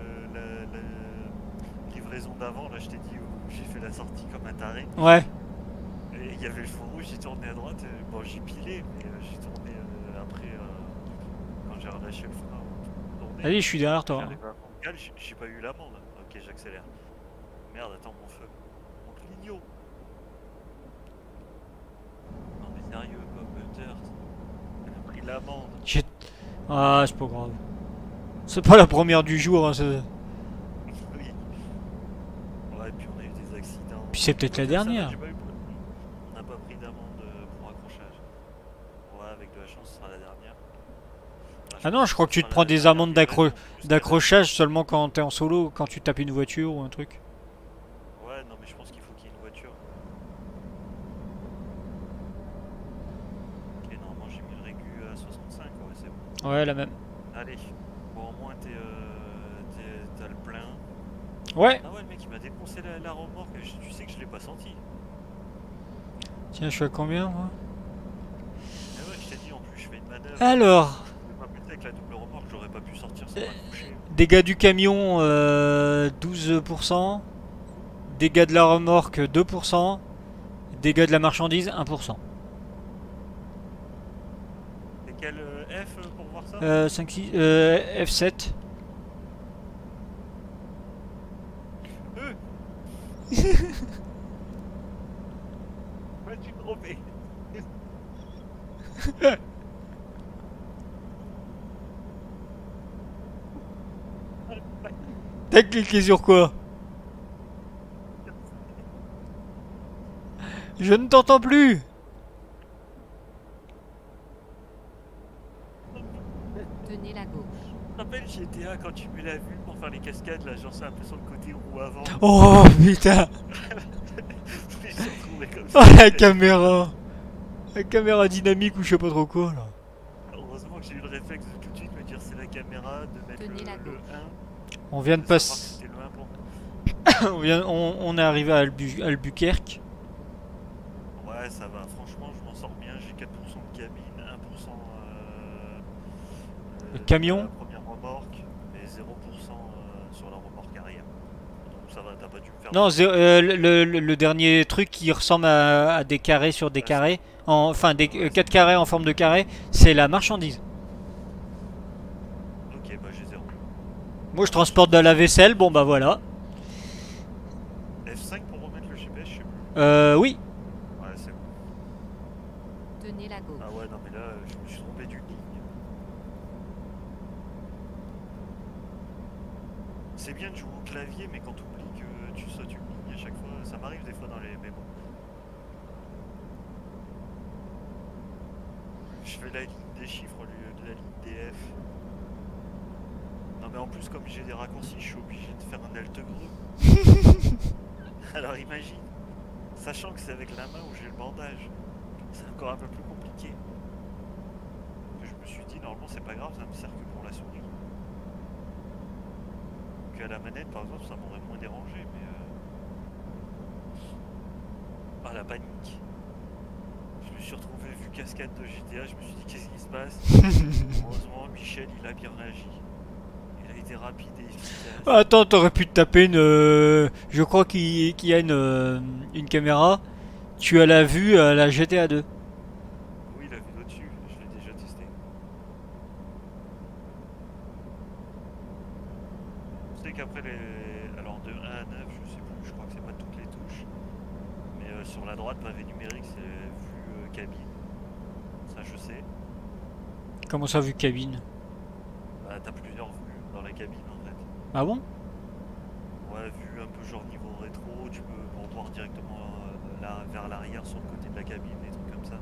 la livraison d'avant, là, je t'ai dit où j'ai fait la sortie comme un taré. Ouais. Et il y avait le feu rouge, j'ai tourné à droite. Bon, j'ai pilé, mais j'ai tourné après, quand j'ai relâché le frein. Tourné, Allez, je suis derrière toi. j'arrive à fond de cale, j'ai pas eu l'amende. Ok, j'accélère. Merde, attends, mon feu. Mon clignot. Non, mais sérieux, quoi, Butter. Elle a pris l'amende. J'ai- Ah, c'est pas grave. C'est pas la première du jour. Hein, Oui. Ouais, puis on a eu des accidents. Puis c'est peut-être la Ça va, dernière. j'ai pas eu on n'a pas pris d'amende pour accrochage. Ouais, avec de la chance, ce sera la dernière. Ah non, je crois que tu te prends des amendes d'accrochage seulement quand t'es en solo, quand tu tapes une voiture ou un truc. Ouais, non, mais je pense qu'il faut qu'il y ait une voiture. Ok, normalement j'ai mis le régu à 65, ouais, c'est bon. Ouais, la même. Allez, bon, au moins t'as le plein. Ouais. Ah ouais, le mec il m'a défoncé la remorque, tu sais que je l'ai pas senti. Tiens, je suis à combien moi? Ah ouais, je t'ai dit en plus, je fais une manœuvre. Alors, Je vais pas péter avec la double remorque, j'aurais pas pu sortir sans m'accrocher. dégâts du camion 12%. Dégâts de la remorque 2%. Dégâts de la marchandise 1%. C'est quel F pour voir ça 5, 6, F7. Ouais, tu te trompé. T'as cliqué sur quoi? Je ne t'entends plus. Tenez la gauche. Tu te rappelles GTA quand tu mets la vue pour faire les cascades, là, genre c'est un peu sur le côté roue avant. Oh putain. Je me suis retrouvé comme Oh ça. la caméra. La caméra dynamique ou je sais pas trop quoi là. Heureusement que j'ai eu le réflexe de tout de suite me dire c'est la caméra, de mettre Tenez la le gauche. 1. On vient de savoir que passer. c'était le 1 pour... On est arrivé à Albuquerque. Ouais, ça va, franchement, je m'en sors bien. J'ai 4% de cabine, 1% Le de camion. la première remorque et 0% sur la remorque arrière. Donc ça va, t'as pas dû me faire. Non, le dernier truc qui ressemble à des carrés sur des carrés, enfin des 4 carrés en forme de carré, c'est la marchandise. Ok, bah j'ai 0. Moi je transporte de la vaisselle, bon bah voilà. F5 pour remettre le GPS, je sais plus. Oui. Ouais, c'est bon. Tenez la gauche. Ah ouais, non, mais là, je me suis trompé d'une ligne. C'est bien de jouer au clavier, mais quand tu oublies que tu sautes une ligne à chaque fois, ça m'arrive des fois dans les. Mais bon. Je fais la ligne des chiffres au lieu de la ligne des F. Non, mais en plus, comme j'ai des raccourcis, je suis obligé de faire un alt greu. Alors imagine, sachant que c'est avec la main où j'ai le bandage, c'est encore un peu plus compliqué. Je me suis dit, normalement, c'est pas grave, ça me sert que pour la souris. Qu'à la manette, par exemple, ça m'aurait moins dérangé, mais. Ah, la panique. Je me suis retrouvé vu cascade de GTA, je me suis dit, qu'est-ce qui se passe? Heureusement, Michel, il a bien réagi. Il a été rapide et efficace. Attends, t'aurais pu te taper une. Je crois qu'il y a une caméra. Tu as la vue à la GTA 2. Oui, la vidéo dessus, je l'ai déjà testé. Je sais qu'après les. Alors de 1 à 9, je sais plus, je crois que c'est pas toutes les touches. Mais sur la droite, pavé numérique, c'est vue cabine. Ça, je sais. Comment ça, vue cabine? Bah, t'as plusieurs vues dans la cabine en fait. Ah bon? Ouais, vue un peu genre niveau rétro, tu peux voir directement vers l'arrière sur le côté de la cabine, des trucs comme ça.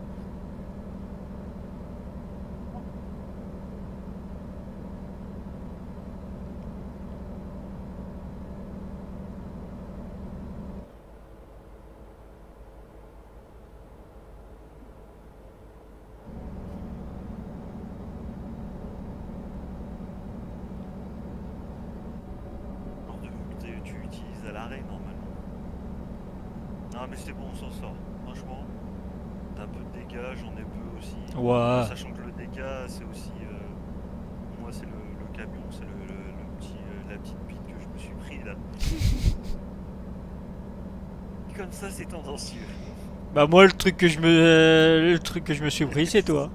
Genre de vue que tu utilises à l'arrêt normalement. Non mais c'est bon, on s'en sort. Franchement, t'as un peu de dégâts, j'en ai peu aussi. Ouais. Sachant que le dégât, c'est aussi. Moi, c'est le camion, c'est le petit, la petite bite que je me suis pris là. Comme ça, c'est tendancieux. Bah moi le truc que je me suis pris c'est toi.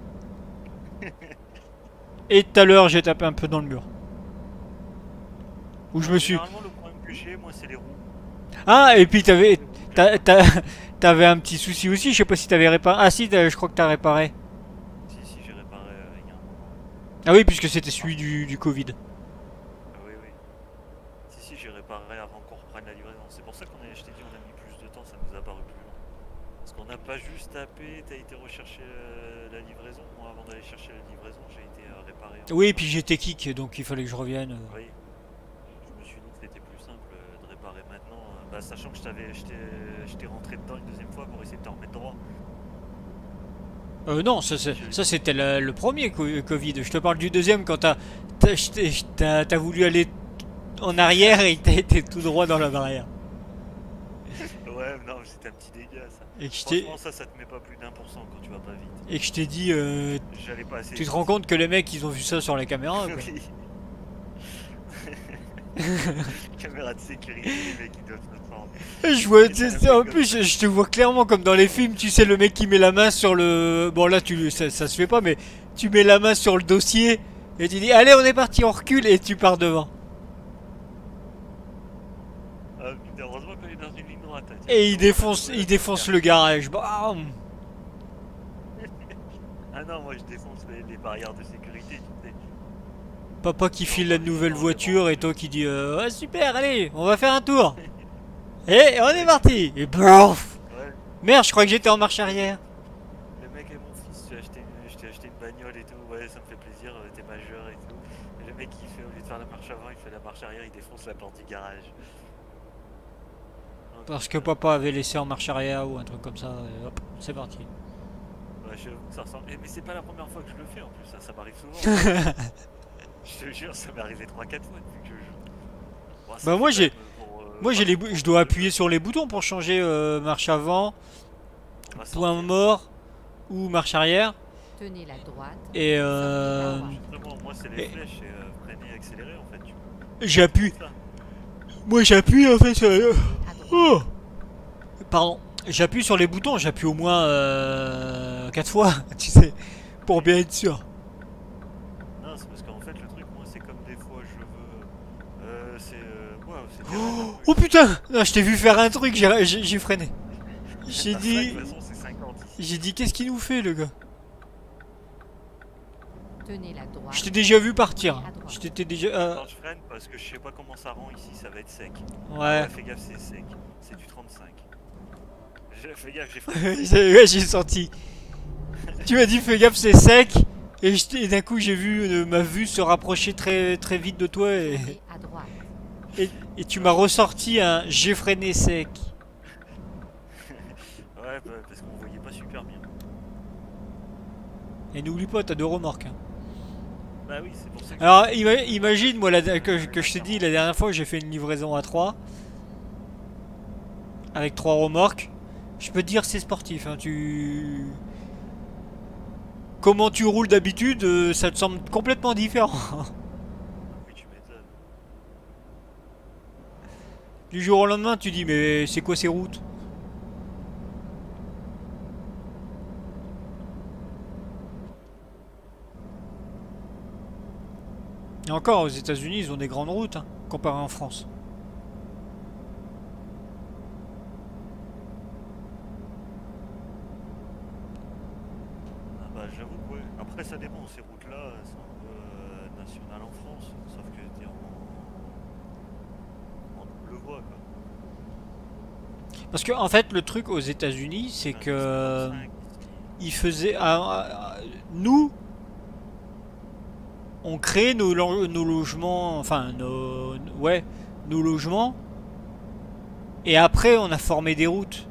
Et tout à l'heure j'ai tapé un peu dans le mur. Où je me suis. Généralement, le problème que j'ai, moi, c'est les roues. Ah et puis t'avais un petit souci aussi, je sais pas si t'avais réparé. Ah si je crois que t'as réparé. Si, j'ai réparé il y a un moment. Ah oui puisque c'était celui du Covid. Ah oui, oui. Si, j'ai réparé avant qu'on reprenne la livraison. C'est pour ça je t'ai dit, on a mis plus de temps, ça nous a paru plus long. Parce qu'on n'a pas juste tapé, t'as été rechercher la livraison. Moi, avant d'aller chercher la livraison, j'ai été réparé. Oui et puis j'étais kick donc il fallait que je revienne. Oui. Je me suis dit que c'était plus simple de réparer maintenant. Bah, sachant que je t'ai rentré dedans une deuxième fois pour essayer de te remettre droit. Non, ça c'était le premier Covid. Je te parle du deuxième quand t'as voulu aller en arrière et t'as été tout droit dans la barrière. Ouais, non, c'était un petit dégât ça. Et que je Franchement, ça te met pas plus d'1% quand tu vas pas vite. et que je t'ai dit, J'allais pas assez tu te vite. rends compte que les mecs ils ont vu ça sur la caméra quoi. Oui. Caméra de sécurité, les mecs ils doivent se prendre. Je vois, en plus je te vois clairement comme dans les films, tu sais le mec qui met la main sur le... Bon là ça se fait pas mais tu mets la main sur le dossier et tu dis allez on est parti on recule et tu pars devant. Ah putain, heureusement qu'on est dans une ligne droite. Hein, Et il défonce le garage. Bam. Ah non, moi je défonce les barrières de sécurité, tu sais. Papa qui file la nouvelle voiture et toi qui dis ouais super allez on va faire un tour. Et on est parti. Et bref. Ouais, Merde je crois que j'étais en marche arrière. le mec et mon fils, je t'ai acheté une bagnole et tout, ouais, ça me fait plaisir, t'es majeur et tout. Et le mec, il fait, au lieu de faire la marche avant, il fait la marche arrière, il défonce la porte du garage. Donc, Parce que papa avait laissé en marche arrière ou un truc comme ça. Et hop c'est parti. ouais, ça ressemble. Mais c'est pas la première fois que je le fais en plus, ça m'arrive souvent. Je te jure, ça m'est arrivé 3-4 fois depuis que je joue. Bon, ça Bah moi fait j'ai... quand même Moi je dois appuyer sur les boutons pour changer marche avant, on va point sortir. mort ou marche arrière. Tenez la droite. Et Justement, moi c'est les Et- flèches et freiner, accélérer en fait. j'appuie. Ça. Moi j'appuie en fait sur... À droite. Oh pardon. J'appuie sur les boutons, j'appuie au moins 4 fois, tu sais, pour bien être sûr. Non, c'est parce qu'en fait le truc, moi c'est comme des fois je veux. Ouais, c'est Oh putain non, je t'ai vu faire un truc, j'ai freiné. J'ai dit... De toute façon, c'est 50 ici. J'ai dit qu'est-ce qu'il nous fait le gars. Tenez la droite. Je t'ai déjà vu partir. À droite. Je t'étais déjà... Attends, je freine parce que je sais pas comment ça rend ici, ça va être sec. Ouais. Fais gaffe, c'est sec. C'est du 35. Fais gaffe, j'ai freiné. Ouais, j'ai senti. Tu m'as dit fais gaffe c'est sec. Et d'un coup j'ai vu ma vue se rapprocher très très vite de toi Tournez à droite. et tu m'as ressorti un j'ai freiné sec. Ouais, bah, parce qu'on voyait pas super bien. Et n'oublie pas t'as 2 remorques. Hein. Bah oui, c'est pour ça que. Alors imagine moi que je t'ai dit la dernière fois que j'ai fait une livraison à 3 avec 3 remorques. Je peux te dire c'est sportif. Hein, comment tu roules d'habitude, ça te semble complètement différent. Oui, tu m'étonnes. Du jour au lendemain, tu dis mais c'est quoi ces routes? Et encore, aux États-Unis, ils ont des grandes routes hein, comparé en France. Ah bah j'avoue que ouais. Après, ça dépend. Ces routes-là, c'est un peu national en France. Sauf que t'es en double voie, quoi. Parce que en fait, le truc aux États-Unis, c'est que ils faisaient, nous, on crée nos logements, enfin nos logements, et après on a formé des routes.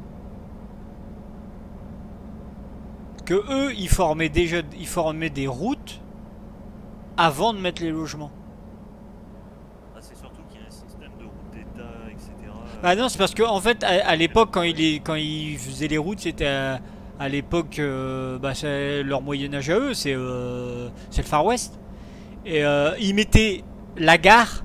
Que eux, ils formaient des routes avant de mettre les logements. Ah, c'est surtout qu'il y a un système de route d'État, etc. Ah non, c'est parce que en fait, à l'époque, quand ils faisaient les routes, c'était à l'époque, c'est leur Moyen Âge à eux, c'est le Far West. Et ils mettaient la gare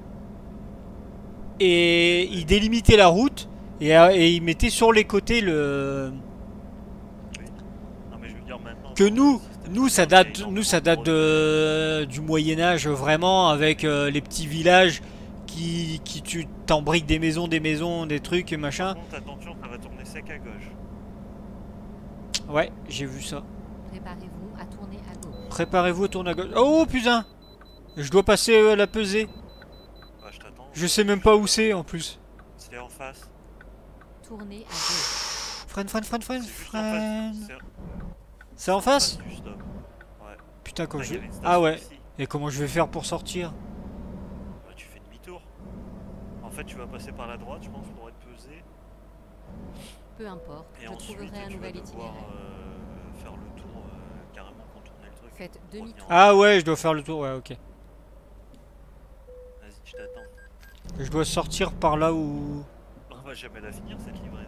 et ils délimitaient la route et ils mettaient sur les côtés le. Non, mais je veux dire maintenant. Que nous ça date du Moyen Âge vraiment, avec les petits villages qui tu t'embriques des maisons, des trucs et machin. Par contre, attention, ça va tourner sec à gauche. Ouais, j'ai vu ça. Préparez-vous à tourner à gauche. Préparez-vous à tourner à gauche. Oh putain! Je dois passer la pesée. Bah, je t'attends. Je sais même pas où c'est en plus. C'est en face. Tournez à gauche. Freine. C'est juste en face. C'est en face? Du stop. Ouais. Putain, quand Là, je. il y avait une Ah station ouais. ici. Et comment je vais faire pour sortir? Bah, tu fais demi-tour. En fait, tu vas passer par la droite, je pense, pour être pesé. Peu importe, Et je ensuite, trouverai un tu vas nouvel devoir itinéraire. faire le tour, carrément contourner le truc. Faites demi-tour. Ah ouais, je dois faire le tour, ouais, ok. Vas-y, je t'attends. Je dois sortir par là où. On va jamais la finir cette livraison.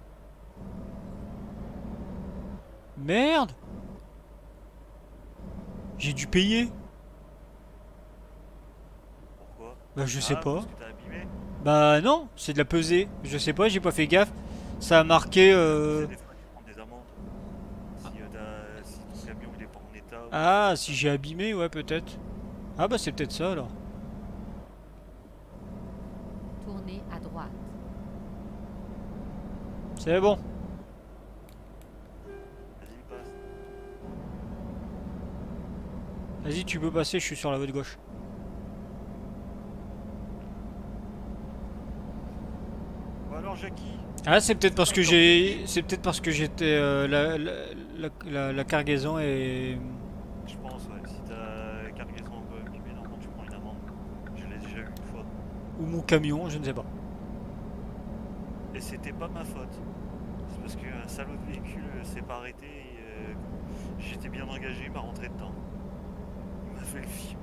Merde! J'ai dû payer? Pourquoi? Bah je sais Ah, pas. parce que t'as abîmé. Bah non, c'est de la pesée. Je sais pas, j'ai pas fait gaffe. Ça a marqué C'est des fois tu prends des amendes. Si ton camion il est pas en état. Ah, si j'ai abîmé, ouais peut-être. Ah bah c'est peut-être ça alors. Tournez à droite. C'est bon. Vas-y, passe. Vas-y, tu peux passer, je suis sur la voie de gauche. Bon alors Jackie. Ah, c'est peut-être parce que j'étais la cargaison et Je pense ouais. Si ta cargaison un peu occupée, normalement tu prends une amende. Je l'ai déjà eu une fois. ou mon camion, je ne sais pas. Et c'était pas ma faute. C'est parce qu'un salaud de véhicule s'est pas arrêté et j'étais bien engagé, il m'a rentré dedans. Il m'a fait le film.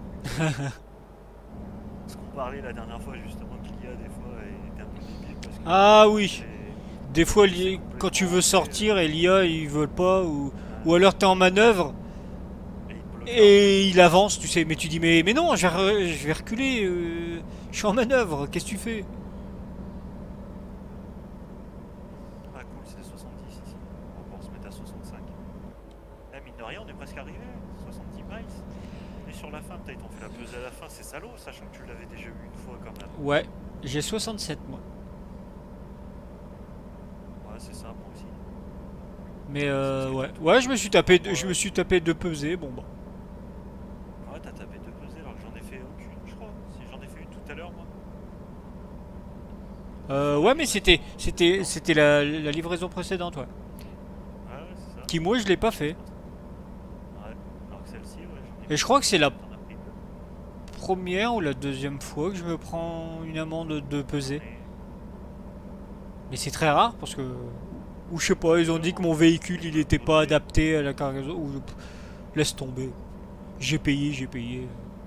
Parce qu'on parlait la dernière fois justement qu'il y a des fois il était un peu débile parce que Ah oui. c'est- Des fois, quand tu veux sortir et l'IA il veut pas, ou alors t'es en manœuvre et il te bloque. et il avance, tu sais, mais tu dis mais non, je vais reculer, je suis en manœuvre, qu'est-ce que tu fais? Ah cool, c'est 70 ici. On va pouvoir se mettre à 65. Eh mine de rien, on est presque arrivé. 70 miles. Et sur la fin, peut-être on fait la pesée à la fin, c'est salaud, sachant que tu l'avais déjà eu une fois quand même. Ouais, j'ai 67 moi. Ouais, c'est ça, moi aussi. Mais ouais, je me suis tapé deux pesées, bon bah. Ouais, t'as tapé deux pesées alors que j'en ai fait aucune, je crois. Si j'en ai fait une tout à l'heure, moi. Ouais, mais c'était la livraison précédente, ouais. Ouais, c'est ça. Qui moi je l'ai pas fait. Ouais. Alors que celle-ci, ouais, j'en ai Et je crois que c'est la T'en as pris deux. première ou la deuxième fois que je me prends une amende de pesée. Mais- Mais c'est très rare parce que. Ou je sais pas, ils ont dit que mon véhicule il était pas adapté à la cargaison. Ou laisse tomber. J'ai payé. Ouais.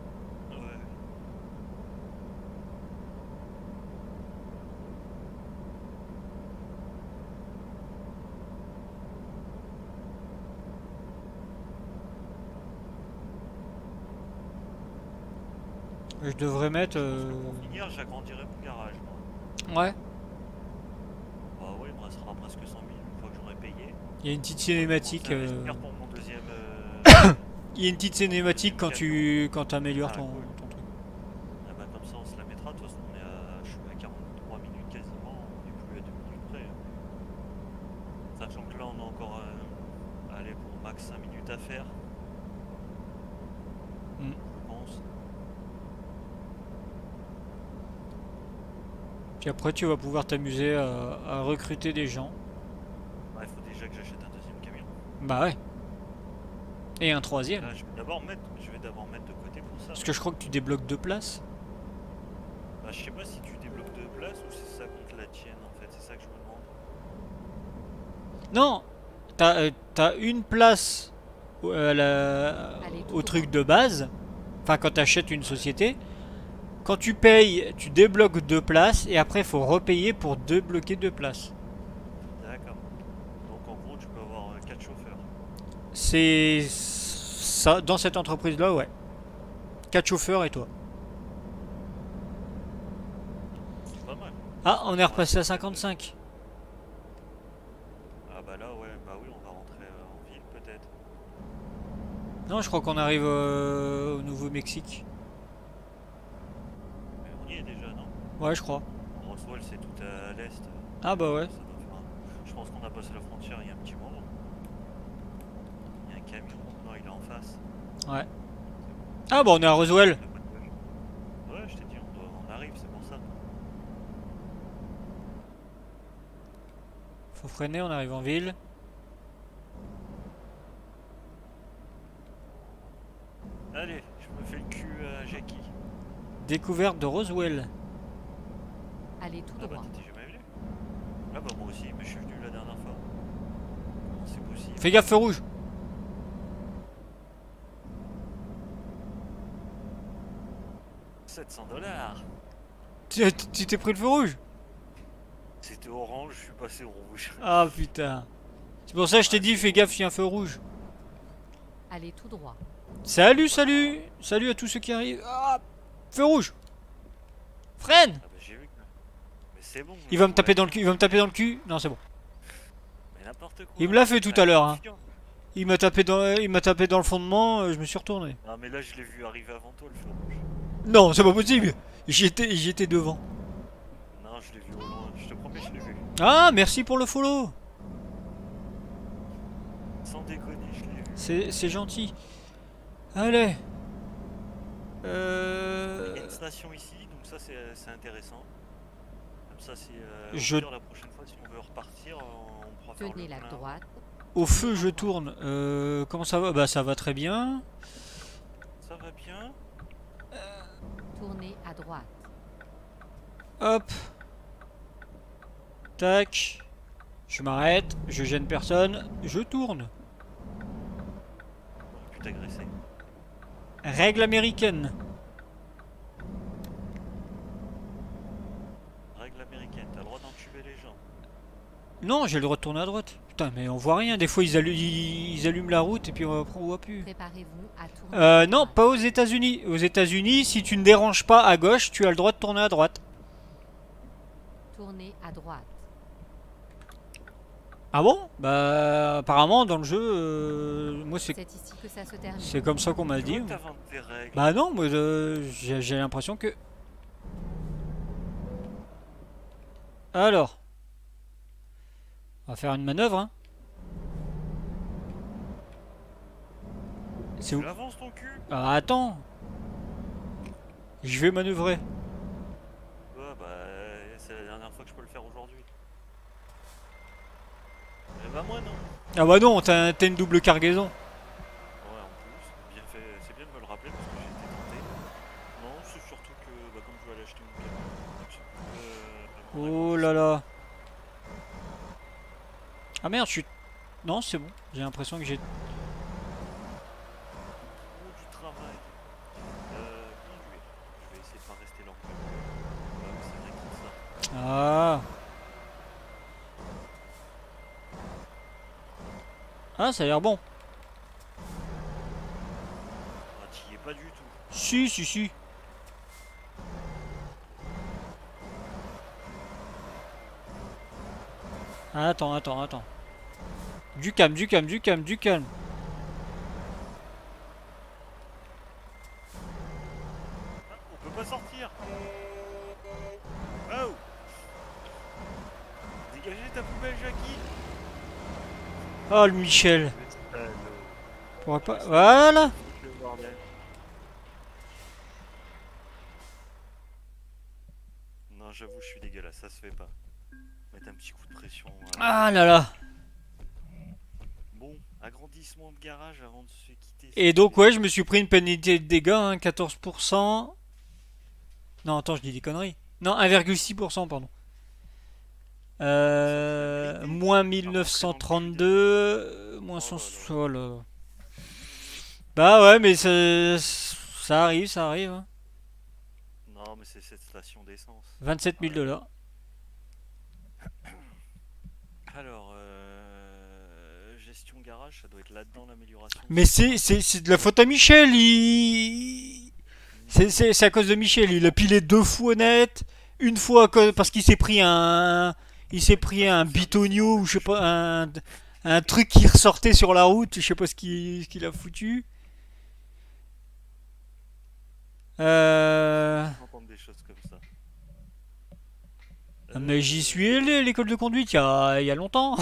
Je devrais mettre. Pour finir, j'agrandirai mon garage, moi. Ouais. Bah ouais, il me restera presque 100 000 une fois que j'aurai payé. Il y a une petite cinématique. Commencer à investir pour mon deuxième. Il y a une petite cinématique quand tu améliores Ah, ton cool. truc. Ah bah comme ça on se la mettra, de toute façon je suis à 43 minutes quasiment, on n'est plus à 2 minutes près. Sachant que là on a encore allez, pour max 5 minutes à faire. Mm. Je pense. Puis après, tu vas pouvoir t'amuser à recruter des gens. Ouais, il faut déjà que j'achète un deuxième camion. Bah ouais. Et un troisième. Là, je vais d'abord mettre de côté pour ça. Parce que je crois que tu débloques 2 places. Bah, je sais pas si tu débloques 2 places ou si ça compte la tienne en fait, c'est ça que je me demande. Non, t'as une place au truc de base. Enfin, quand t'achètes une société. Quand tu payes, tu débloques 2 places. Et après, il faut repayer pour débloquer 2 places. D'accord. Donc en gros, tu peux avoir 4 chauffeurs. C'est ça, dans cette entreprise-là, ouais. 4 chauffeurs et toi. C'est pas mal. Ah, on est repassé à 55. Ah bah là, ouais, bah oui, on va rentrer en ville peut-être. Non, je crois qu'on arrive au Nouveau-Mexique. Mais on y est déjà, non? Ouais, je crois. Roswell, c'est tout à l'est. Ah bah ouais. Ça doit faire je pense qu'on a passé la frontière il y a un petit moment. Il y a un camion. Non, il est en face. Ouais. Ah bah on est à Roswell. Il y a pas de bug. Ouais, je t'ai dit, on arrive, c'est pour ça. Faut freiner, on arrive en ville. Allez, je me fais le cul à Jackie. Découverte de Roswell. Allez tout Ah bah droit. t'étais jamais venu? Ah bah moi aussi, mais je suis venu la dernière fois. Comment c'est possible? Fais gaffe, feu rouge. 700 $. Tu t'es pris le feu rouge? C'était orange, je suis passé au rouge. Ah putain. C'est pour ça que je t'ai dit, fais gaffe, il y a un feu rouge. Allez tout droit. Salut, salut. Salut à tous ceux qui arrivent. Ah, feu rouge. Freine. Ah bah j'ai vu que... Mais c'est bon. Il va me taper dans le cul, il va me taper dans le cul. Non, c'est bon. Mais n'importe quoi. Il me l'a fait tout à l'heure, hein. Confiant. Il m'a tapé dans le fondement, je me suis retourné. Non mais là je l'ai vu arriver avant toi le feu rouge. Non, c'est pas possible. J'étais devant. Non, je l'ai vu au loin, je te promets, je l'ai vu. Ah, merci pour le follow. Sans déconner, je l'ai vu. C'est gentil. Allez. Il y a une station ici, donc ça c'est intéressant. Comme ça, c'est Je- la prochaine fois, si on veut repartir, on pourra faire Tenez le la plein. droite. Au feu, je tourne. Comment ça va? Bah, ça va très bien. Ça va bien. Tournez à droite. Hop. Tac. Je m'arrête. Je gêne personne. Je tourne. On aurait pu t'agresser. Règle américaine. Règle américaine, t'as le droit d'entuber les gens. Non, j'ai le droit de tourner à droite. Putain, mais on voit rien. Des fois, ils allument la route et puis après, on voit plus. Préparez-vous à tourner. à Non, droite. pas aux États-Unis. Aux États-Unis, si tu ne déranges pas à gauche, tu as le droit de tourner à droite. Tournez à droite. Ah bon? Bah, apparemment, dans le jeu, moi, C'est ici que ça se termine. c'est comme ça qu'on m'a Tu dit. vois que t'inventes des règles. Bah non, moi, j'ai l'impression que... Alors. On va faire une manœuvre, hein. C'est où? Tu avances ton cul. Ah, attends. Je vais manœuvrer. Ouais, bah, c'est la dernière fois que je peux le faire aujourd'hui. Eh bah, moi non. Ah bah non, t'as une double cargaison. Ouais, en plus, bien fait, c'est bien de me le rappeler parce que j'ai été tenté. Non, c'est surtout que, bah, comme je vais aller acheter mon camion, Oh là là. Ah merde, je suis... Non, c'est bon. J'ai l'impression que j'ai... Oh, du travail. Conduire. Je vais essayer de pas rester lent. Bah oui, c'est vrai que ça. Ah. Ah, ça a l'air bon. Ah, t'y es pas du tout. Si, si, si. Attends. Du calme. Ah, on peut pas sortir. Oh. Dégagez ta poubelle, Jackie. Oh, le Michel. Salaud. Pourrait pas. Voilà. Le bordel. Non, j'avoue, je suis dégueulasse, ça se fait pas. Mettre un petit coup de pression. Ah là là. Bon, agrandissement de garage avant de se quitter. Et donc ouais, je me suis pris une pénalité de dégâts, hein, 14%. Non, attends, je dis des conneries. Non, 1,6%, pardon. Moins 1932, moins 100. Oh là. Bah ouais, mais ça arrive, ça arrive. Hein. Non, mais c'est cette station d'essence. 27 000 $. Alors, gestion garage, ça doit être là-dedans l'amélioration. Mais c'est de la faute à Michel. C'est à cause de Michel. Il a pilé 2 fois net. Une fois parce qu'il s'est pris un. Il s'est pris un bitonio ou je sais pas. Un truc qui ressortait sur la route. Je sais pas ce qu'il a foutu. Entendre des choses comme ça. Mais j'y suis allé à l'école de conduite il y a longtemps.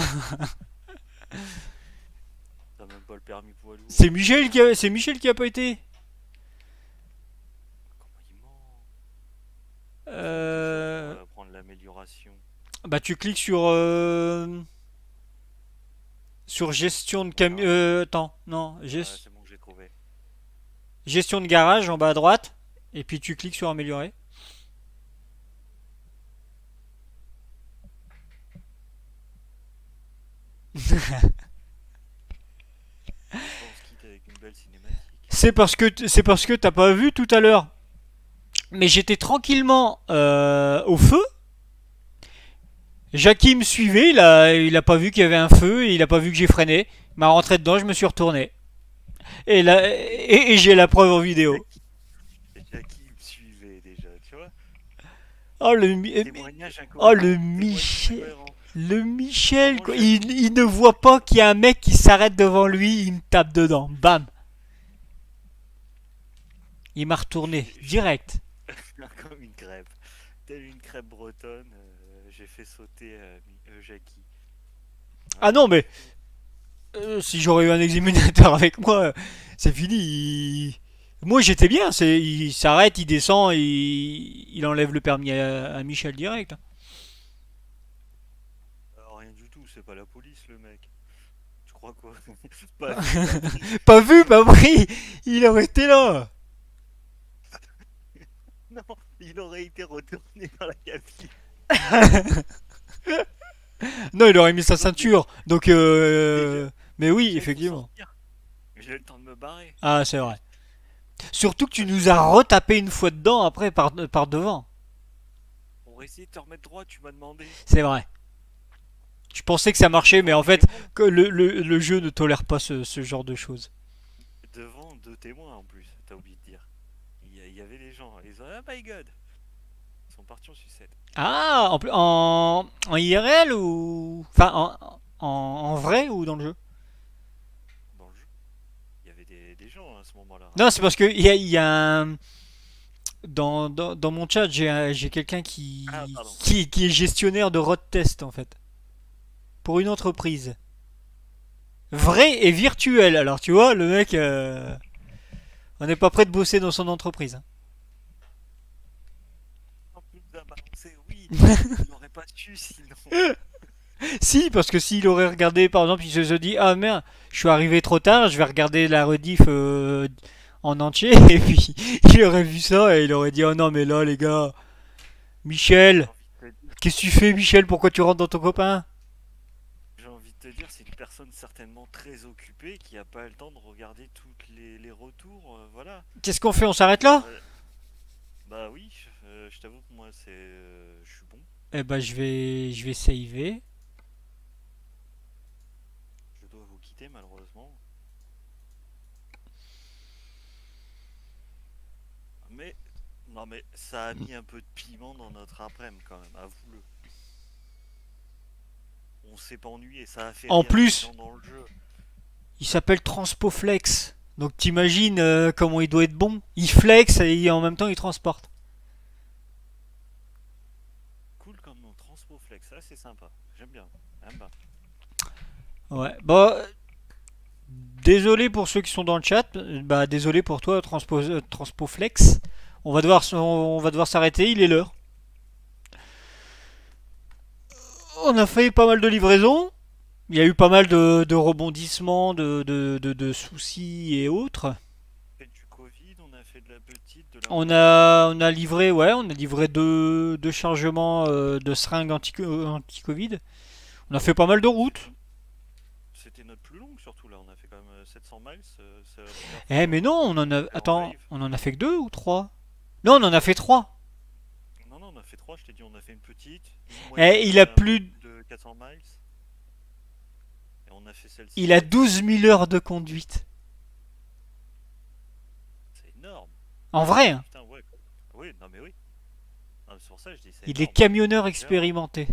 T'as même pas le permis poids lourd. C'est Michel qui a pas été. Comment il ment? Euh, On va prendre l'amélioration. Bah tu cliques sur gestion de camion. Attends, non, Ouais, c'est bon, j'ai trouvé. gestion de garage en bas à droite. Et puis tu cliques sur améliorer. On se quitte avec une belle cinématique. C'est parce que t'as pas vu tout à l'heure. Mais j'étais tranquillement au feu. Jackie me suivait, il a pas vu qu'il y avait un feu et il a pas vu que j'ai freiné. Il m'a rentré dedans, je me suis retourné. Et là, et j'ai la preuve en vidéo. Jackie me suivait déjà, tu vois. Oh le Témoignage oh incohérent. le Témoignage Michel, incohérent. le Michel quoi. Comment Il ne voit pas qu'il y a un mec qui s'arrête devant lui, il me tape dedans, bam. Il m'a retourné direct. Comme une crêpe. Telle une crêpe bretonne, j'ai fait sauter Jackie. Ah non mais si j'aurais eu un examinateur avec moi, c'est fini. Moi j'étais bien, il s'arrête, il descend, il enlève le permis à Michel direct. Rien du tout, c'est pas la police le mec. Tu crois quoi? Pas Pas vu, pas pris, il aurait été là. Non, il aurait été retourné dans la cabine. Non, il aurait mis sa ceinture. Donc, mais oui, Déjà, il faut effectivement. sortir. J'ai le temps de me barrer. Ah, c'est vrai. Surtout que tu nous as retapé une fois dedans après par devant. Pour essayer de te remettre droit, tu m'as demandé. C'est vrai. Je pensais que ça marchait, mais en fait, que le jeu ne tolère pas ce genre de choses. Devant 2 témoins en plus, t'as oublié de dire. Il y avait des gens, ils ont oh my god. Ils sont partis en sucette. Ah, en IRL ou. Enfin, en vrai ou dans le jeu? Dans le jeu, il y avait des gens à ce moment-là. Non, c'est parce que il y a un. Dans mon chat, j'ai quelqu'un Ah, pardon. qui est gestionnaire de road test en fait. Pour une entreprise. Vrai et virtuel. Alors tu vois, le mec. On n'est pas prêt de bosser dans son entreprise. Hein. En plus de la balancer, oui. Il n'aurait pas su sinon. Si, parce que s'il aurait regardé, par exemple, il se dit ah merde, je suis arrivé trop tard, je vais regarder la rediff en entier, et puis il aurait vu ça et il aurait dit oh non mais là les gars, Michel, qu'est-ce que tu fais Michel, pourquoi tu rentres dans ton copain? J'ai envie de te dire, c'est une personne certainement très occupée qui a pas le temps de regarder tous les retours, voilà. Qu'est-ce qu'on fait, on s'arrête là? Bah oui, je t'avoue que moi c'est, je suis bon. Eh ben je vais saver. Je dois vous quitter malheureusement. Mais non mais ça a mis un peu de piment dans notre après-midi quand même, avoue-le. On s'est pas ennuyé, ça a fait En rire les plus, gens dans le jeu. il s'appelle Transpoflex. Donc t'imagines comment il doit être bon. Il flex et en même temps il transporte. Cool comme nom, Transpoflex, ça c'est sympa, j'aime bien. J'aime bien. Ouais, bah désolé pour ceux qui sont dans le chat. Bah désolé pour toi, Transpoflex. On va devoir s'arrêter. Il est l'heure. On a fait pas mal de livraisons. Il y a eu pas mal de rebondissements, de soucis et autres. On a fait du Covid, on a fait de la petite, de la... On a livré, ouais, on a livré deux chargements de seringues anti-Covid. On a fait pas mal de routes. C'était notre plus longue surtout là, on a fait quand même 700 miles. C'est la première Eh fois mais non, on en a... en Attends, live. on en a fait que 2 ou 3? Non, on en a fait 3. Non, non, on a fait 3, je t'ai dit, on a fait une petite. Une Eh, moyenne, il a un plus... de 400 miles. Et on a fait celle-ci. Il a 12 000 heures de conduite. C'est énorme. En vrai, hein. Putain, ouais. Oui, non mais oui. Non, mais c'est pour ça que je dis c'est Il est énorme. camionneur expérimenté.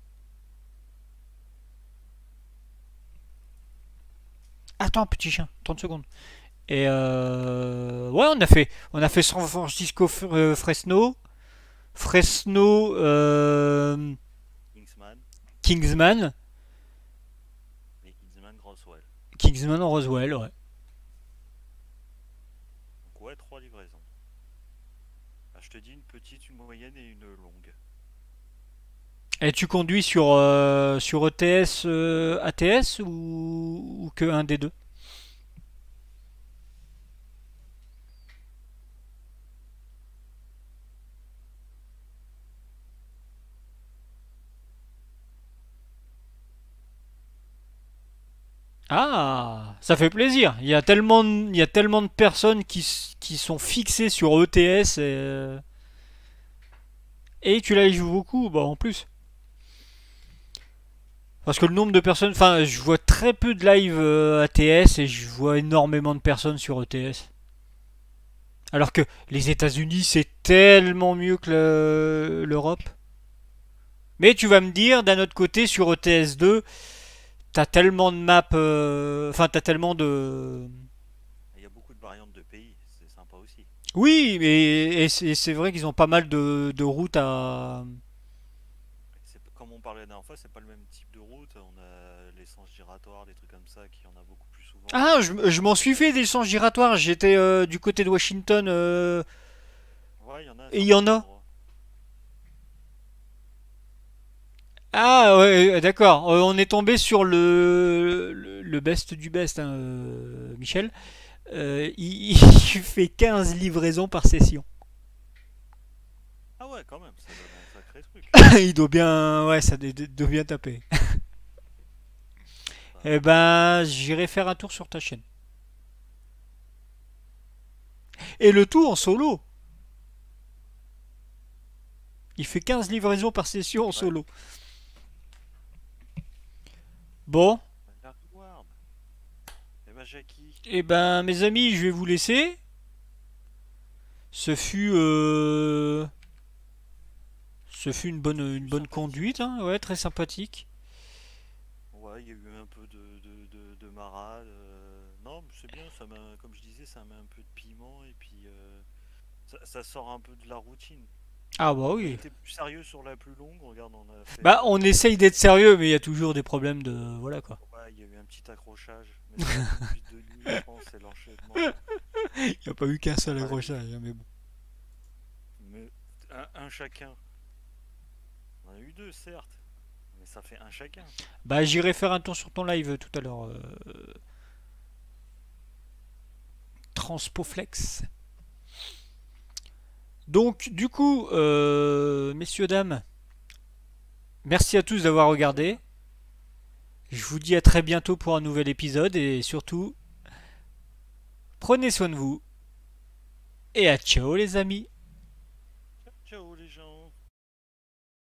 Attends, petit chien, 30 secondes. Et ouais, on a fait San Francisco, Fresno, Fresno, Kingsman Kingsman, et Kingsman Roswell. Kingsman en Roswell, ouais. Donc ouais, 3 livraisons. Ah, je te dis une petite, une moyenne et une longue. Et tu conduis sur ETS, ATS ou que un des deux? Ah, ça fait plaisir. Il y a tellement de personnes qui sont fixées sur ETS et tu la joues beaucoup, bah en plus. Parce que le nombre de personnes, enfin, je vois très peu de live ATS et je vois énormément de personnes sur ETS. Alors que les États-Unis, c'est tellement mieux que l'Europe. Mais tu vas me dire, d'un autre côté, sur ETS 2, t'as tellement de maps, enfin, t'as tellement de... Il y a beaucoup de variantes de pays, c'est sympa aussi. Oui, mais et c'est vrai qu'ils ont pas mal de routes à... Comme on parlait la dernière fois, c'est pas le même type de route. On a l'essence giratoire, des trucs comme ça qui en a beaucoup plus souvent. Ah, je m'en suis fait des sens giratoires. J'étais du côté de Washington Ouais, il y en a. et il y en a. Ah ouais, d'accord. On est tombé sur le best du best, hein, Michel. Il fait 15 livraisons par session. Ah ouais, quand même, ça donne un sacré truc. Il doit bien, ouais, ça doit bien taper. Eh ben, j'irai faire un tour sur ta chaîne. Et le tout en solo. Il fait 15 livraisons par session en solo. Bon. La reward. Eh ben, Jackie. Eh ben, mes amis, je vais vous laisser. Ce fut une bonne conduite, hein, ouais, très sympathique. Ouais, il y a eu un peu de marade. Non, mais c'est bien, comme je disais, ça met un peu de piment et puis ça sort un peu de la routine. Ah bah On oui. était plus sérieux sur la plus longue, regarde, on a fait... Bah, on essaye d'être sérieux, mais il y a toujours des problèmes de... Voilà quoi. Ouais, il y a eu un petit accrochage, mais c'est la conduite de nuit, je pense, c'est l'enchaînement. Il n'y a pas eu qu'un seul Ouais. accrochage, hein, mais bon. Mais un chacun. On en a eu 2, certes, mais ça fait un chacun. Bah, j'irai faire un tour sur ton live tout à l'heure. Transpoflex. Donc, du coup, messieurs, dames, merci à tous d'avoir regardé. Je vous dis à très bientôt pour un nouvel épisode et surtout, prenez soin de vous. Et à ciao les amis.